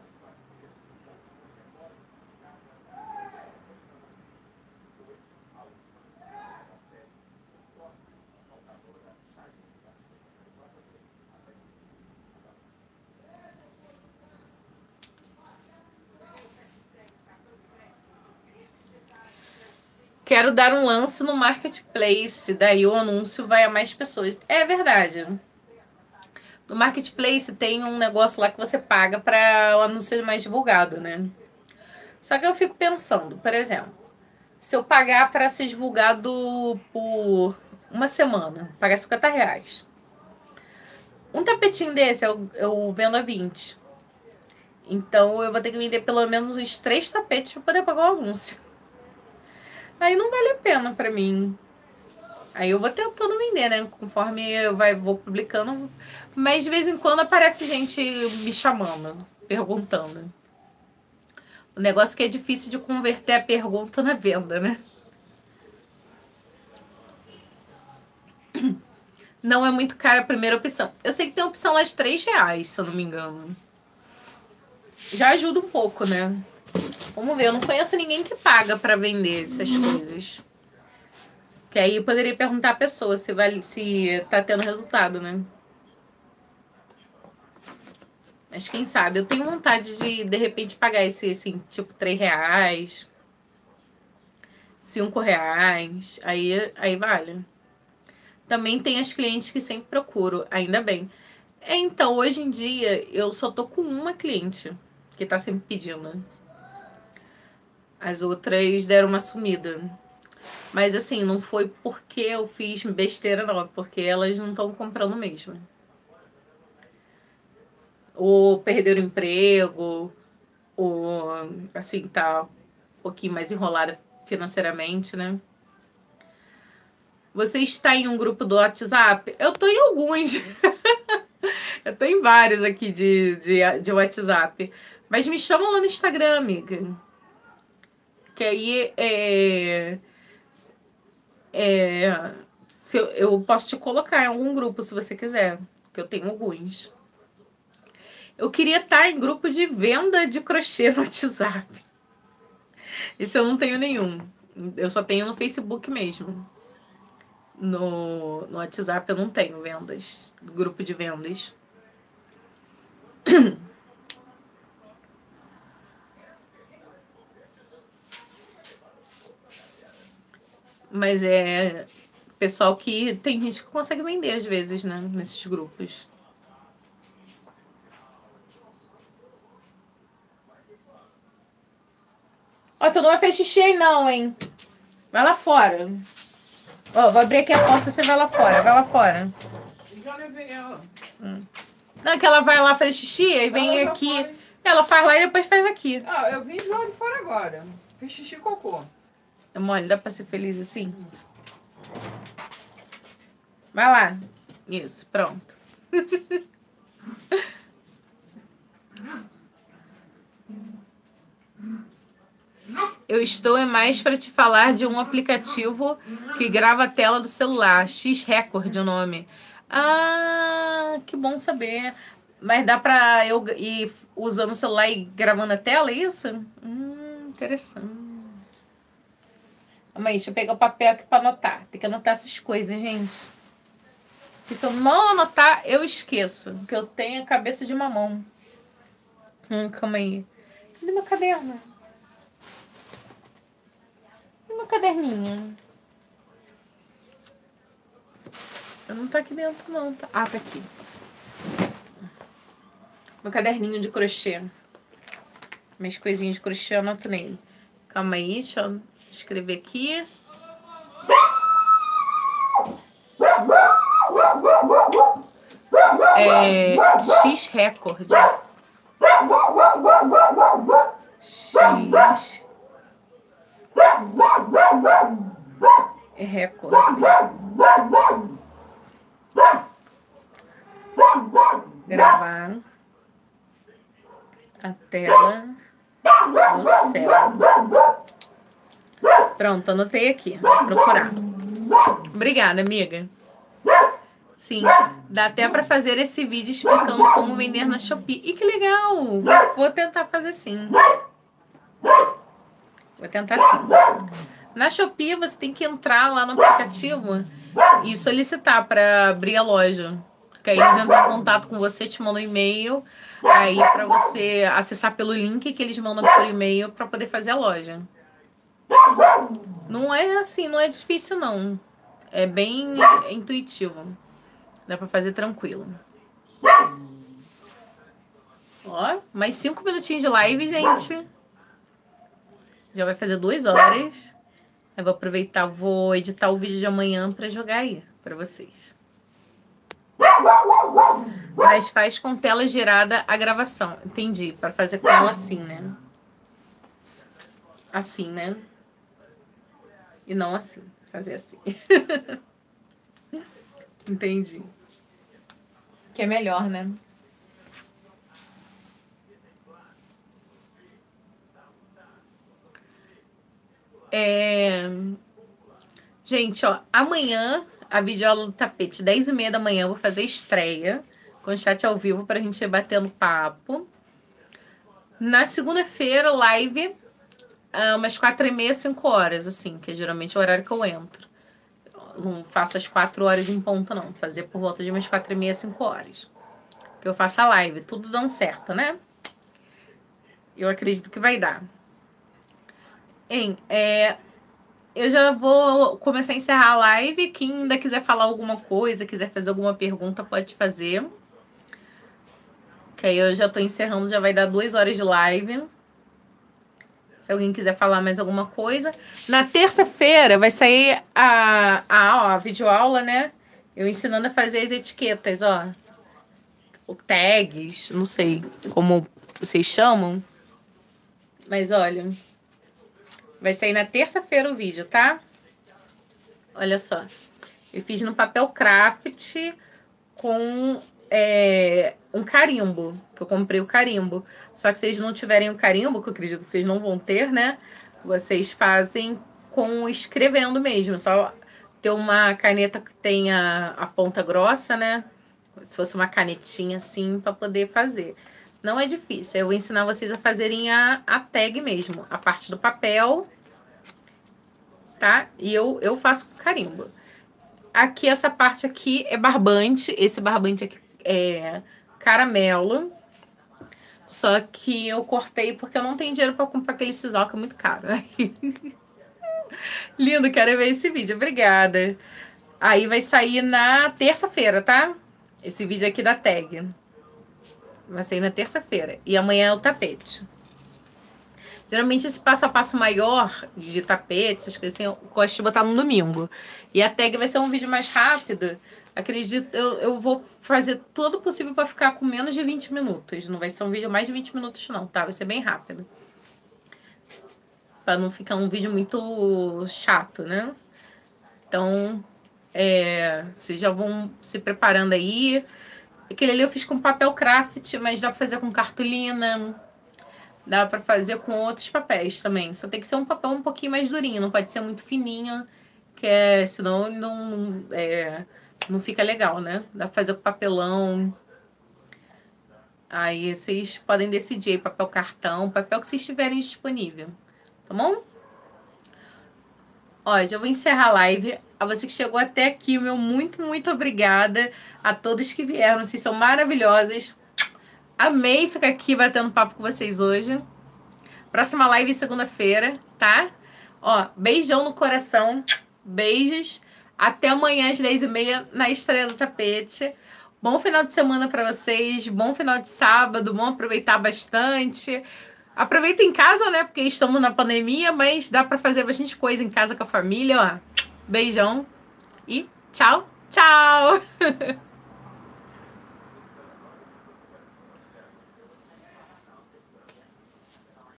Quero dar um lance no Marketplace, daí o anúncio vai a mais pessoas. É verdade. No Marketplace tem um negócio lá que você paga para o anúncio ser mais divulgado, né? Só que eu fico pensando, por exemplo, se eu pagar para ser divulgado por uma semana, pagar cinquenta reais. Um tapetinho desse eu, eu vendo a vinte. Então eu vou ter que vender pelo menos uns três tapetes para poder pagar o anúncio. Aí não vale a pena para mim. Aí eu vou tentando vender, né? Conforme eu vai, vou publicando. Mas de vez em quando aparece gente me chamando, perguntando. O negócio que é difícil de converter a pergunta na venda, né? Não é muito cara a primeira opção. Eu sei que tem opção lá de três reais, se eu não me engano. Já ajuda um pouco, né? Vamos ver, eu não conheço ninguém que paga pra vender essas coisas. Que aí eu poderia perguntar à pessoa se, vai, se tá tendo resultado, né? Mas quem sabe, eu tenho vontade de, de repente, pagar esse, assim, tipo, três reais, cinco reais, aí, aí vale. Também tem as clientes que sempre procuro, ainda bem. É, então, hoje em dia, eu só tô com uma cliente que tá sempre pedindo. As outras deram uma sumida. Mas, assim, não foi porque eu fiz besteira, não. É porque elas não estão comprando mesmo. ou perder o emprego, ou assim, tá um pouquinho mais enrolada financeiramente, né? Você está em um grupo do WhatsApp? Eu tô em alguns. Eu tô em vários aqui de, de, de WhatsApp. Mas me chama lá no Instagram, amiga. Que aí é, é, se eu, eu posso te colocar em algum grupo se você quiser. Que eu tenho alguns. Eu queria estar em grupo de venda de crochê no WhatsApp. Isso eu não tenho nenhum. Eu só tenho no Facebook mesmo. No, no WhatsApp eu não tenho vendas. Grupo de vendas. Mas é pessoal que tem gente que consegue vender às vezes, né? Nesses grupos. Ó, tu não vai fazer xixi aí não, hein? Vai lá fora. Ó, vou abrir aqui a porta e você vai lá fora. Vai lá fora. Já levei ela. Hum. Não, que ela vai lá fazer xixi e vem Ela aqui. foi. Ela faz lá e depois faz aqui. Ah, eu vim de lá de fora agora. Fiz xixi e cocô. É mole, dá pra ser feliz assim? Vai lá. Isso, pronto. Eu estou é mais para te falar de um aplicativo que grava a tela do celular. X-Record o nome. Ah, que bom saber. Mas dá pra eu ir usando o celular e gravando a tela, é isso? Hum, interessante. Calma aí, deixa eu pegar o papel aqui pra anotar. Tem que anotar essas coisas, gente. Porque se eu não anotar, eu esqueço. Porque eu tenho a cabeça de mamão. Hum, calma aí. Cadê meu caderno? Cadê meu caderninho? Eu não tá aqui dentro, não. Tá... Ah, tá aqui. Meu caderninho de crochê. Minhas coisinhas de crochê eu anoto nele. Calma aí, deixa eu escrever aqui. É X-Record. X... Record. Gravar a tela do céu. Pronto, anotei aqui. Vou procurar. Obrigada, amiga. Sim, dá até para fazer esse vídeo explicando como vender na Shopee. E que legal! Vou tentar fazer sim. Vou tentar sim. Na Shopee você tem que entrar lá no aplicativo e solicitar para abrir a loja. Porque aí eles entram em contato com você, te mandam um e-mail, aí para você acessar pelo link que eles mandam por e-mail para poder fazer a loja. Não é assim, não é difícil não. É bem intuitivo. Dá para fazer tranquilo. Ó, mais cinco minutinhos de live, gente. Já vai fazer duas horas. Eu vou aproveitar, vou editar o vídeo de amanhã para jogar aí para vocês. Mas faz com tela girada a gravação. Entendi. Para fazer com ela assim, né? Assim, né? E não assim. Fazer assim. Entendi. Que é melhor, né? É... Gente, ó, amanhã a videoaula do tapete, dez e meia da manhã, eu vou fazer estreia com chat ao vivo pra gente ir batendo papo. Na segunda-feira, live, umas quatro e meia, cinco horas, assim, que é geralmente o horário que eu entro. Não faço as quatro horas em ponto, não. Vou fazer por volta de umas quatro e meia, cinco horas. Que eu faço a live, tudo dando certo, né? Eu acredito que vai dar. Hein, é... Eu já vou começar a encerrar a live. Quem ainda quiser falar alguma coisa, quiser fazer alguma pergunta, pode fazer. Que aí eu já tô encerrando, já vai dar duas horas de live. Se alguém quiser falar mais alguma coisa. Na terça-feira vai sair a, a, ó, a videoaula, né? Eu ensinando a fazer as etiquetas, ó. ou tags, não sei como vocês chamam. Mas olha, vai sair na terça-feira o vídeo, tá? Olha só. Eu fiz no papel craft com é, um carimbo, que eu comprei o carimbo. Só que se vocês não tiverem o carimbo, que eu acredito que vocês não vão ter, né? Vocês fazem com escrevendo mesmo. Só ter uma caneta que tenha a ponta grossa, né? Se fosse uma canetinha assim, para poder fazer. Não é difícil. Eu vou ensinar vocês a fazerem a, a tag mesmo. A parte do papel, tá? E eu, eu faço com carimbo. Aqui, essa parte aqui é barbante. Esse barbante aqui é caramelo. Só que eu cortei porque eu não tenho dinheiro para comprar aquele sisal que é muito caro. Lindo, quero ver esse vídeo. Obrigada. Aí vai sair na terça-feira, tá? Esse vídeo aqui da tag. Vai sair na terça-feira. E amanhã é o tapete. Geralmente esse passo a passo maior de tapete, essas coisas assim, eu gosto de botar no domingo. E a tag vai ser um vídeo mais rápido. Acredito, eu, eu vou fazer tudo possível para ficar com menos de vinte minutos. Não vai ser um vídeo mais de vinte minutos não, tá? Vai ser bem rápido. Para não ficar um vídeo muito chato, né? Então, é, vocês já vão se preparando aí. Aquele ali eu fiz com papel craft, mas dá para fazer com cartolina. Dá pra fazer com outros papéis também. Só tem que ser um papel um pouquinho mais durinho. Não pode ser muito fininho. Que é, senão não, é, não fica legal, né? Dá pra fazer com papelão. Aí vocês podem decidir. Papel cartão. Papel que vocês tiverem disponível. Tá bom? Ó, já vou encerrar a live. A você que chegou até aqui, meu muito, muito obrigada. A todos que vieram. Vocês são maravilhosas. Amei ficar aqui batendo papo com vocês hoje. Próxima live segunda-feira, tá? Ó, beijão no coração. Beijos. Até amanhã às dez e meia na estreia do tapete. Bom final de semana para vocês. Bom final de sábado. Bom aproveitar bastante. Aproveita em casa, né? Porque estamos na pandemia, mas dá para fazer bastante coisa em casa com a família, ó. Beijão. E tchau, tchau!